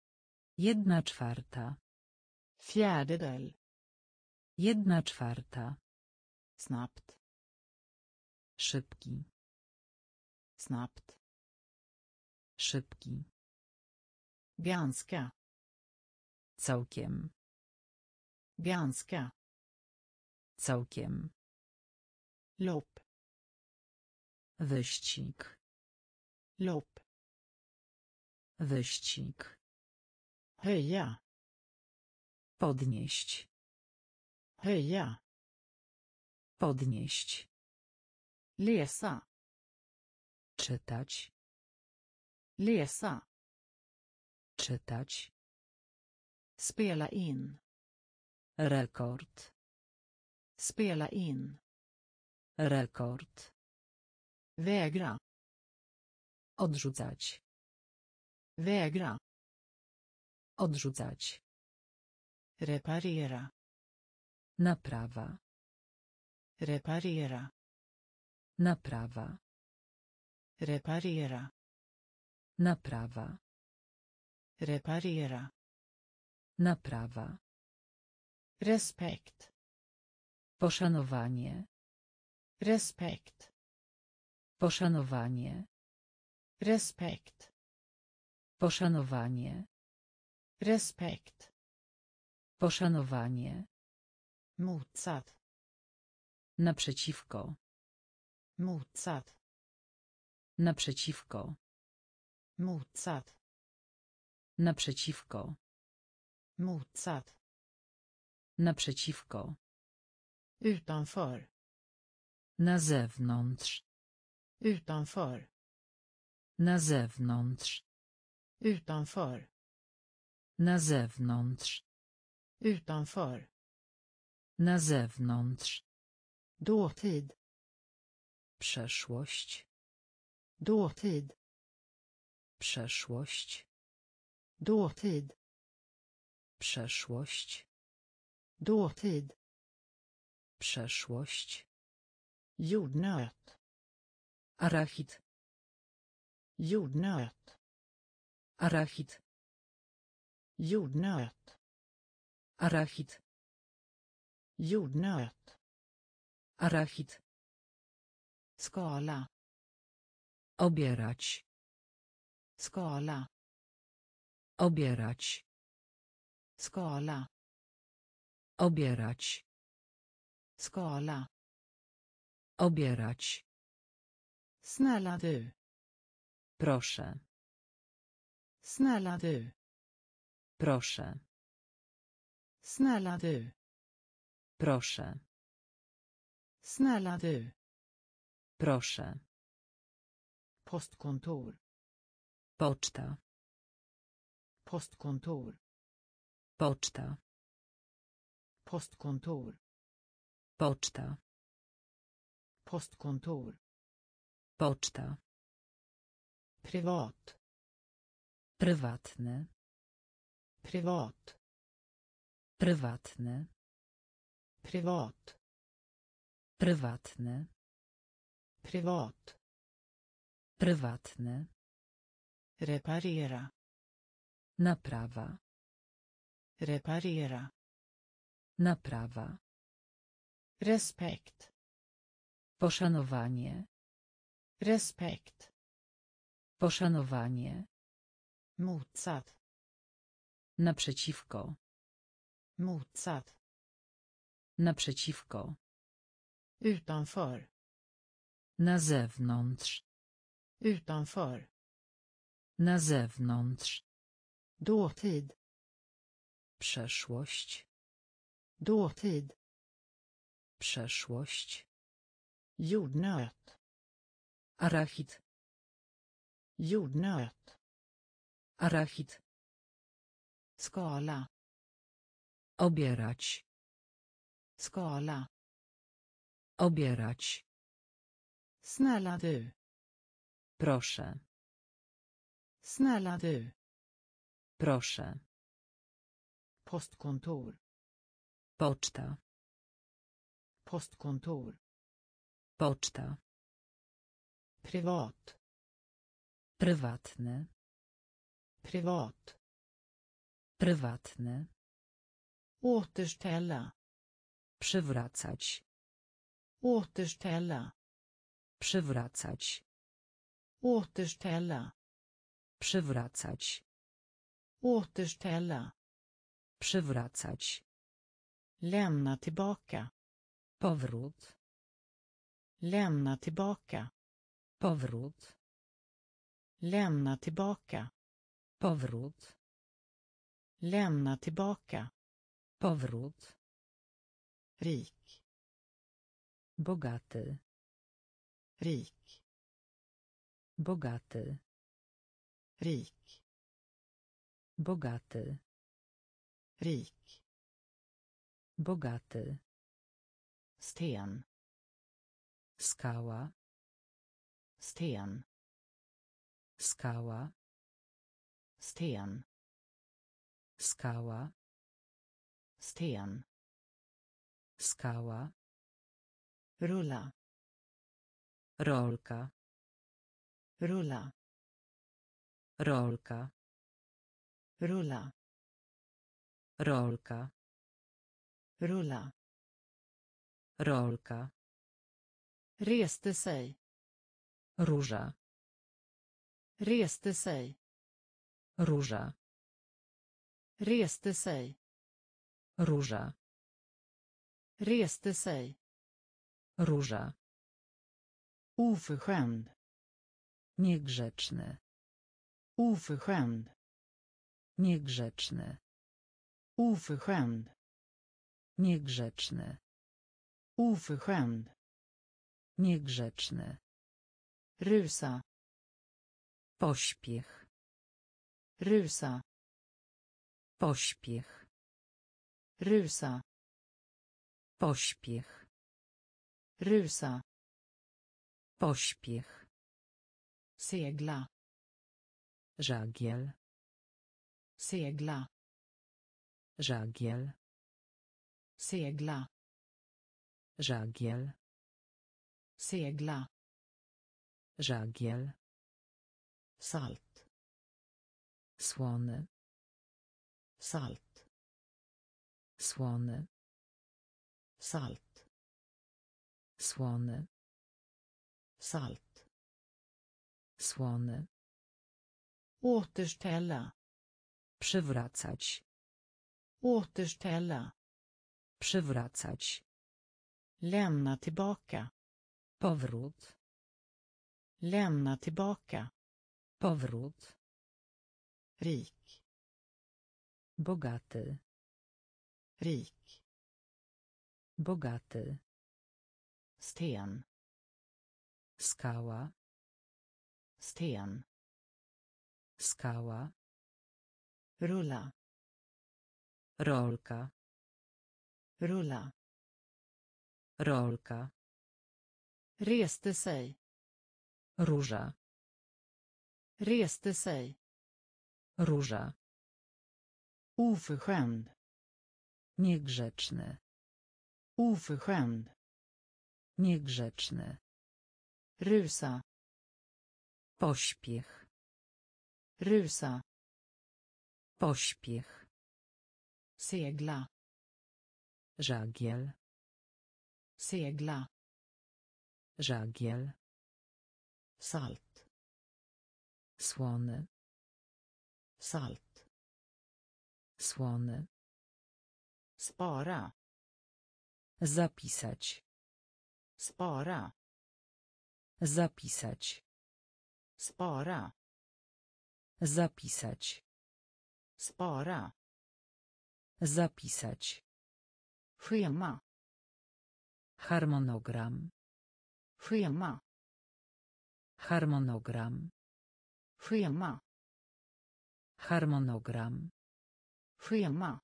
1/4. Fjärdedel. 1/4. Snabbt. Szybki. Snabbt. Szybki. Ganska. Całkiem. Ganska. Całkiem. Lopp. Wyścig. Lopp. Wyścig. Höja. Podnieść. Höja. Podnieść. Läsa. Czytać. Läsa. Czytać. Spela in. Rekord. Spela in. Rekord. Vägra. Odrzucać. Vägra. Odrzucać. Reparera. Naprawa. Reparera. Naprawa. Reparera. Naprawa. Reparera. Naprawa. Respekt. Poszanowanie. Respekt. Poszanowanie. Respekt. Poszanowanie. Respekt. Poszanowanie. Motsatt. Naprzeciwko. Motsatt. Naprzeciwko. Motsatt. Naprzeciwko. Motsatt. Naprzeciwko. Utanför. Na zewnątrz. Utanför. Na zewnątrz. Utanför. Na zewnątrz. Utanför. Na zewnątrz. Dåtid. Przeszłość. Dåtid. Przeszłość. Dåtid. Przeszłość. Dåtid. Przeszłość. Jordnöt. Arachid. Jordnöt. Arachid. Jordnöt. Arachid. Jordnöt. Arachid. Skala. Obierać. Skala. Obierać. Skala. Obierać. Skala. Obierać. Snälla du. Proszę. Snälla du. Proszę. Snälla du. Proszę. Snälla du. Proszę. Postkontor. Poczta. Postkontor. Poczta. Postkontor. Poczta. Postkontor. Poczta. Privat. Prywatne. Privat. Prywatne. Privat. Prywatne. Privat. Prywatne. Reparera. Naprawa. Reparera. Naprawa. Respekt. Poszanowanie. Respekt. Poszanowanie. Motsatt. Naprzeciwko. Motsatt. Naprzeciwko. Utanför. Na zewnątrz. Utanför. Na zewnątrz. Dåtid. Przeszłość. Dåtid. Przeszłość. Jordnöt. Arachid. Jordnöt. Arachid. Skala. Obierać. Skala. Obierać. Snälla du. Proszę. Snälla du. Proszę. Postkontor. Poczta. Postkontor. Poczta. Privat. Prywatne. Privat. Prywatne. Återställa. Przywracać. Återställa. Przywracać. Återställa. Przywracać. Återställa. Przywracać. Lämna tillbaka. Powrót. Lämna tillbaka. Powrót. Lämna tillbaka. Powrót. Lämna tillbaka. Powrót. Rik. Bogaty. Rik. Bogaty. Rik. Bogaty. Rik. Bogaty. Sten. Skała. Sten. Skała. Sten. Skała. sten, skała, rulla, rolka, rulla, rolka, rulla, rolka, rulla, rolka, reste sig, róża, reste sig, róża, reste sig, róża, reste sig, róża, oförskämd, niegrzeczny, oförskämd, niegrzeczny, oförskämd, niegrzeczny, oförskämd, niegrzeczny, rusa, pośpiech, rusa, pośpiech, rusa, pośpiech, rusa, pośpiech, segla, żagiel, segla, żagiel, segla, żagiel, segla, żagiel, salt, słony, salt, słony, salt, słony, salt, słony, återställa, przywracać, återställa, przywracać, lämna tillbaka, powrót, lämna tillbaka, powrót, rik, bogaty, rik, bogaty, sten, skała, sten, skała, rulla, rolka, rulla, rolka, reste sig, róża, reste sig, róża, oförskämd, niegrzeczny, oförskämd, niegrzeczny, rusa, pośpiech, rusa, pośpiech, segla, żagiel, segla, żagiel, salt, słony, salt, słony, spara, zapisać, spara, zapisać, spara, zapisać, spara, zapisać, schema, harmonogram, schema, harmonogram, schema, harmonogram, schema,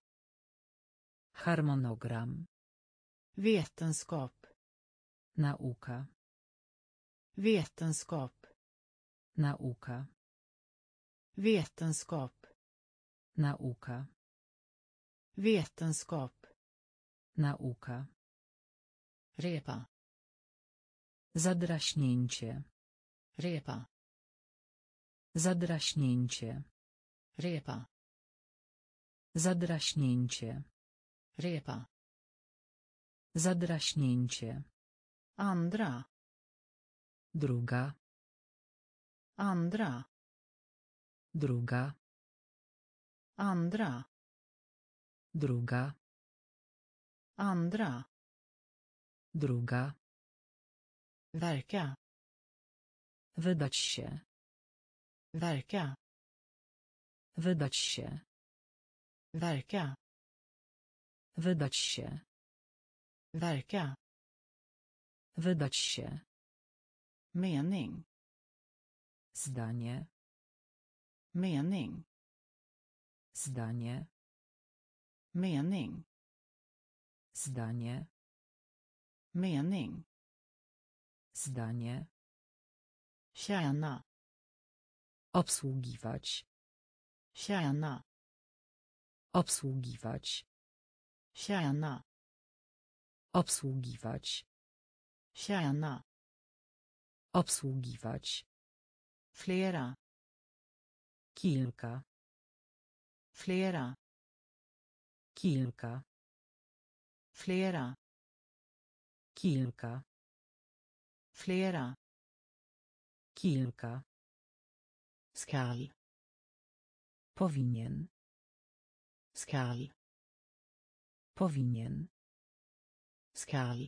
harmonogram, vetenskap, nauka, vetenskap, nauka, vetenskap, nauka, vetenskap, nauka, repa, zadraśnięcie, repa, zadraśnięcie, repa, zadraśnięcie, repa, zadraśnięcie, andra, druga, andra, druga, andra, druga, andra, druga, verka, wydać się, verka, wydać się, verka, wydać się, verka, wydać się, mening, zdanie, mening, zdanie, mening, zdanie, mening, zdanie, tjäna, obsługiwać, tjäna, obsługiwać, Tjäna. Obsługiwać. Tjäna. Obsługiwać. Flera. Kilka. Flera. Kilka. Flera. Kilka. Flera. Kilka. Skall. Powinien. Skall. Powinien. Skall.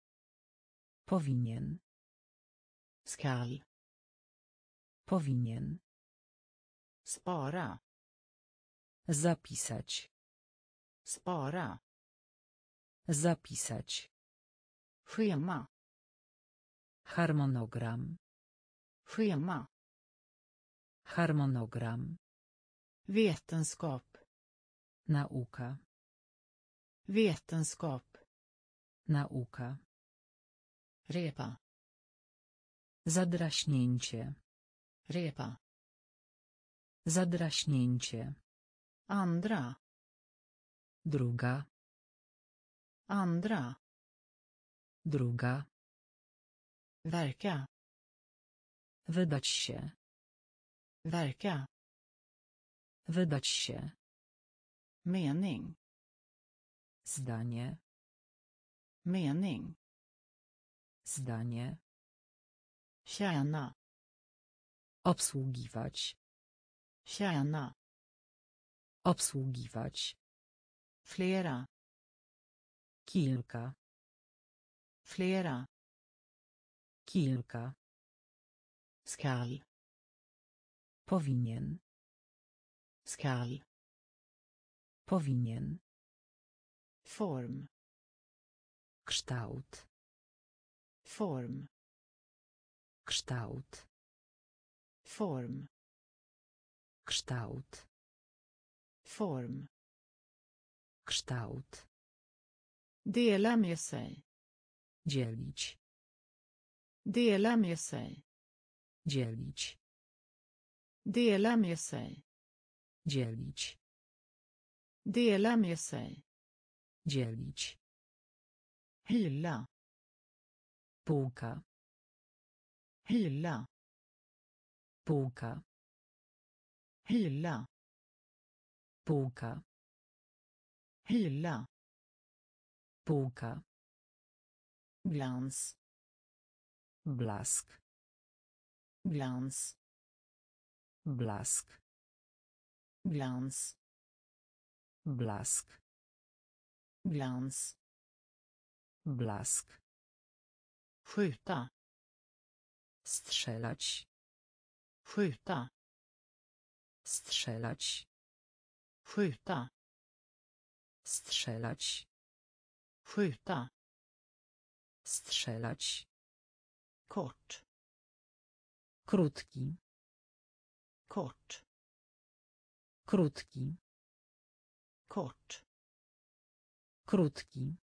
Powinien. Skall. Powinien. Spara. Zapisać. Spara. Zapisać. Schema. Harmonogram. Schema. Harmonogram. Vetenskap. Nauka. Vetenskap. Nauka. Repa. Zadraśnięcie. Repa. Zadraśnięcie. Andra. Druga. Andra. Druga. Verka. Wydać się. Verka. Wydać się. Mening. Zdanie. Mening. Zdanie. Tjäna. Obsługiwać. Tjäna. Obsługiwać. Flera. Kilka. Flera. Kilka. Skall. Powinien. Skall. Powinien. Form. Kształt. Form. Kształt. Form. Kształt. Form. Kształt. Dela med sig. Dzielić. Dela med sig. Dzielić. Dela med sig. Dzielić. Dela med sig. Dzielić. Hylla. Półka. Hylla. Półka. Hylla. Półka. Hylla. Półka. Glans. Blask. Glans. Blask. Glans. Blask. Glans. Blask. Skjuta. Strzelać. Skjuta. Strzelać. Skjuta. Strzelać. Skjuta. Strzelać. Kort. Krótki. Kort. Krótki. Kort. Krótki.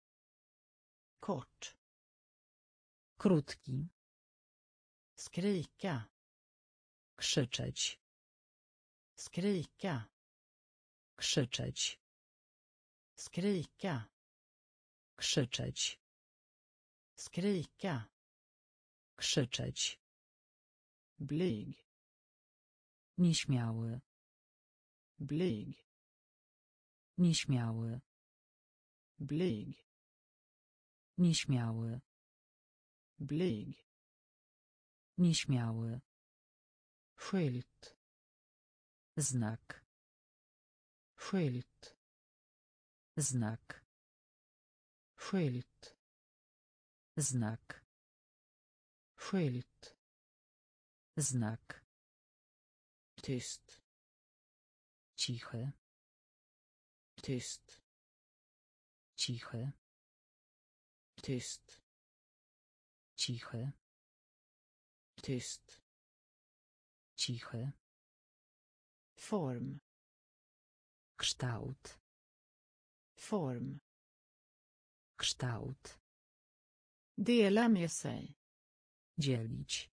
Kort. Krótki. Skrika. Krzyczeć. Skrika. Krzyczeć. Skrika. Krzyczeć. Skrika. Krzyczeć. Blyg. Nieśmiały. Blyg. Nieśmiały. Blyg. Nieśmiały. Blyg. Nieśmiały. Skylt. Znak. Skylt. Znak. Skylt. Znak. Skylt. Znak. Tyst. Cichy. Tyst. Cichy. Tyst. Cichy. Tyst. Cichy. Form. Kształt. Form. Kształt. Dela med sig. Dzielić.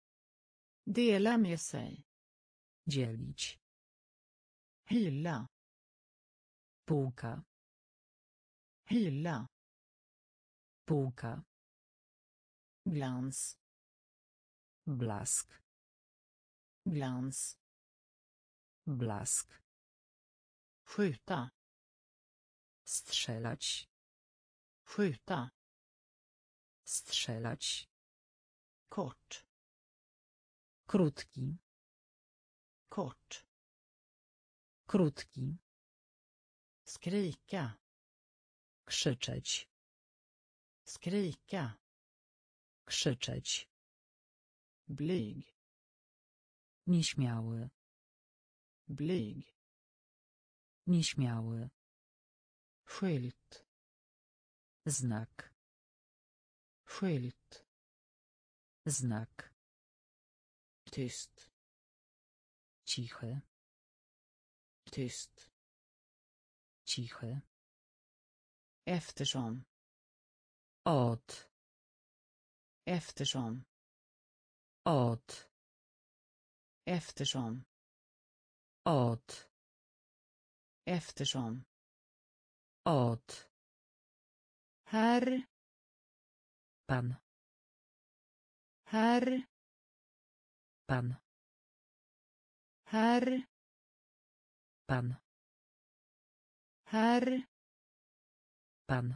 Dela med sig. Dzielić. Hylla. Półka. hylla, półka, glans, blask, glans, blask, skjuta, strzelać, skjuta, strzelać, kort, krótki, kort, krótki, skrika, krzyczeć, skrika, krzyczeć, blyg, nieśmiały, blyg, nieśmiały, skylt, znak, skylt, znak, tyst, cichy, tyst, cichy, eftersom, od, eftersom, od, eftersom, od, eftersom, od, herr, pan, herr, pan, herr, pan, herr, pan,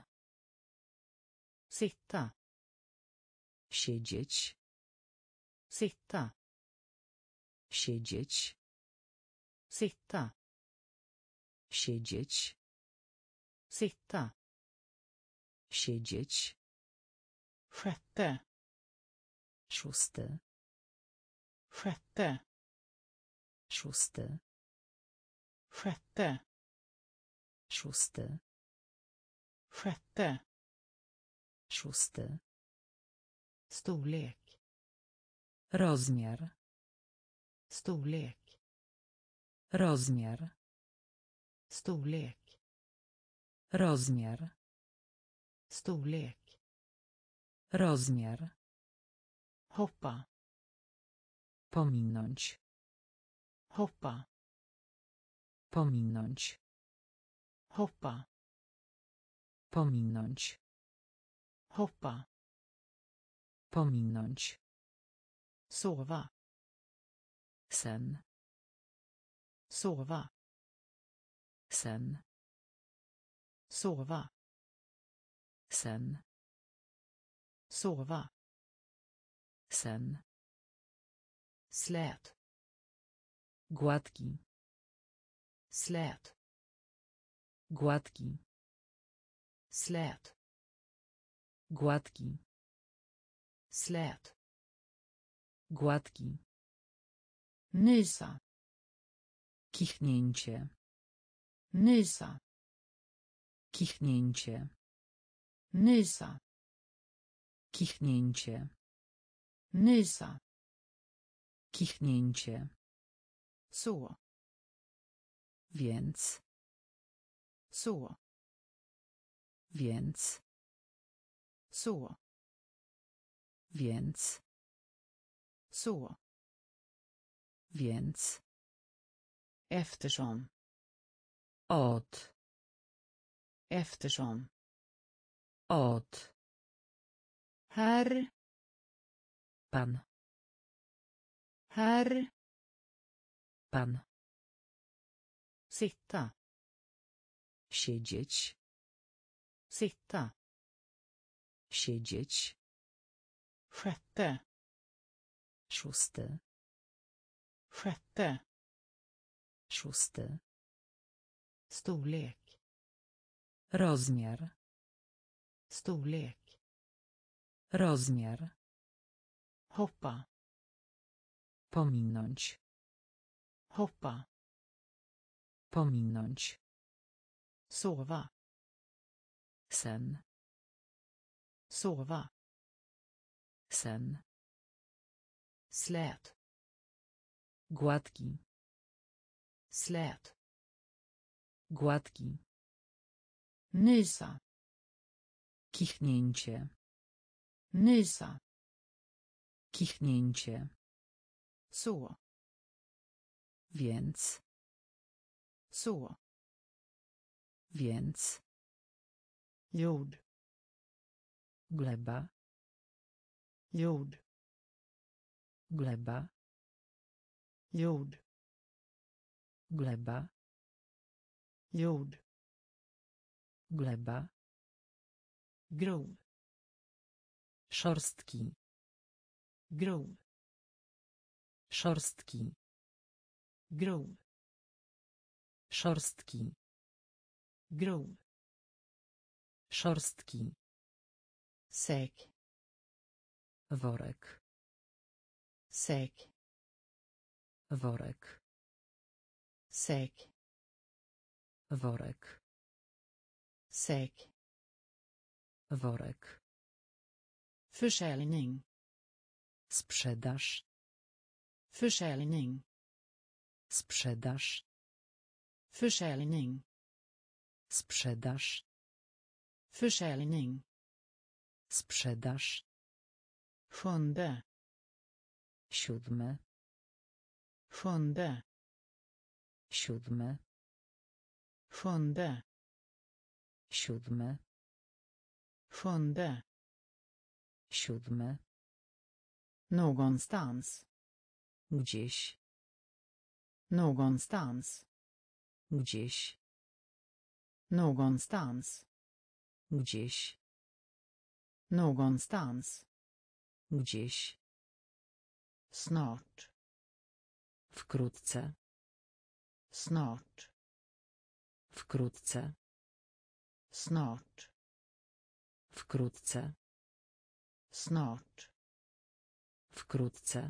sitta, siedzieć, sitta, siedzieć, sitta, siedzieć, sitta, siedzieć, sjätte, szósty, sjätte, szósty, sjätte, szósty, sjätte, szósty, storlek, rozmiar, storlek, rozmiar, storlek, rozmiar, storlek, rozmiar, hoppa, pominąć, hoppa, pominąć, hoppa, pominąć, hoppa, pominąć, sova, sen, sova, sen, sova, sen, sova, sen, slät, gładki, slät, gładki, slät, gładki, slät, gładki, nysa, kichnięcie, nysa, kichnięcie, nysa, kichnięcie, nysa, kichnięcie, så, więc, så, więc, så, więc, så, więc, eftersom, od, eftersom, od, herr, pan, herr, pan, sitta, siedzieć, sitta, siedzieć, sjätte, szósty, sjätte, szósty, storlek, rozmiar, storlek, rozmiar, hoppa, pominąć, hoppa, pominąć, sova, sen, sova, sen, slät, gładki, slät, gładki, nysa, kichnięcie, nysa, kichnięcie, så, więc, så, więc, Jord. Gleba. Jord. Gleba. Jord. Gleba. Jord. Gleba. Grov. Szorstki. Grov. Szorstki. Grov. Szorstki. Grov. Szorstki. Säk. Worek. Säk. Worek. Säk. Worek. Säk. Worek. Försäljning. Sprzedaż. Försäljning. Sprzedaż. Försäljning. Sprzedaż. Försäljning. Sprzedaż. Sjunde. Siódme. Sjunde. Siódme. Sjunde. Siódme. Sjunde. Siódme. Någonstans. Gdzieś. Någonstans. Gdzieś. Någonstans. Gdzieś. Någonstans. Gdzieś. Snart. Wkrótce. Snart. Wkrótce. Snart. Wkrótce. Snart. Wkrótce.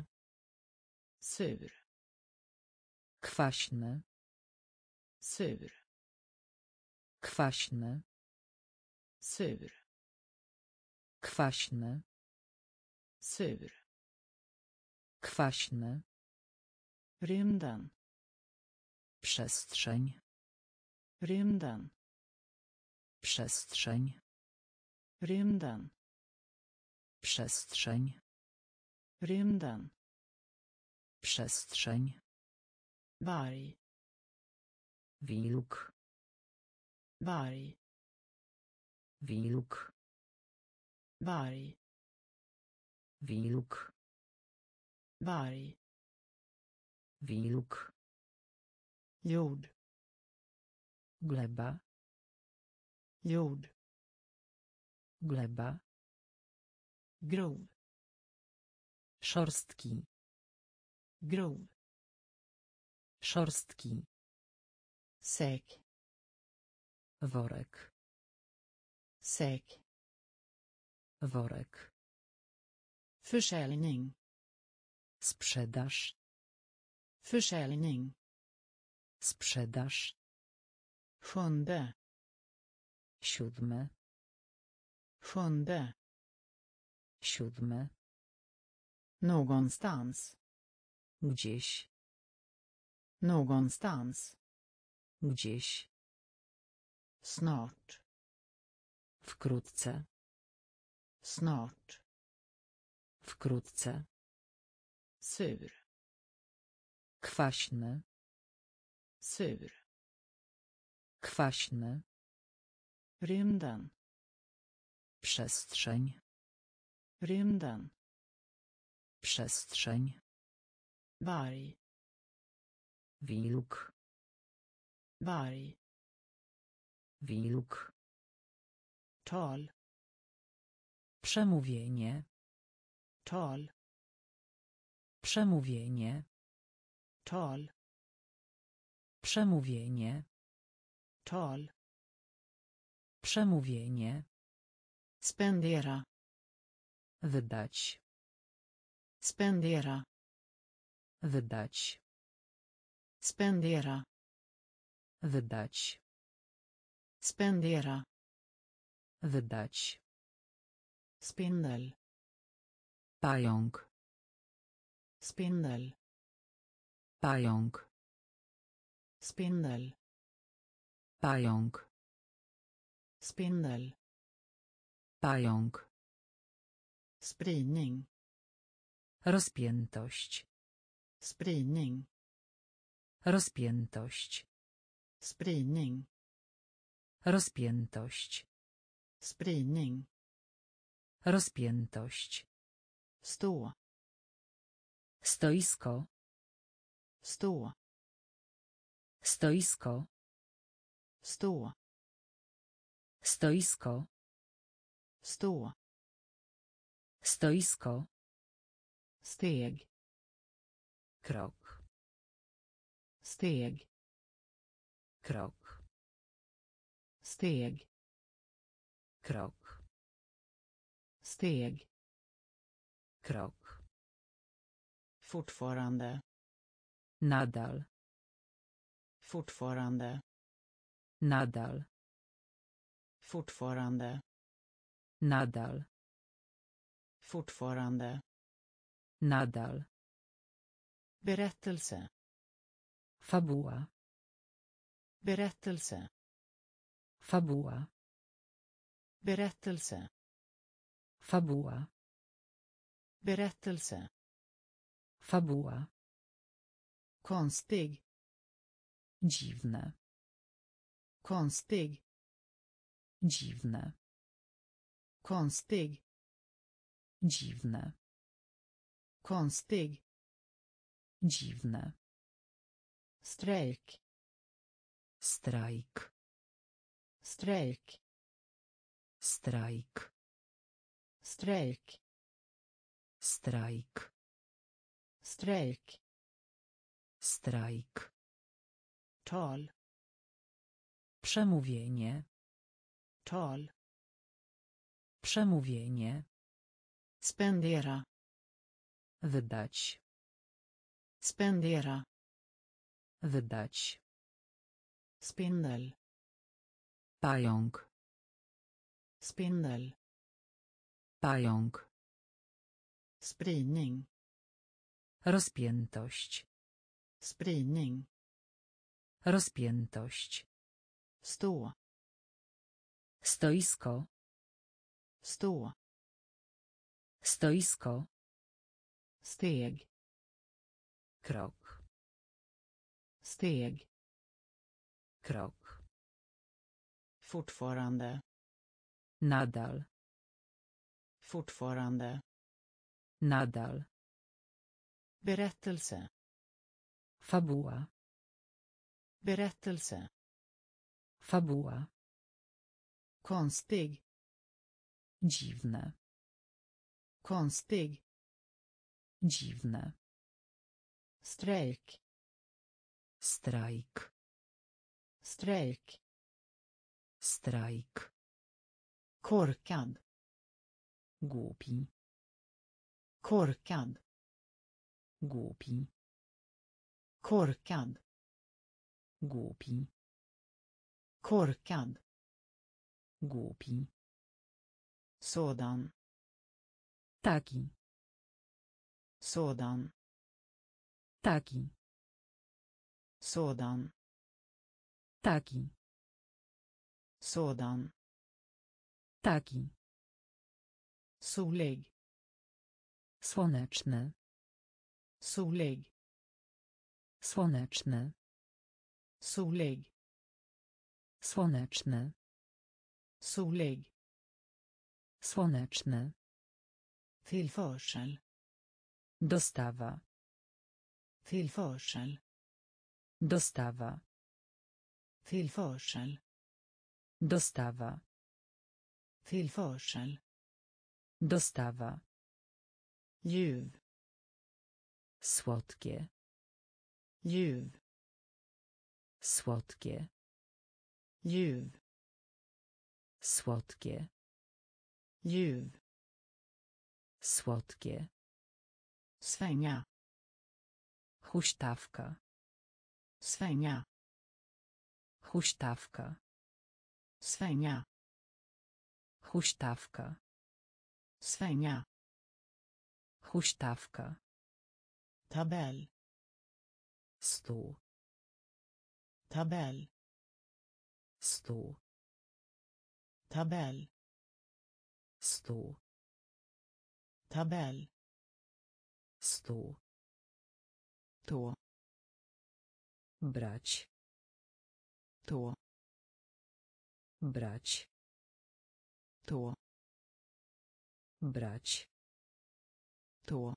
Sur. Kwaśny. Sur. Kwaśny. Sur. Kwaśny. Sur. Kwaśny. Rymden. Przestrzeń. Rymden. Przestrzeń. Rymden. Przestrzeń. Rymden. Przestrzeń. Varg. Wilk. Varg. Wilk. Varg. Wilk. Varg. Wilk. Jord. Gleba. Jord. Gleba. Grov. Szorstki. Grov. Szorstki. Säk. Worek. Säk. Worek. Försäljning. Sprzedaż. Försäljning. Sprzedaż. Sjunde. Siódme. Sjunde. Siódme. Någonstans. Gdzieś. Någonstans. Gdzieś. Snart. Wkrótce. Snart. Wkrótce. Sur. Kwaśny. Sur. Kwaśny. Rymden. Przestrzeń. Rymden. Przestrzeń. Varg. Wilk. Varg. Wilk. Tal. Przemówienie. Tal. Przemówienie. Tal. Przemówienie. Tal. Przemówienie. Spendera. Wydać. Spendera. Wydać. Spendera. Wydać. Spendera. Wydać. Spindel. Pająk. Spindel. Pająk. Spindel. Pająk. Spindel. Pająk. Spridning. Rozpiętość. Spridning. Rozpiętość. Spridning. Rozpiętość. Spridning. Rozpiętość. Stå. Stoisko. Stå. Stoisko. Stå. Stoisko. Stå. Stoisko. Steg. Krok. Steg. Krok. Steg. Krok. Steg. Krok. Fortfarande. Nadal. Fortfarande. Nadal. Fortfarande. Nadal. Fortfarande. Nadal. Berättelse. Fabuła. Berättelse. Fabuła. Berättelse. Fabuła. Berättelse. Fabuła. Konstig. Dziwne. Konstig. Dziwne. Konstig. Dziwne. Konstig. Dziwne. Strejk. Strajk. Strejk. Strajk. Strejk. Strajk. Strejk. Strajk. Tal. Przemówienie. Tal. Przemówienie. Spendera. Wydać. Spendera. Wydać. Spindel. Pająk. Spindel. Pająk. Spridning. Rozpiętość. Spridning. Rozpiętość. Stå. Stoisko. Stå. Stoisko. Steg. Krok. Steg. Krok. Fortfarande. Nadal. Fortfarande. Nadal. Berättelse. Fabuła. Berättelse. Fabuła. Konstig. Dziwne. Konstig. Dziwne. Strejk. Strajk. Strejk. Strajk. Korkad. Głupi. Korkad. Głupi. Korkad. Głupi. Korkad. Głupi. Sådan. Taki. Sådan. Taki. Sådan. Taki. Sådan. Taki. Solig. Słoneczny. Solig. Słoneczny. Solig. Słoneczny. Solig. Słoneczny. Tillförsel. Dostawa. Tillförsel. Dostawa. Tillförsel. Dostawa. Tillförsel. Dostawa. Ljuv. Słodkie. Ljuv. Słodkie. Ljuv. Słodkie. Ljuv. Słodkie. Svänga. Huśtawka. Svänga. Huśtawka. Svänga. Huśtawka. Svänga. Huśtawka. Tabell. Stół. Tabell. Stół. Tabell. Stół. Tabell. Stół. Tå. Brać. Tå. Brać. tå, brać, tå,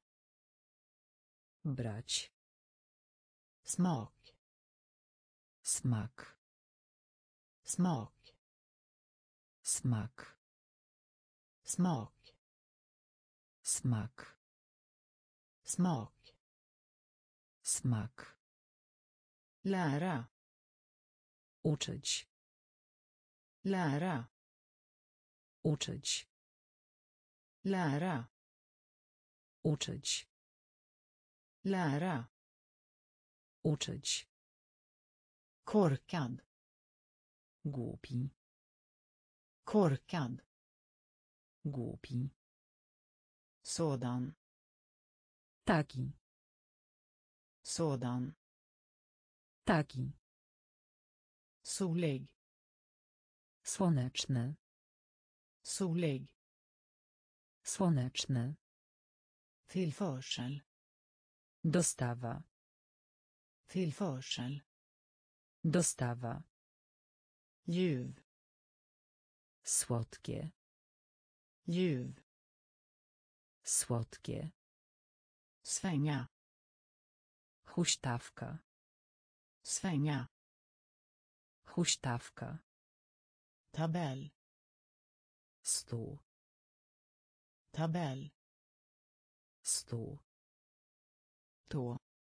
brać, smak, smak, smak, smak, smak, smak, smak, smak, lära, uczyć, lära, uczyć, lära, uczyć, lära, uczyć, korkad, głupi, korkad, głupi, sådan, taki, sådan, taki, solig, słoneczny, solig, słoneczny, tillförsel, dostawa, tillförsel, dostawa, ljuv, słodkie, ljuv, słodkie, svänga, huśtawka, svänga, huśtawka, tabell, stół, tabell, stół, tå,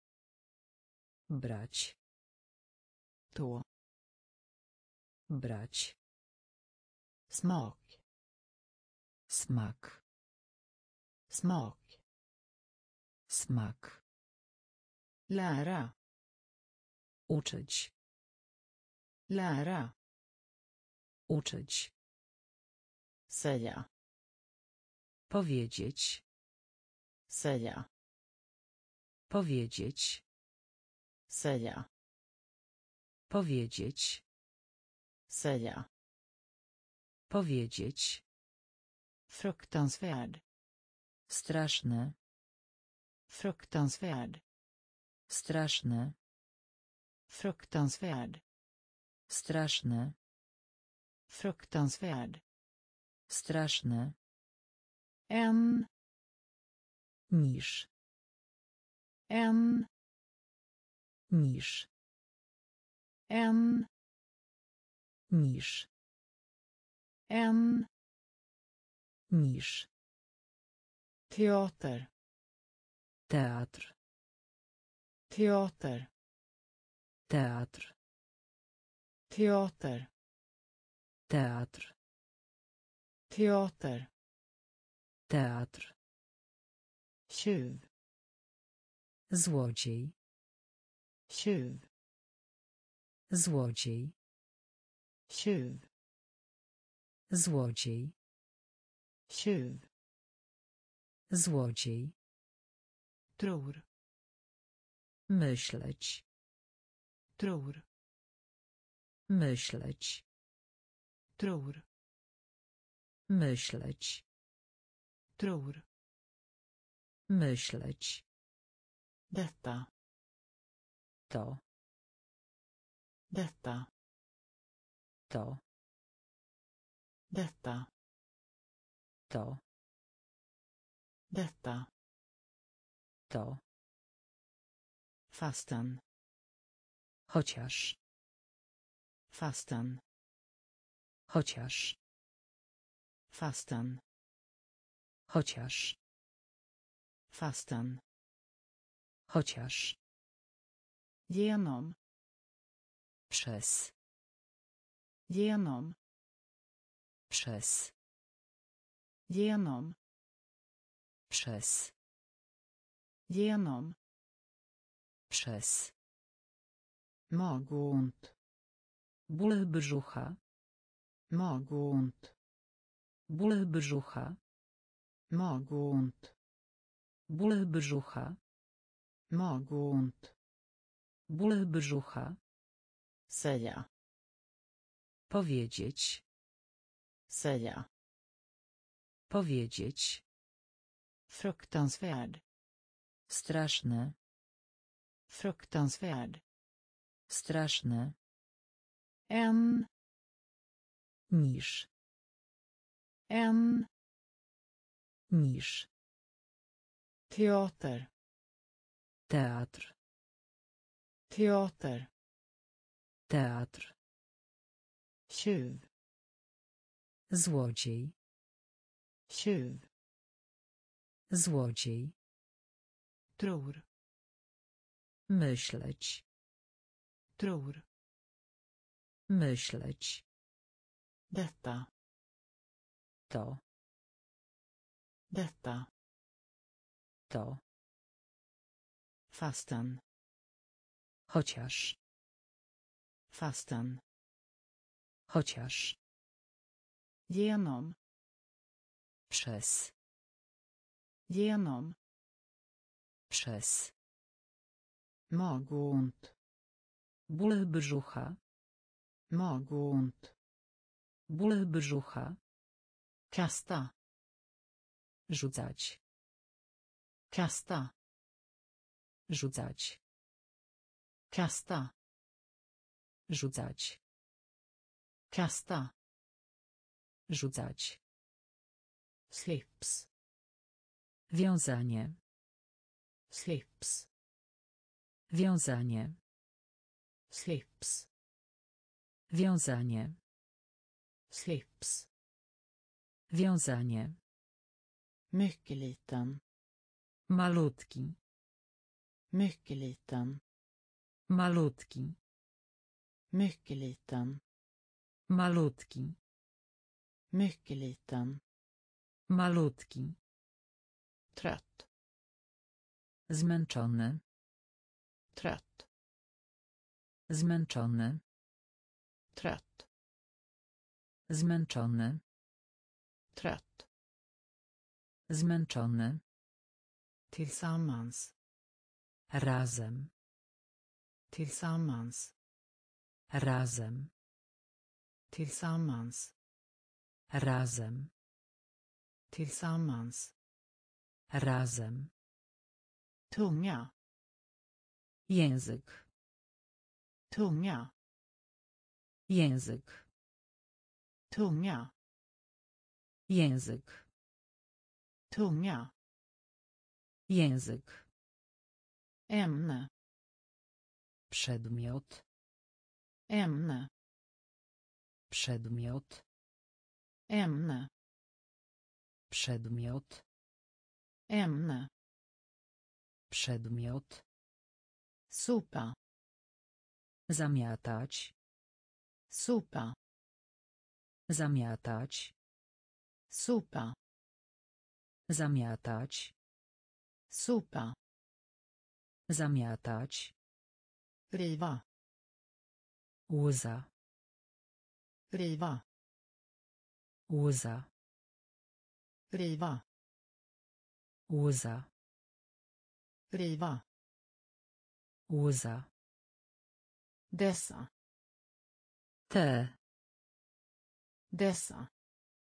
brać, tå, brać, smak, smak, smak, smak, lära, uczyć, lära, uczyć, säga, powiedzieć, säga, powiedzieć, säga, powiedzieć, säga, powiedzieć, fruktansvärd, straszne, fruktansvärd, straszne, fruktansvärd, straszne, fruktansvärd, straszne, en, niż, en, niż, en, niż, en, niż, teater, teatr, teater, teatr, teater, teatr, teater, teatr, tjuv, złodziej, tjuv, złodziej, tjuv, złodziej, tjuv, złodziej, tror, myśleć, tror, myśleć, tror, myśleć, tror, myśleć, detta, to, detta, to, detta, to, detta, to, fastän, chociaż, fastän, chociaż, fastän, chociaż, fastän, chociaż, genom, przez, genom, przez, genom, przez, genom, przez, magont, ból brzucha, magont, ból brzucha, magont, ból brzucha, magont, ból brzucha, säga, powiedzieć, säga, powiedzieć, fruktansvärd, straszne, fruktansvärd, straszne, en, niż, En. Niż. Teater. Teatr. Teater. Teatr. Tjuv. Złodziej. Tjuv. Złodziej. Tror. Myśleć. Tror. Myśleć. Detta. To. Detta. To. Fastän. Chociaż. Fastän. Chociaż. Genom. Przez. Genom. Przez. Magont. Ból brzucha. Magont. Ból brzucha. Kasta. Rzucać. Kasta. Rzucać. Kasta. Rzucać. Kasta. Rzucać. Slips. Wiązanie. Slips. Wiązanie. Slips. Wiązanie. Slips. Wiązanie. Mycket liten. Malutki. Mycket liten. Malutki. Mycket liten. Malutki. Mycket liten. Malutki. Trött. Zmęczony. Trött. Zmęczony. Trött. Zmęczony. Trött. Zmęczony. Tillsammans. Razem. Tillsammans. Razem. Tillsammans. Razem. Tillsammans. Razem. Tunga. Język. Tunga. Język. Tunga. Język. Tunga. Język. Ämne. Przedmiot. Ämne. Przedmiot. Ämne. Przedmiot. Ämne. Przedmiot. Sopa. Zamiatać. Sopa. Zamiatać. Sopa. Zamiatać. Sopa. Zamiatać. Riva. Łza. Riva. Łza. Riva. Łza. Riva. Łza. Dessa. Te. Dessa.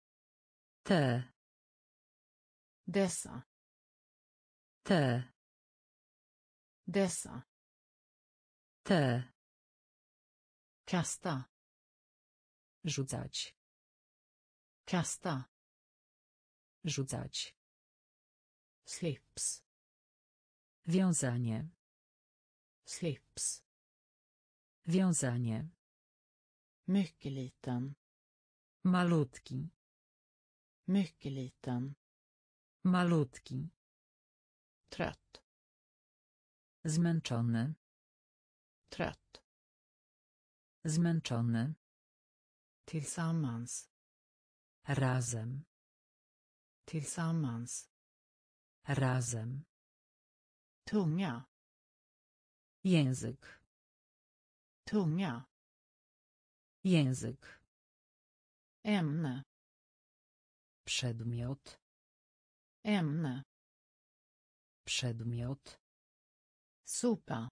Te. Dessa. Te. Dessa. Te. Kasta. Rzucać. Kasta. Rzucać. Slips. Wiązanie. Slips. Wiązanie. Mycket liten. Malutki. Mycket liten. Malutki. Trött. Zmęczony. Trött. Zmęczony. Tillsammans. Razem. Tillsammans. Razem. Tunga. Język. Tunga. Język. Ämne. Przedmiot. Ämne. Przedmiot. Sopa.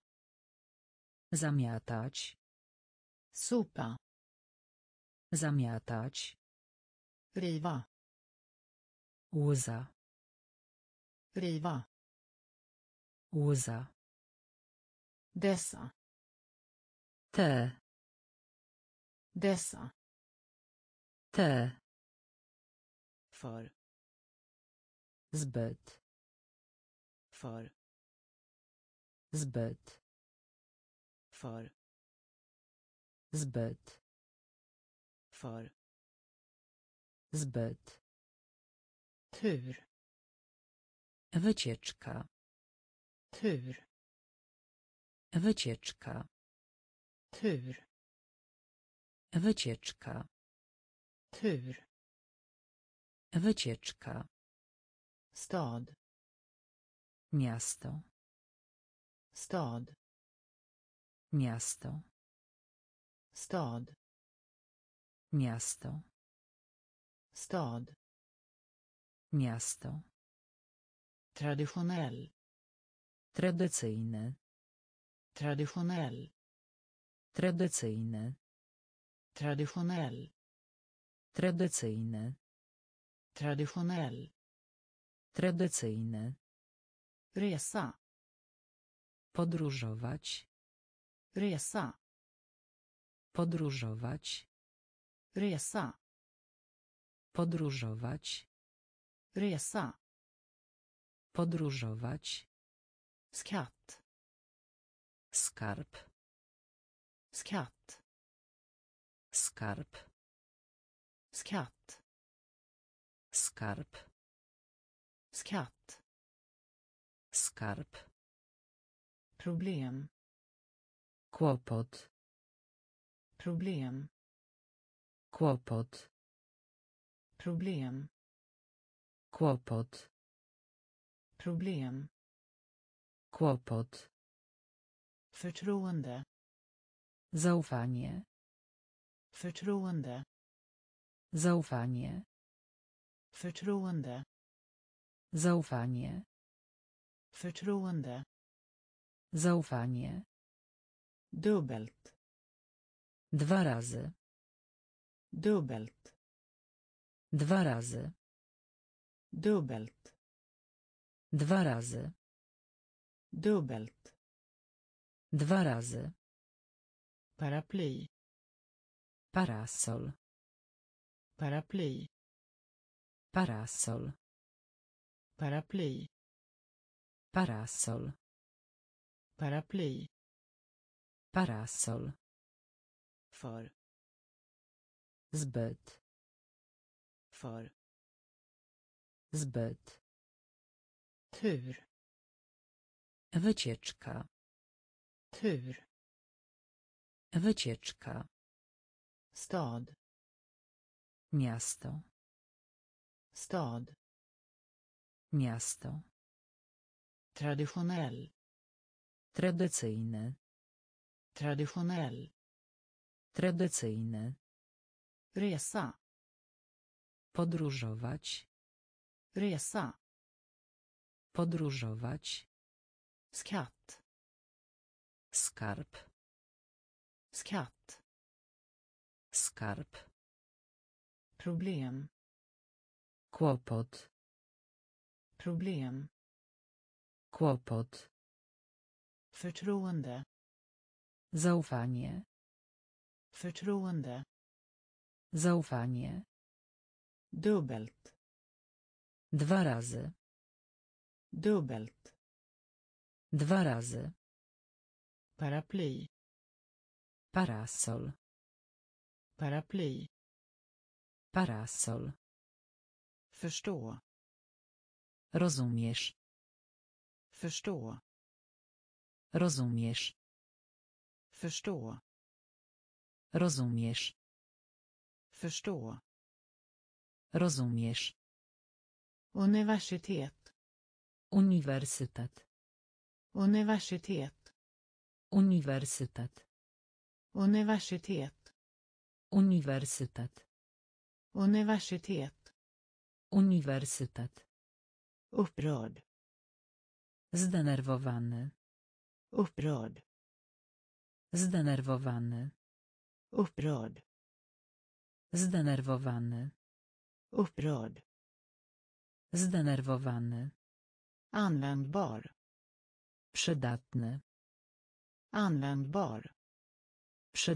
Zamiatać. Sopa. Zamiatać. Riva. Łza. Riva. Łza. Dessa. Te. Dessa. Te. För. Zbyt. För. Zbyt. För. Zbyt. För. Zbyt. Tur. Wycieczka. Tur. Wycieczka. Tur. Wycieczka. Tur. Wycieczka. Stad. Miasto. Stad. Miasto. Stad. Miasto. Stad. Miasto. Traditionell. Tradycyjny. Traditionell. Tradycyjny. Traditionell. Tradycyjny. Traditionell. Tradycyjny. Resa. Podróżować. Resa. Podróżować. Resa. Podróżować. Resa. Podróżować. Skatt. Skarb. Skatt. Skarb. Skatt. Skarb. Skatt. Skarb. Problem. Kłopot. Problem. Kłopot. Problem. Kłopot. Problem. Kłopot. Förtroende. Zaufanie. Förtroende. Zaufanie. Förtroende. Zaufanie. Förtroende. Zaufanie. Dubbelt. 2 razy. Dubbelt. 2 razy. Dubbelt. 2 razy. Dubbelt. 2 razy. Paraply. Parasol. Paraply. Parasol. Paraply. Parasol. Paraply. Parasol. För. Zbyt. För. Zbyt. Tur. Wycieczka. Tur. Wycieczka. Stad. Miasto. Stad. Miasto. Traditionell. Tradycyjny. Traditionell. Tradycyjny. Resa. Podróżować. Resa. Podróżować. Skatt. Skarb. Skatt. Skarb. Problem. Kłopot. Problem. Kłopot. Förtroende. Zaufanie. Förtroende. Zaufanie. Dubbelt. 2 razy. Dubbelt. 2 razy. Paraply. Parasol. Paraply. Parasol. Förstå. Rozumiesz. Förstå. Rozumiesz. Förstå. Rozumiesz. Förstå. Rozumiesz. Universitet. Uniwersytet. Universitet. Uniwersytet. Universitet. Uniwersytet. Universitet. Uniwersytet. Upprörd. Zdenerwowany. Upprörd. Zdenerwowany. Upprörd. Zdenerwowany. Upprörd. Zdenerwowany. Användbar. Przydatny. Användbar.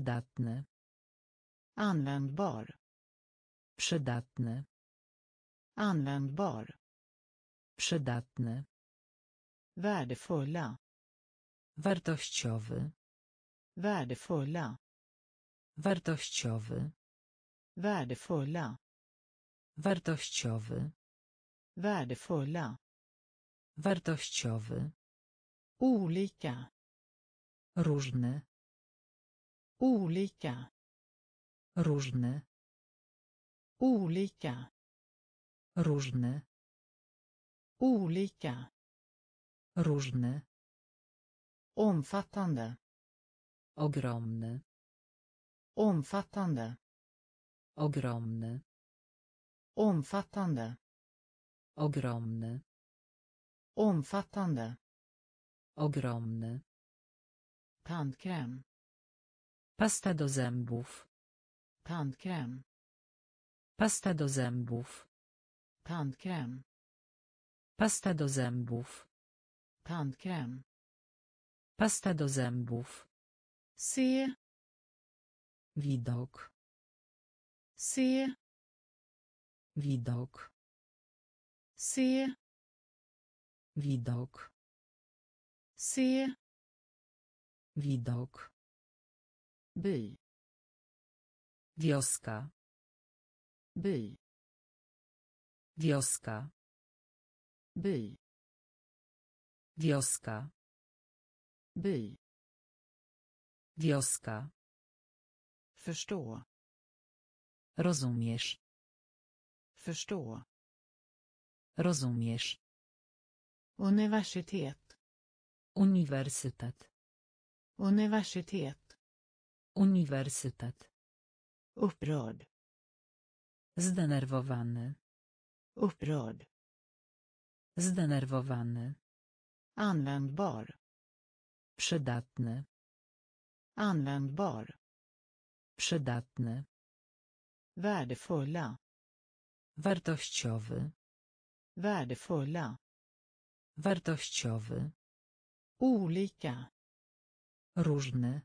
Przydatny. Användbar. Przydatny. Användbar. Przydatny. Värdefulla. Wartościowy. Värdefulla. Wartościowy. Värdefulla. Wartościowy. Värdefulla. Wartościowy. Olika. Różny. Olika. Różny. Olika. Różny. Olika. Różny. Omfattande. Ogromny. Omfattande. Ogromny. Omfattande. Ogromny. Omfattande. Ogromny. Tandkräm. Pasta do zębów. Tandkräm. Pasta do zębów. Tandkräm. Pasta do zębów. Tandkräm. Pasta do zębów. Se. Widok. Se. Widok. Se. Widok. Se. Widok. By. Wioska. By. Wioska. By. Wioska. By. Wioska. Förstå. Rozumiesz. Förstå. Rozumiesz. Universitet. Uniwersytet. Universitet. Uniwersytet. Upprörd. Zdenerwowany. Upprörd. Zdenerwowany. Användbar. Przydatny. Användbar. Przydatny. Värdefulla. Wartościowy. Värdefulla. Wartościowy. Olika. Różny.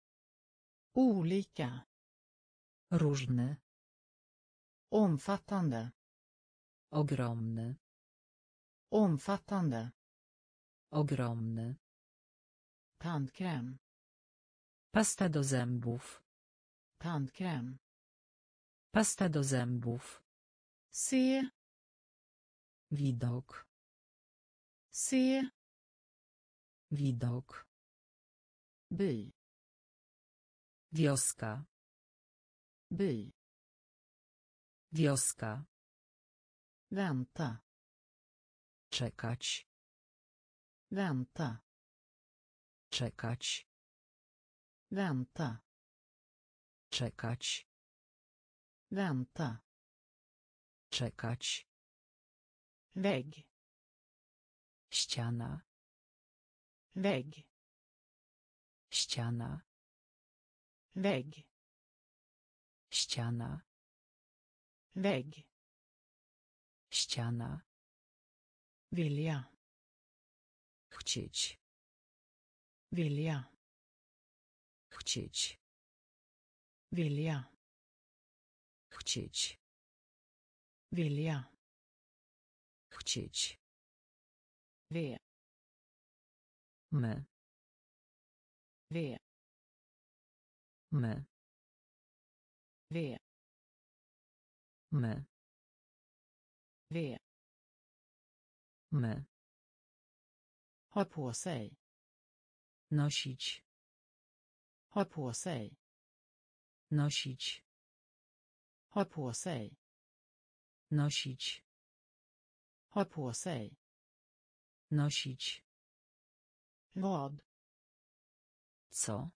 Olika. Różny. Omfattande. Ogromny. Omfattande. Ogromny. Tandkräm. Pasta do zębów. Tandkräm. Pasta do zębów. Se. Widok. Se. Widok. By. Wioska. By. Wioska. Vänta. Czekać. Vänta. Czekać. Vänta. Czekać. Vänta. Czekać. Vägg. Ściana. Vägg. Ściana. Vägg. Ściana. Vägg. Ściana. Vilja. Chcieć. Vilja. Chcieć. Vilja. Chcieć. Vilja. Chcieć. Ve. My. Ve. My. Ve. My. Ve. My. Ha på sig. Nosić. Ha på sig. Nosić. Ha på sig. Nosić. Ha på sig. Nosić. Vad. Co?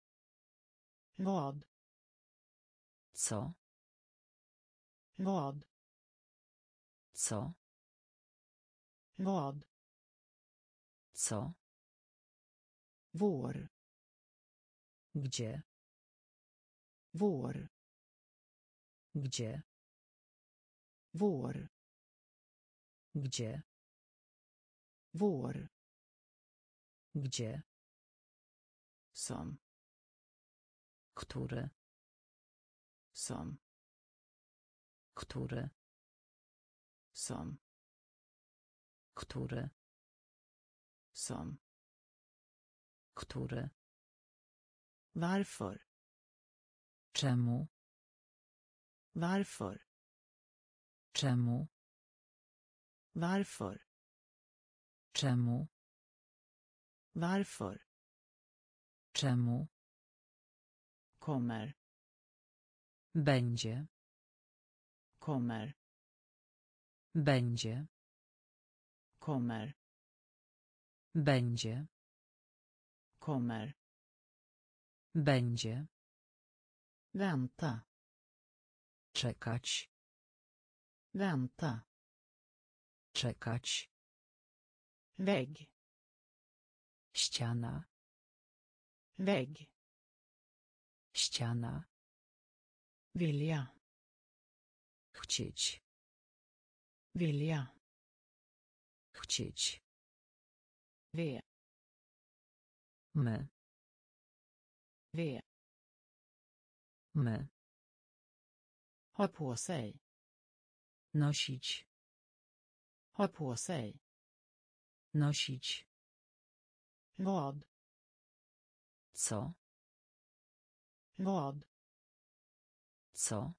Vad. Co? Vad. Co? Vad. Co? Vår. Gdzie? Vår. Gdzie? Vår. Gdzie? Vår. Gdzie? Som. Który? Som. Który? Som. Który. Som. Który. Varför? Czemu. Varför? Czemu. Varför? Czemu. Varför? Czemu. Kommer. Będzie. Kommer. Będzie. Kommer. Będzie. Kommer. Będzie. Vänta. Czekać. Vänta. Czekać. Vägg. Ściana. Vägg. Ściana. Vilja. Chcieć. Vilja. Chcieć. Ve. My. Ve. My. Ha på sig. Nosić. Ha på sig. Nosić. Vad? Co? Vad? Co?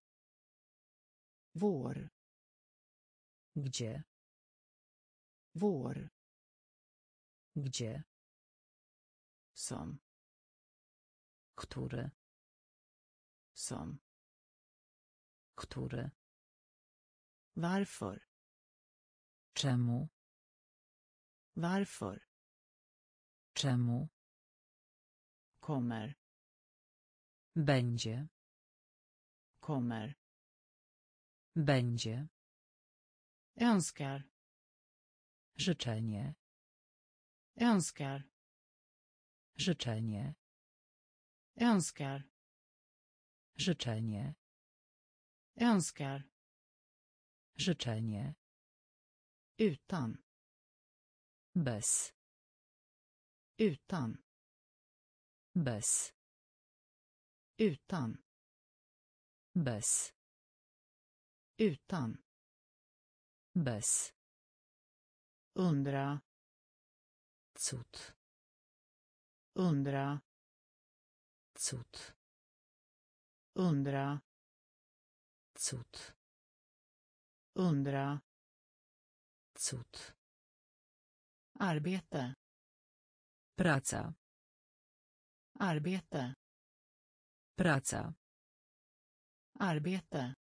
Vår. Gdzie? Vår. Gdzie? Som. Który. Som. Który. Varför? Czemu. Varför? Czemu. Kommer. Będzie. Kommer. Będzie. Önskar. Życzenie. Önskar. Życzenie. Önskar. Życzenie. Önskar. Życzenie. Utan. Bez. Utan. Bez. Utan. Bez. Utan. Bez. Undra. Cud. Undra. Cud. Undra. Cud. Undra. Cud. Arbete. Praca. Arbete. Praca. Arbete.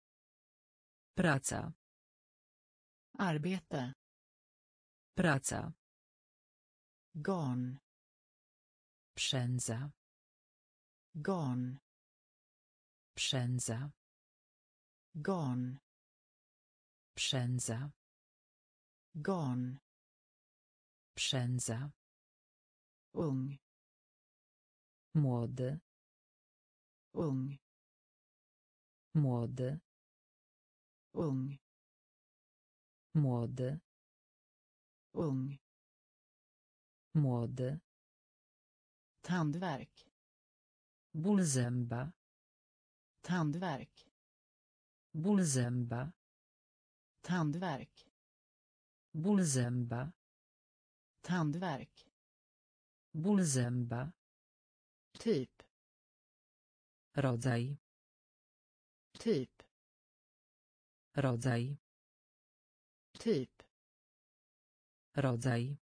Praca. Arbete. Praca. Garn. Przędza. Garn. Przędza. Garn. Przędza. Garn. Przędza. Ung. Młody. Ung. Młody. Ung. Młody. Ung. Młody. Tandvärk. Ból zęba. Tandvärk. Ból zęba. Tandvärk. Ból zęba. Tandvärk. Ból zęba. Typ. Rodzaj. Typ. Rodzaj. Typ. Rodzaj.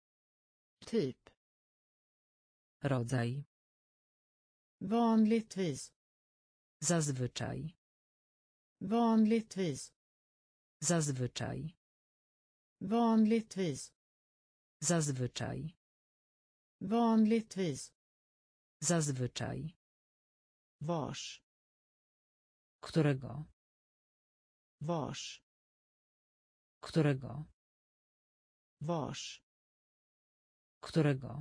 Typ. Rodzaj. Vanligtvis. Zazwyczaj. Vanligtvis. Zazwyczaj. Vanligtvis. Zazwyczaj. Vanligtvis. Zazwyczaj. Vars. Którego? Vars. Którego? Vars. Którego?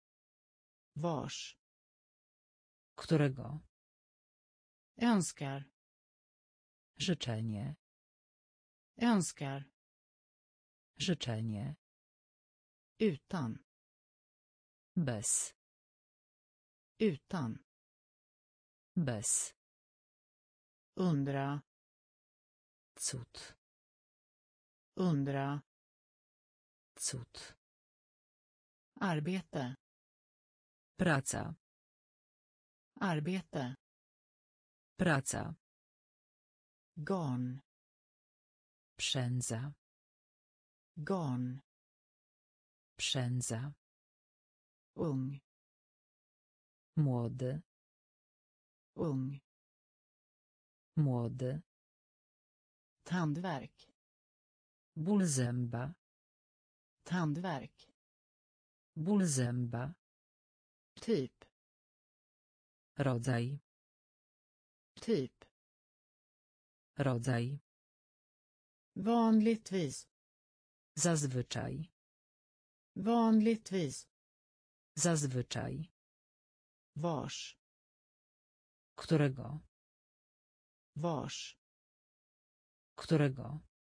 Vars. Którego? Önskar. Życzenie. Önskar. Życzenie. Utan. Bez. Utan. Bez. Undra. Cud. undra, cud, arbete, praca, arbete, praca, garn, przędza, garn, przędza, ung, młody, ung, młody, tandvärk, ból zęba, tandvärk, ból zęba, typ, rodzaj, typ, rodzaj, vanligtvis, zazwyczaj, vanligtvis, zazwyczaj, vars, którego, vars, którego,